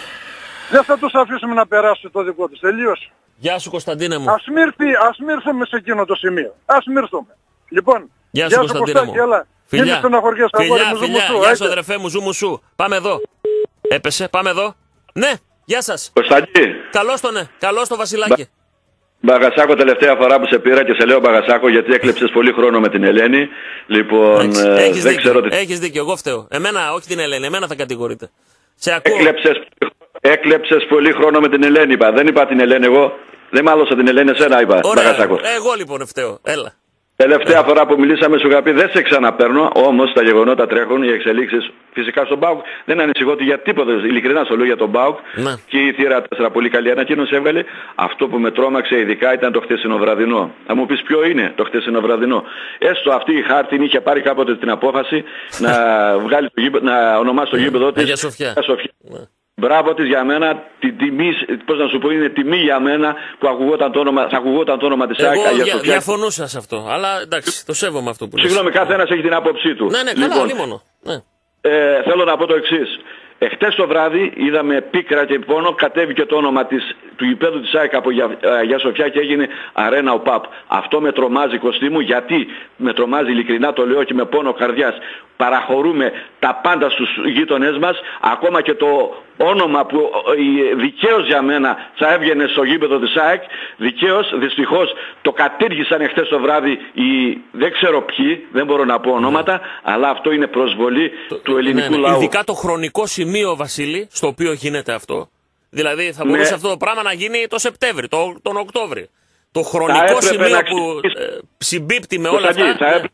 Δεν θα τους αφήσουμε να περάσουν το δικό τους. Τελείωσε. Γεια σου Κωνσταντίνε μου. Ας μύρθουμε σε εκείνο το σημείο. Ας μύρθουμε. Λοιπόν, γεια σου Κωνσταντίνε μου. Φιλιά, φιλιά, φιλιά, γεια σου αδερφέ μου, ζούμου σου. Πάμε εδώ. Έπεσε, πάμε εδώ. Ναι, γεια σας. Κωνσταντή. Καλώς τον, ναι, καλώς το Βασιλάκι. Μπαγασάκο, τελευταία φορά που σε πήρα και σε λέω Μπαγασάκο γιατί έκλεψες πολύ χρόνο με την Ελένη. Λοιπόν, έχεις, ε, έχεις δεν δίκιο, ξέρω τι... Έχεις δίκιο, εγώ φταίω. Εμένα, όχι την Ελένη, εμένα θα κατηγορείτε. Σε ακούω. Έκλεψες, έκλεψες πολύ χρόνο με την Ελένη, είπα. Δεν είπα την Ελένη εγώ. Δεν μάλωσα την Ελένη, εσένα είπα. Ωραία, Μπαγασάκο. εγώ λοιπόν φταίω. Έλα. Τελευταία φορά που μιλήσαμε σου είχα πει δεν σε ξαναπαίρνω, όμως τα γεγονότα τρέχουν, οι εξελίξεις φυσικά στον ΠΑΟΚ. Δεν ανησυχώ για τίποτα, ειλικρινά στο λέω για τον ΠΑΟΚ. Ναι. Και η θύρα τέσσερα πολύ καλή ανακοίνωση έβγαλε. Αυτό που με τρόμαξε ειδικά ήταν το χθεσινό βραδινό. Θα μου πεις ποιο είναι το χθεσινό βραδινό. Έστω αυτή η Χάρτιν είχε πάρει κάποτε την απόφαση να, βγάλει το γήπεδο, να ονομάσει το γήπεδο της Αγία Σοφιά. Ναι. Μπράβο της για μένα, την τιμή, πώς να σου πω, είναι τιμή για μένα που ακουγόταν το όνομα, θα ακουγόταν το όνομα της ΑΕΚ. Εγώ δια, διαφωνούσα σε αυτό, αλλά εντάξει, το σέβομαι αυτό που λες. Συγγνώμη, κάθε ένας έχει την άποψή του. Ναι, ναι, καλά, λοιπόν, λίμωνο. Ναι. Ε, θέλω να πω το εξής. Εχθές το βράδυ είδαμε πίκρα και πόνο, κατέβηκε το όνομα της, του γηπέδου της ΑΕΚ από Αγία Σοφιά και έγινε Αρένα ΟΠΑΠ. Αυτό με τρομάζει Κωστή μου, γιατί με τρομάζει ειλικρινά, το λέω και με πόνο καρδιάς. Παραχωρούμε τα πάντα στους γείτονές μας, ακόμα και το όνομα που δικαίως για μένα θα έβγαινε στο γήπεδο της ΑΕΚ, δικαίως, δυστυχώς το κατήργησαν εχθές το βράδυ οι δεν ξέρω ποιοι, δεν μπορώ να πω ονόματα, ναι. Αλλά αυτό είναι προσβολή το, του ελληνικού ναι, ναι. λαού. Ειδικά το χρονικό σημείο, Βασίλη, στο οποίο γίνεται αυτό. Δηλαδή θα μπορούσε ναι. αυτό το πράγμα να γίνει το Σεπτέμβρη, το, τον Οκτώβρη. Το χρονικό σημείο που ε, συμπίπτει με όλα αυτά. Θα έπρεπε,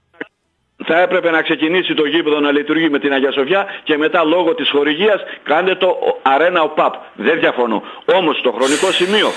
θα έπρεπε να ξεκινήσει το γήπεδο να λειτουργεί με την Αγία Σοφιά και μετά λόγω της χορηγίας κάντε το Αρένα ΟΠΑΠ. Δεν διαφωνώ. Όμως το χρονικό σημείο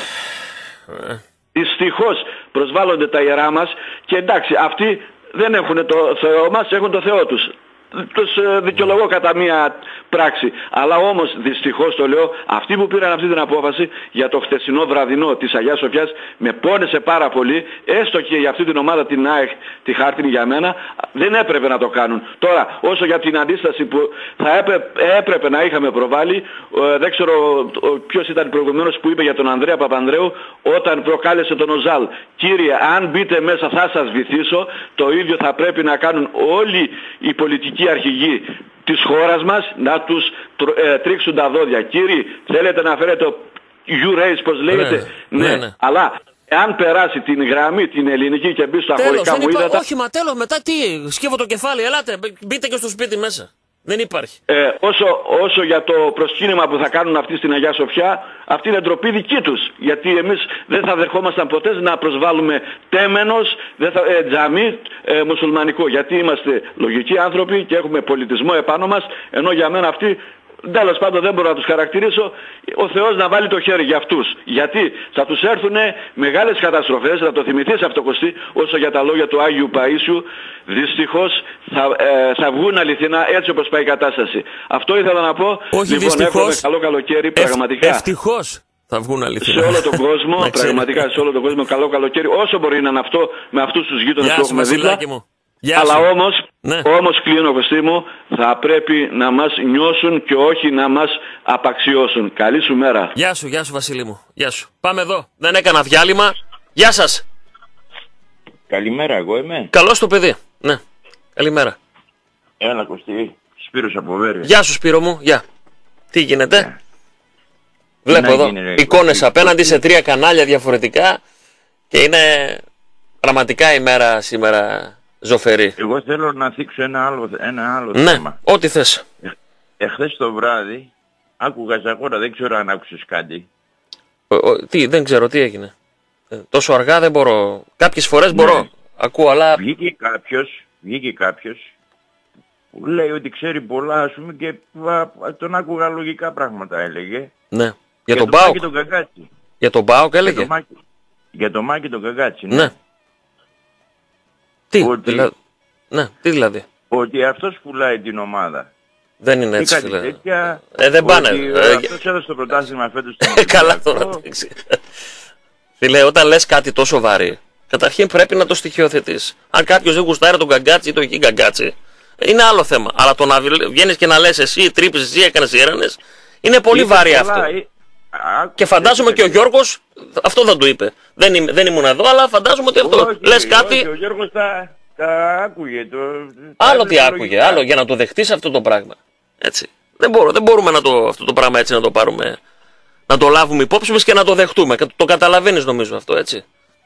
δυστυχώς προσβάλλονται τα ιερά μας και εντάξει αυτοί δεν έχουν το Θεό μας, έχουν το Θεό τους. Τους δικαιολογώ κατά μία πράξη. Αλλά όμως δυστυχώς το λέω, αυτοί που πήραν αυτή την απόφαση για το χθεσινό βραδινό της Αγιάς Σοφιάς με πόνεσε πάρα πολύ, έστω και για αυτή την ομάδα την ΑΕΚ, τη Χάρτινη για μένα, δεν έπρεπε να το κάνουν. Τώρα, όσο για την αντίσταση που θα έπρεπε, έπρεπε να είχαμε προβάλει, ε, δεν ξέρω ποιος ήταν προηγουμένως που είπε για τον Ανδρέα Παπανδρέου όταν προκάλεσε τον Οζάλ. Κύριε, αν μπείτε μέσα θα σας βυθίσω, το ίδιο θα πρέπει να κάνουν όλοι οι πολιτικοί αρχηγοί της χώρας μας να τους ε, τρίξουν τα δόντια. Κύριοι, θέλετε να φέρετε το U-Race, πως λέγεται, ναι, ναι, ναι. Αλλά αν περάσει την γραμμή την ελληνική και μπει στα χωρικά μου ύδατα... Όχι, μα τέλος, μετά τι, σκύβω το κεφάλι, ελάτε, μπείτε και στο σπίτι μέσα. Δεν υπάρχει. Ε, όσο, όσο για το προσκύνημα που θα κάνουν αυτοί στην Αγία Σοφιά, αυτή είναι ντροπή δική τους. Γιατί εμείς δεν θα δεχόμασταν ποτέ να προσβάλλουμε τέμενος, δεν θα, ε, τζαμί ε, μουσουλμανικό. Γιατί είμαστε λογικοί άνθρωποι και έχουμε πολιτισμό επάνω μας, ενώ για μένα αυτοί, τέλος πάντων δεν μπορώ να τους χαρακτηρίσω, ο Θεός να βάλει το χέρι για αυτούς. Γιατί θα τους έρθουν μεγάλες καταστροφές, να το θυμηθείς αυτό Κωστή, όσο για τα λόγια του Άγιου Παΐσιου, δυστυχώς θα, ε, θα βγουν αληθινά έτσι όπως πάει η κατάσταση. Αυτό ήθελα να πω. Όχι, λοιπόν, εύχομαι καλό καλοκαίρι, πραγματικά. Ευτυχώς θα βγουν αληθινά. Σε όλο τον κόσμο, πραγματικά σε όλο τον κόσμο, καλό καλοκαίρι, όσο μπορεί να είναι αυτό με αυτούς τους γείτονες που έχουμε δίπλα. Αλλά όμως, ναι. όμως κλείνω Κωστή μου, θα πρέπει να μας νιώσουν και όχι να μας απαξιώσουν. Καλή σου μέρα. Γεια σου, γεια σου Βασίλη μου. Γεια σου. Πάμε εδώ. Δεν έκανα διάλειμμα. Γεια σας. Καλημέρα, εγώ είμαι. Καλώς το παιδί. Ναι. Καλημέρα. Έλα Κωστή, Σπύρος από Βέρεια. Γεια σου Σπύρο μου. Γεια. Τι γίνεται. Yeah. Βλέπω να εδώ γίνει, εικόνες απέναντι σε τρία κανάλια διαφορετικά και είναι πραγματικά η μέρα σήμερα ζωφερή. Εγώ θέλω να θίξω ένα άλλο, ένα άλλο ναι, θέμα. Ό,τι θες. Ε, εχθές το βράδυ άκουγα Ζαγόρα, δεν ξέρω αν άκουσες κάτι. Ο, ο, τι, δεν ξέρω τι έγινε. Ε, τόσο αργά δεν μπορώ. Κάποιες φορές ναι. μπορώ. Ακούω, αλλά... Βγήκε κάποιος, βγήκε κάποιος που λέει ότι ξέρει πολλά, ας πούμε, και α, τον άκουγα λογικά πράγματα έλεγε. Ναι. Για τον Πάοκ. Για τον Πάοκ έλεγε. Για το Μάκη, για το Μάκη τον Καγκάτσι, ναι. ναι. Τι, ότι, δηλα... ναι, τι δηλαδή. Ότι αυτός πουλάει την ομάδα. Δεν είναι έτσι, φίλε. Τέτοια, ε, δεν πάνε. Ε, αυτός έδωσε το πρωτάθλημα φέτος στον Ολυμπιακό. Καλά τώρα. Φίλε, όταν λες κάτι τόσο βαρύ, καταρχήν πρέπει να το στοιχειοθετείς. Αν κάποιος δεν γουστάρει τον Καγκάτσι ή τον Χι Καγκάτσι, είναι άλλο θέμα. Αλλά το να βγαίνεις και να λες εσύ τρύπεις, εσύ έκανες ήρανες, είναι πολύ είπε βαρύ πολλά, αυτό. Ή... Και φαντάζομαι και ο Γιώργος αυτό θα του είπε. Δεν, είμαι, δεν ήμουν εδώ, αλλά φαντάζομαι ότι αυτό. Όχι, λες κάτι. Όχι, ο Γιώργος τα, τα άκουγε. Το, άλλο τι άκουγε, λογικά. Άλλο για να το δεχτείς αυτό το πράγμα. Έτσι. Δεν, μπορώ, δεν μπορούμε να το, αυτό το πράγμα έτσι να το πάρουμε, να το λάβουμε υπόψη μας και να το δεχτούμε. Το καταλαβαίνεις νομίζω αυτό, έτσι.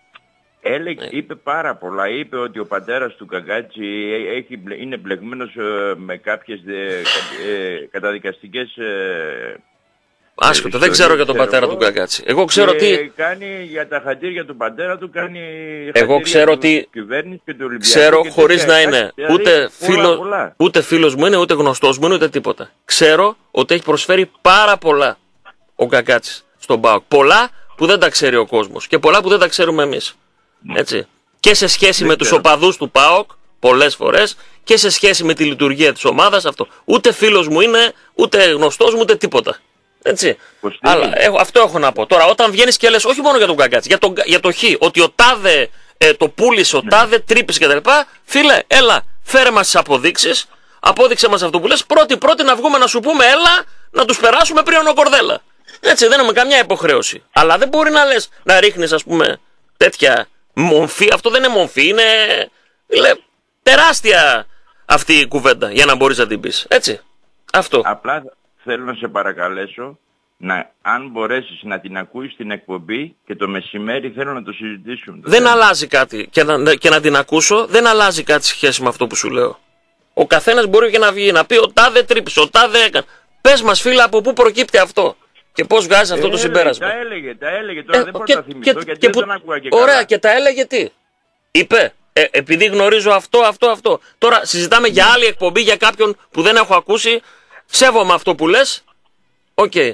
Έλεγε, ναι. Είπε πάρα πολλά. Είπε ότι ο πατέρας του Καγκάτσι έχει, είναι μπλεγμένος με κάποιες ε, ε, καταδικαστικές... Ε, άσχετο, δεν ξέρω για τον πατέρα του Καγκάτσι. Εγώ ξέρω ότι... κάνει για τα χατήρια του πατέρα του, κάνει εγώ ξέρω ότι κυβέρνηση και του Ολυμπιακού. Ξέρω και χωρίς να είναι δηλαδή, ούτε, φίλο, πολλά, πολλά. ούτε φίλος μου είναι, ούτε γνωστός μου είναι, ούτε τίποτα. Ξέρω ότι έχει προσφέρει πάρα πολλά ο Καγκάτσης στον ΠΑΟΚ. Πολλά που δεν τα ξέρει ο κόσμος και πολλά που δεν τα ξέρουμε εμείς. Έτσι. Και σε σχέση δεν με ξέρω. τους οπαδούς του ΠΑΟΚ, πολλές φορές, και σε σχέση με τη λειτουργία της ομάδας αυτό. Ούτε φίλος μου είναι, ούτε γνωστός μου, ούτε τίποτα. Έτσι. Αλλά έχω, αυτό έχω να πω. Τώρα, όταν βγαίνεις και λες, όχι μόνο για τον Καγκάτσι, για, τον, για το Χ, ότι ο τάδε ε, το πούλησε, ο ναι. τάδε τρύπησε κτλ. Φίλε, έλα, φέρε μας τις αποδείξεις, απόδειξε μας αυτό που λες. Πρώτη-πρώτη να βγούμε να σου πούμε, έλα, να τους περάσουμε πριν ο Κορδέλα. Έτσι, δεν έχουμε καμιά υποχρέωση. Αλλά δεν μπορεί να λες, να ρίχνεις, ας πούμε, τέτοια μομφή. Αυτό δεν είναι μομφή, είναι, είναι τεράστια αυτή η κουβέντα για να μπορείς να την πεις. Έτσι. Αυτό. Απλά θέλω να σε παρακαλέσω, να, αν μπορέσεις να την ακούεις την εκπομπή και το μεσημέρι θέλω να το συζητήσουμε. Το δεν θέμα. αλλάζει κάτι και να, και να την ακούσω, δεν αλλάζει κάτι σχέση με αυτό που σου λέω. Ο καθένας μπορεί και να βγει να πει ο τάδε τρύπησε, ο τάδε έκανε. Πες μας φίλε από πού προκύπτει αυτό και πώς βγάζει αυτό ε, το συμπέρασμα. Τα έλεγε, τα έλεγε, τώρα ε, δεν μπορώ και, να θυμηθώ και, γιατί και, δεν τον άκουγα και ωραία, καλά. Και τα έλεγε τι. Είπε. Ε, επειδή γνωρίζω αυτό, αυτό, αυτό. Τώρα συζητάμε για άλλη εκπομπή για κάποιον που δεν έχω ακούσει. Σέβομαι αυτό που λες. Οκ. Okay.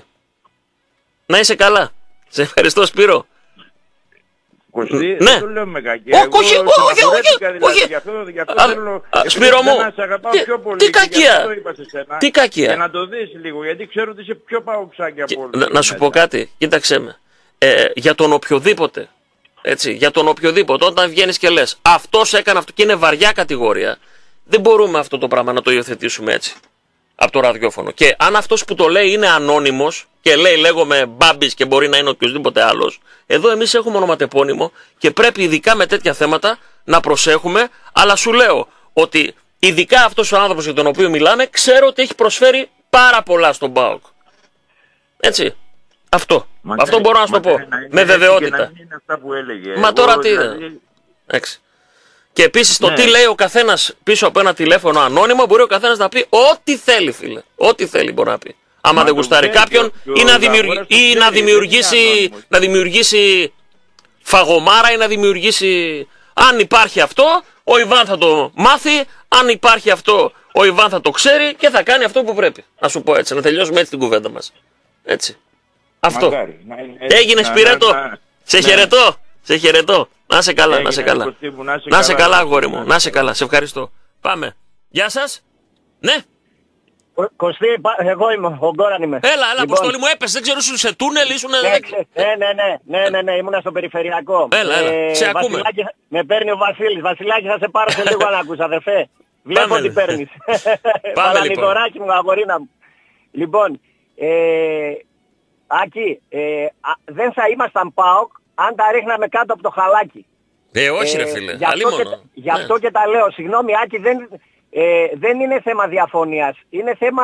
Να είσαι καλά. Σε ευχαριστώ Σπύρο. Κωστή, ναι. δεν το λέω με κακία. Όχι, όχι, όχι, όχι, όχι. Γι' αυτό, γι' αυτό θέλω, Σπύρο μου, να σε αγαπάω τι, πιο πολύ. Τι κακία. Τι κακία. Για να το δεις λίγο, γιατί ξέρω ότι είσαι πιο παοξάκι από όλους. Να, να σου πω κάτι, κοίταξέ με. Ε, για τον οποιοδήποτε, έτσι, για τον οποιοδήποτε, όταν βγαίνεις και λες, αυτός έκανε αυτό και είναι βαριά κατηγορία, δεν μπορούμε αυτό το πράγμα να το υιοθετήσουμε έτσι. Από το ραδιόφωνο. Και αν αυτός που το λέει είναι ανώνυμος και λέει λέγομαι Μπάμπης και μπορεί να είναι οποιοδήποτε άλλος, εδώ εμείς έχουμε ονοματεπώνυμο και πρέπει ειδικά με τέτοια θέματα να προσέχουμε, αλλά σου λέω ότι ειδικά αυτός ο άνθρωπος για τον οποίο μιλάμε ξέρω ότι έχει προσφέρει πάρα πολλά στον ΠΑΟΚ. Έτσι. Αυτό. Μα Αυτό ναι, μπορώ να σου το πω. Με βεβαιότητα. Και να είναι αυτά που έλεγε. Μα τώρα τι δηλαδή... είναι. Και επίσης το Ναι. τι λέει ο καθένας πίσω από ένα τηλέφωνο ανώνυμο, μπορεί ο καθένας να πει ό,τι θέλει, φίλε. Ό,τι θέλει μπορεί να πει. Άμα Μα δεν το γουστάρει ξέρει, κάποιον και ο- ή, ο να, δημιουργ... Ζαγόρας το ή ξέρει, να, δεν είναι δημιουργήσει... ανώνυμος. να δημιουργήσει φαγωμάρα ή να δημιουργήσει... Αν υπάρχει αυτό, ο Ιβάν θα το μάθει. Αν υπάρχει αυτό, ο Ιβάν θα το ξέρει και θα κάνει αυτό που πρέπει. Να σου πω έτσι, να τελειώσουμε έτσι την κουβέντα μας. Έτσι. Αυτό. Μακάρι, να είναι έτσι, Έγινε να- Σπυρέτο. να- να- Σε ναι. χαιρετώ. Σε χαιρετώ. Να σε καλά, να Έγινε, σε καλά. Κωστή μου, να σε Να σε καλά, καλά, να αγόρι σε μου. καλά. Να σε καλά. Σε ευχαριστώ. Πάμε. Γεια σας. Ναι. Κωστή, πα- εγώ είμαι, ο Γκόραν είμαι. Έλα, έλα, Λοιπόν, Αποστόλη μου, έπεσε. Δεν ξέρω, ήσουν σε τούνελ, ήσουν. Ναι, ξε- ναι, ναι, ναι, ναι, ναι, ναι, ήμουνα στο περιφερειακό. Έλα, έλα, σε ακούμε. Βασιλάκη, με παίρνει ο Βασίλης. Βασιλάκη, θα σε πάρω σε λίγο να ακούς, αδερφέ. Βλέπω Πάμε, τι λοιπόν. παίρνεις. Πάμε, Παλανιδωράκι μου, αγορίνα μου. Λοιπόν, ε, Άκη, ε, α, δεν θα ήμασταν ΠΑΟΚ αν τα ρίχναμε κάτω από το χαλάκι. Ε, όχι, ρε Ε, φίλε. Γι' αυτό, και, Αλίμονο. γι' Ναι. αυτό και τα λέω. Συγγνώμη, Άκη, δεν, ε, δεν είναι θέμα διαφωνίας. Είναι θέμα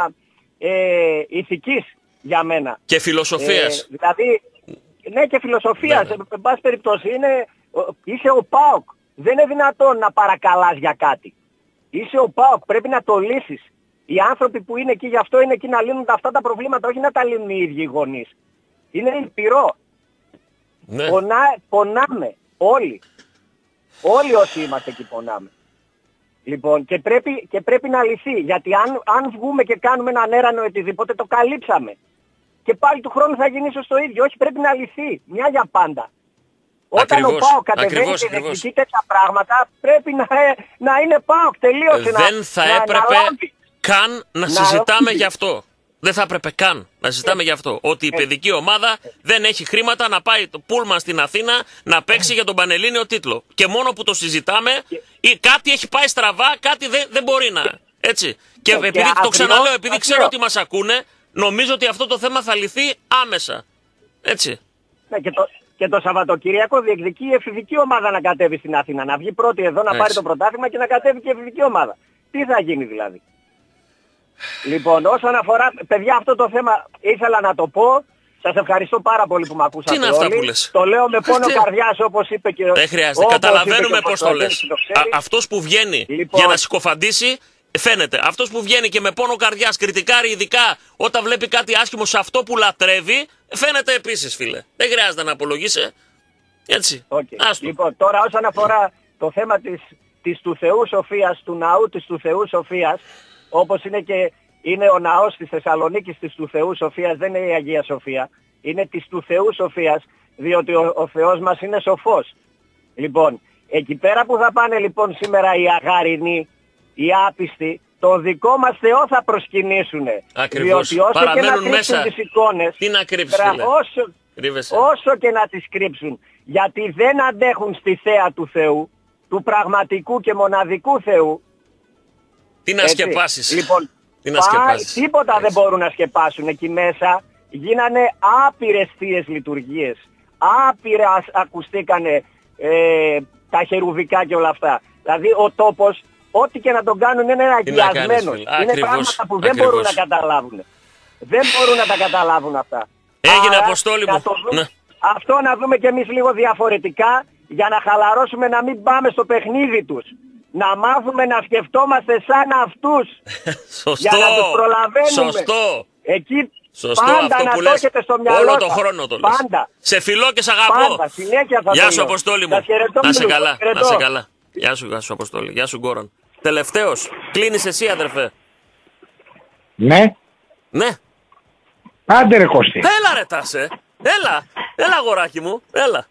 ε, ηθικής για μένα. Και φιλοσοφίας. Ε, δηλαδή, ναι, και φιλοσοφίας. Ναι, Ε, εν πάση περιπτώσει, είναι, ο- είσαι ο ΠΑΟΚ. Δεν είναι δυνατόν να παρακαλάς για κάτι. Είσαι ο ΠΑΟΚ, πρέπει να το λύσεις. Οι άνθρωποι που είναι εκεί γι' αυτό είναι εκεί να λύνουν αυτά τα προβλήματα, όχι να τα λύνουν οι ίδιοι οι γονείς. Είναι λυπηρό. Ναι. Πονά, πονάμε όλοι. Όλοι όσοι είμαστε εκεί πονάμε. Λοιπόν, και πρέπει, και πρέπει να λυθεί. Γιατί αν, αν βγούμε και κάνουμε έναν έρανο οτιδήποτε, το καλύψαμε. Και πάλι του χρόνου θα γίνει ίσως το ίδιο. Όχι, πρέπει να λυθεί. Μια για πάντα. Όταν Ακριβώς, ο ΠΑΟΚ κατεβαίνει ακριβώς, και ακριβώς. διεκδικεί τέτοια πράγματα, πρέπει να, ε, να είναι ΠΑΟΚ. Τελείωσε. να- Δεν θα να έπρεπε αναλάβει. καν να Να συζητάμε αναλάβει. γι' αυτό. Δεν θα έπρεπε καν να συζητάμε γι' αυτό. Ότι η παιδική ομάδα δεν έχει χρήματα να πάει το πούλμαν στην Αθήνα να παίξει για τον Πανελλήνιο τίτλο. Και μόνο που το συζητάμε, ή κάτι έχει πάει στραβά, κάτι δεν, δεν μπορεί να. Έτσι. Και Και- επειδή και το ακριβώς- ξαναλέω, επειδή ξέρω ακριβώς. ότι μας ακούνε, νομίζω ότι αυτό το θέμα θα λυθεί άμεσα. Έτσι. Ναι, και, το, και το Σαββατοκύριακο διεκδικεί η εφηβική ομάδα να κατέβει στην Αθήνα. Να βγει πρώτη εδώ να Έτσι. πάρει το πρωτάθλημα και να κατέβει και η εφηβική ομάδα. Τι θα γίνει δηλαδή. Λοιπόν, όσον αφορά, παιδιά, αυτό το θέμα ήθελα να το πω. Σας ευχαριστώ πάρα πολύ που με ακούσατε Τι είναι αυτά όλοι. που λες? Το λέω με πόνο Τι- καρδιάς όπως είπε και ο... Δεν χρειάζεται. όπως Καταλαβαίνουμε είπε και ο πώς το Κωνσταντίνος, λες. το ξέρει. Α- αυτός που βγαίνει Λοιπόν. για να συκοφαντήσει, φαίνεται. Αυτός που βγαίνει και με πόνο καρδιάς κριτικάρει, ειδικά όταν βλέπει κάτι άσχημο σε αυτό που λατρεύει, φαίνεται επίσης, φίλε. Δεν χρειάζεται να απολογείσαι. Έτσι. Okay. Άστο. Λοιπόν, τώρα όσον αφορά το θέμα της, της του Θεού Σοφίας, του ναού της του Θεού Σοφίας, όπως είναι και είναι ο ναός της Θεσσαλονίκης της του Θεού Σοφίας, δεν είναι η Αγία Σοφία, είναι της του Θεού Σοφίας, διότι ο, ο Θεός μας είναι σοφός. Λοιπόν, εκεί πέρα που θα πάνε λοιπόν σήμερα οι αγαρινοί, οι άπιστοι, το δικό μας Θεό θα προσκυνήσουν. Ακριβώς. Διότι όσο και να Παραμένουν κρύψουν μέσα. τις εικόνες, Τι να κρύψεις, πρα- φίλε. όσο, Κρύβεσαι. όσο και να τις κρύψουν, γιατί δεν αντέχουν στη θέα του Θεού, του πραγματικού και μοναδικού Θεού. Τι να έτσι. σκεπάσεις. Λοιπόν, Τι να πά- σκεπάσεις. τίποτα Έτσι. δεν μπορούν να σκεπάσουν. Εκεί μέσα γίνανε άπειρες θείες λειτουργίες. Άπειρα ας- ακουστήκανε ε, τα χερουβικά και όλα αυτά. Δηλαδή ο τόπος, ό,τι και να τον κάνουν είναι Τι να κάνεις, αγιασμένος. φίλε. Είναι Ακριβώς, πράγματα που δεν ακριβώς. μπορούν να καταλάβουν. Δεν μπορούν να τα καταλάβουν αυτά. Έγινε, Άρα, Αποστόλη να μου. το δούμε- Ναι. Αυτό να δούμε κι εμείς λίγο διαφορετικά για να χαλαρώσουμε, να μην πάμε στο παιχνίδι τους. Να μάθουμε να σκεφτόμαστε σαν αυτούς. Σωστό. Για να τους προλαβαίνουμε. Σωστό. Εκεί Σωστό πάντα αυτό να που το λες. έχετε στο μυαλό Όλο τον σας. χρόνο το λες. Πάντα. Σε φιλώ και σε αγαπώ. Πάντα. Συνέχεια θα Γεια το σου, λέω. Αποστόλη μου. Σας χαιρετώ Να σε όλους. καλά. Χαιρετώ. Να σε καλά. Γεια σου, γεια σου, Αποστόλη. Γεια σου, Γκόραν. Τελευταίος. Κλείνεις εσύ, αδερφέ. Ναι. Ναι. Άντε ρε Κώστη. Έλα ρε Τάσε. Έλα. Έλα, αγοράκι μου. Έλα.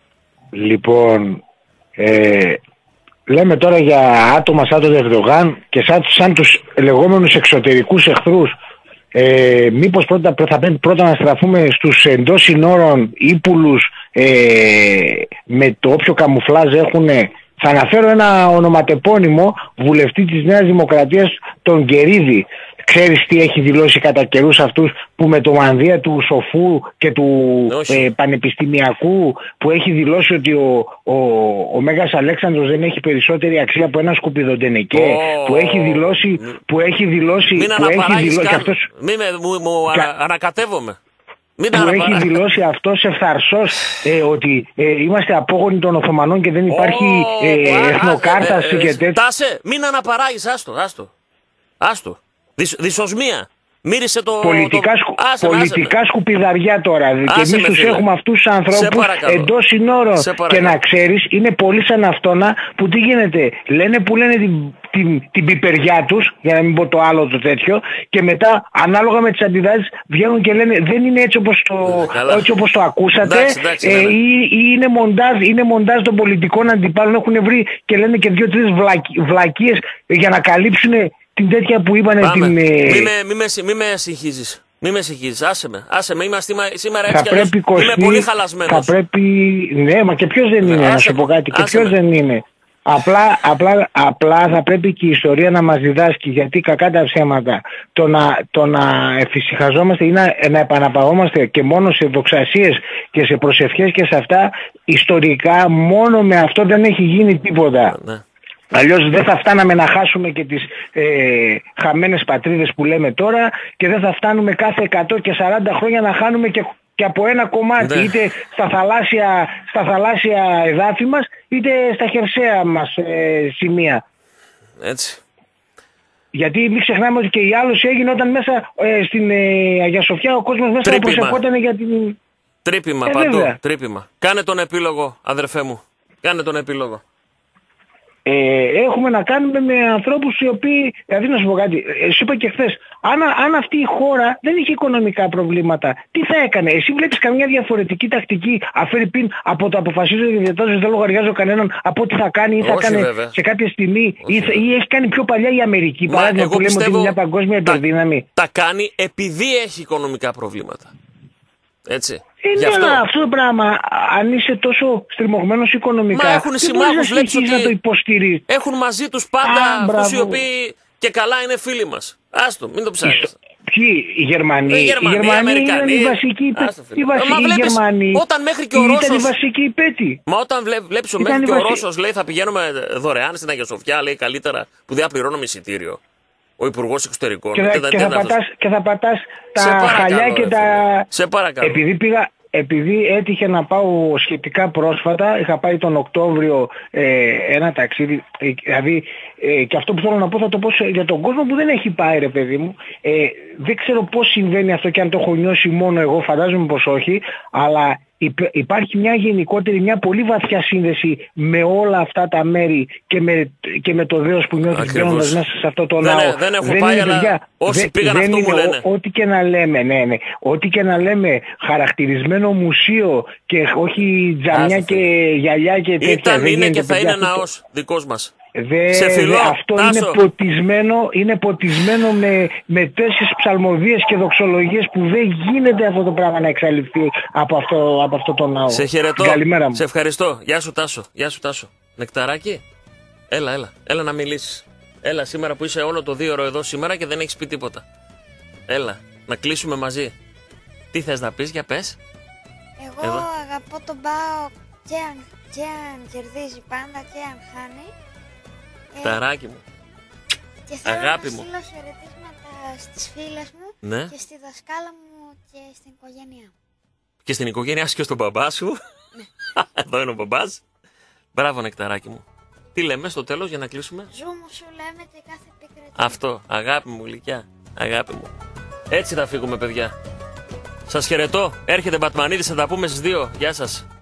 Λοιπόν, ε, λέμε τώρα για άτομα σαν τον Ερντογάν και σαν, σαν τους λεγόμενους εξωτερικούς εχθρούς. Ε, μήπως πρώτα, θα πρέπει πρώτα να στραφούμε στους εντός συνόρων ύπουλους ε, με το όποιο καμουφλάζ έχουν. Θα αναφέρω ένα ονοματεπώνυμο βουλευτή της Νέας Δημοκρατίας, τον Γκερίδη. Ξέρεις τι έχει δηλώσει κατά καιρούς αυτούς που με το μανδύα του σοφού και του ε, πανεπιστημιακού, που έχει δηλώσει ότι ο, ο, ο Μέγας Αλέξανδρος δεν έχει περισσότερη αξία από ένα σκουπιδοντενεκέ, Oh. που έχει δηλώσει, που έχει δηλώσει, Μην που έχει αναπαράγεις δηλώσει καν. αυτός, Μη με, μου, μου Κα... ανα, ανακατεύομαι. Μην που έχει δηλώσει αυτός ευθαρσός ε, ότι ε, είμαστε απόγονοι των Οθωμανών και δεν υπάρχει oh, ε, εθνοκάρταση ε, ε, και τέτοια. Τάσε, μην αναπαράγεις, άστο, άστο. Άστο. Δυσ, δυσοσμία. Μύρισε το... Πολιτικά, το... σκου... Άσε, πολιτικά άσε σκουπιδαριά τώρα. Άσε και εμείς τους έχουμε αυτούς τους ανθρώπους εντός συνόρων. Και να ξέρεις, είναι πολύ σαν αυτόνα που τι γίνεται. Λένε που λένε την, την, την πιπεριά τους, για να μην πω το άλλο το τέτοιο, και μετά ανάλογα με τις αντιδράσεις βγαίνουν και λένε δεν είναι έτσι όπως το, έτσι όπως το ακούσατε. Εντάξει, εντάξει, ε, ή, ή είναι μοντάζ, είναι μοντάζ των πολιτικών αντιπάλων. Έχουν βρει και λένε και δύο-τρεις βλακ, βλακίες για να καλύψουν την τέτοια που είπανε. Την... Μη με, μη με, μη με συγχύζεις. Μη με συγχύζεις. Άσε με. Άσε με. Είμαι σήμερα έτσι κι αλλιώς. Είμαι πολύ χαλασμένος. Θα πρέπει... Ναι, μα και ποιος δεν είναι, άσε, να σου πω κάτι. Και ποιος δεν είναι. Απλά, απλά, απλά θα πρέπει και η ιστορία να μας διδάσκει, γιατί κακά τα ψέματα. Το να, το να εφησυχαζόμαστε ή να, να επαναπαυόμαστε και μόνο σε δοξασίες και σε προσευχές και σε αυτά, ιστορικά μόνο με αυτό δεν έχει γίνει τίποτα. Ναι. Αλλιώς δεν θα φτάναμε να χάσουμε και τις ε, χαμένες πατρίδες που λέμε τώρα και δεν θα φτάνουμε κάθε εκατό και σαράντα χρόνια να χάνουμε και, και από ένα κομμάτι, ναι. είτε στα θαλάσσια, στα θαλάσσια εδάφη μας είτε στα χερσαία μας ε, σημεία. Έτσι. Γιατί μην ξεχνάμε ότι και η άλωση έγινε όταν μέσα ε, στην ε, Αγία Σοφιά ο κόσμος μέσα προσευχόταν για την... Τρύπημα ε, παντού, βέβαια. Τρύπημα. Κάνε τον επίλογο, αδερφέ μου. Κάνε τον επίλογο. Ε, έχουμε να κάνουμε με ανθρώπους οι οποίοι, δηλαδή να σου πω κάτι, ε, σου είπα και χθες, αν, αν αυτή η χώρα δεν είχε οικονομικά προβλήματα, τι θα έκανε? Εσύ βλέπεις καμιά διαφορετική τακτική αφαίρει πίν από το αποφασίζω και διατάζω, δεν λογαριάζω κανέναν από ό,τι θα κάνει ή θα κάνει σε κάποια στιγμή ή, ή έχει κάνει πιο παλιά η Αμερική, παράδειγμα που λέμε ότι είναι μια παγκόσμια υπερδύναμη. Τα, τα κάνει επειδή έχει οικονομικά προβλήματα. Έτσι. Είναι αλλά αυτό το πράγμα, αν είσαι τόσο στριμωγμένος οικονομικά, μα έχουν συμμάχους, βλέπεις ότι να το υποστηρίζεις. Έχουν μαζί τους πάντα Α, αυτούς οι οποίοι και καλά είναι φίλοι μας. Άστο, μην το ψάχνεις. Ποιοι, οι Γερμανοί, οι Γερμανοί, οι Γερμανοί είναι οι βασικοί οι βασικοί Γερμανοί. Όταν μέχρι και ο Ρώσος... Ήταν οι βασικοί υπέτοι. Μα όταν βλέπεις ο μέχρι και ο Ρώσος λέει θα πηγαίνουμε δωρεάν στην Αγία Σοφιά, λέει καλύτερα που δεν πληρώνουμε εισιτήριο. Ο Υπουργός Εξωτερικών. Και θα, και θα, πατάς, και θα πατάς τα χαλιά και τα... Σε παρακαλώ. Επειδή, πήγα, επειδή έτυχε να πάω σχετικά πρόσφατα, είχα πάει τον Οκτώβριο ε, ένα ταξίδι, ε, δηλαδή ε, και αυτό που θέλω να πω θα το πω για τον κόσμο που δεν έχει πάει ρε παιδί μου. Ε, δεν ξέρω πώς συμβαίνει αυτό και αν το έχω νιώσει μόνο εγώ, φαντάζομαι πως όχι, αλλά υπάρχει μια γενικότερη, μια πολύ βαθιά σύνδεση με όλα αυτά τα μέρη και με, και με το δέος που νιώθεις μπαίνοντας μέσα σε αυτό το λαό. Δεν, δεν έχω δεν πάει, είναι, αλλά παιδιά, όσοι δε, πήγαν αυτό μου λένε. Ό,τι και να λέμε, ναι, ναι. Ό,τι και να λέμε χαρακτηρισμένο μουσείο και όχι τζαμιά και γυαλιά και τέτοια. Ήταν, είναι και θα είναι ναός δικός μας. Δε, δε, αυτό είναι ποτισμένο, είναι ποτισμένο με, με τέσσερις ψαλμοδίες και δοξολογίες που δεν γίνεται αυτό το πράγμα να εξαλειφθεί από αυτό, από αυτό το ναό. Σε χαιρετώ, καλημέρα μου. Σε ευχαριστώ. Γεια σου Τάσο, γεια σου Τάσο. Νεκταράκι, έλα, έλα, έλα να μιλήσεις. Έλα σήμερα που είσαι όλο το δύο ώρο εδώ σήμερα και δεν έχεις πει τίποτα. Έλα, να κλείσουμε μαζί. Τι θες να πεις, για πες. Εγώ εδώ. Αγαπώ τον ΠΑΟΚ και αν, και αν κερδίζει πάντα και αν χάνει. Ταράκι μου. Και θέλω αγάπη να μου. στείλω χαιρετίσματα στις φίλες μου ναι. και στη δασκάλα μου και στην οικογένειά μου. Και στην οικογένειά σου και στον μπαμπά σου. Ναι. Εδώ είναι ο μπαμπάς. Μπράβο Νεκταράκι μου. Τι λέμε στο τέλος για να κλείσουμε. Ζου μου σου λέμε και κάθε επικρατεία. Αυτό, αγάπη μου γλυκιά. Αγάπη μου. Έτσι θα φύγουμε παιδιά. Σας χαιρετώ. Έρχεται Μπατμανίδης, θα τα πούμε στις δύο. Γεια σας.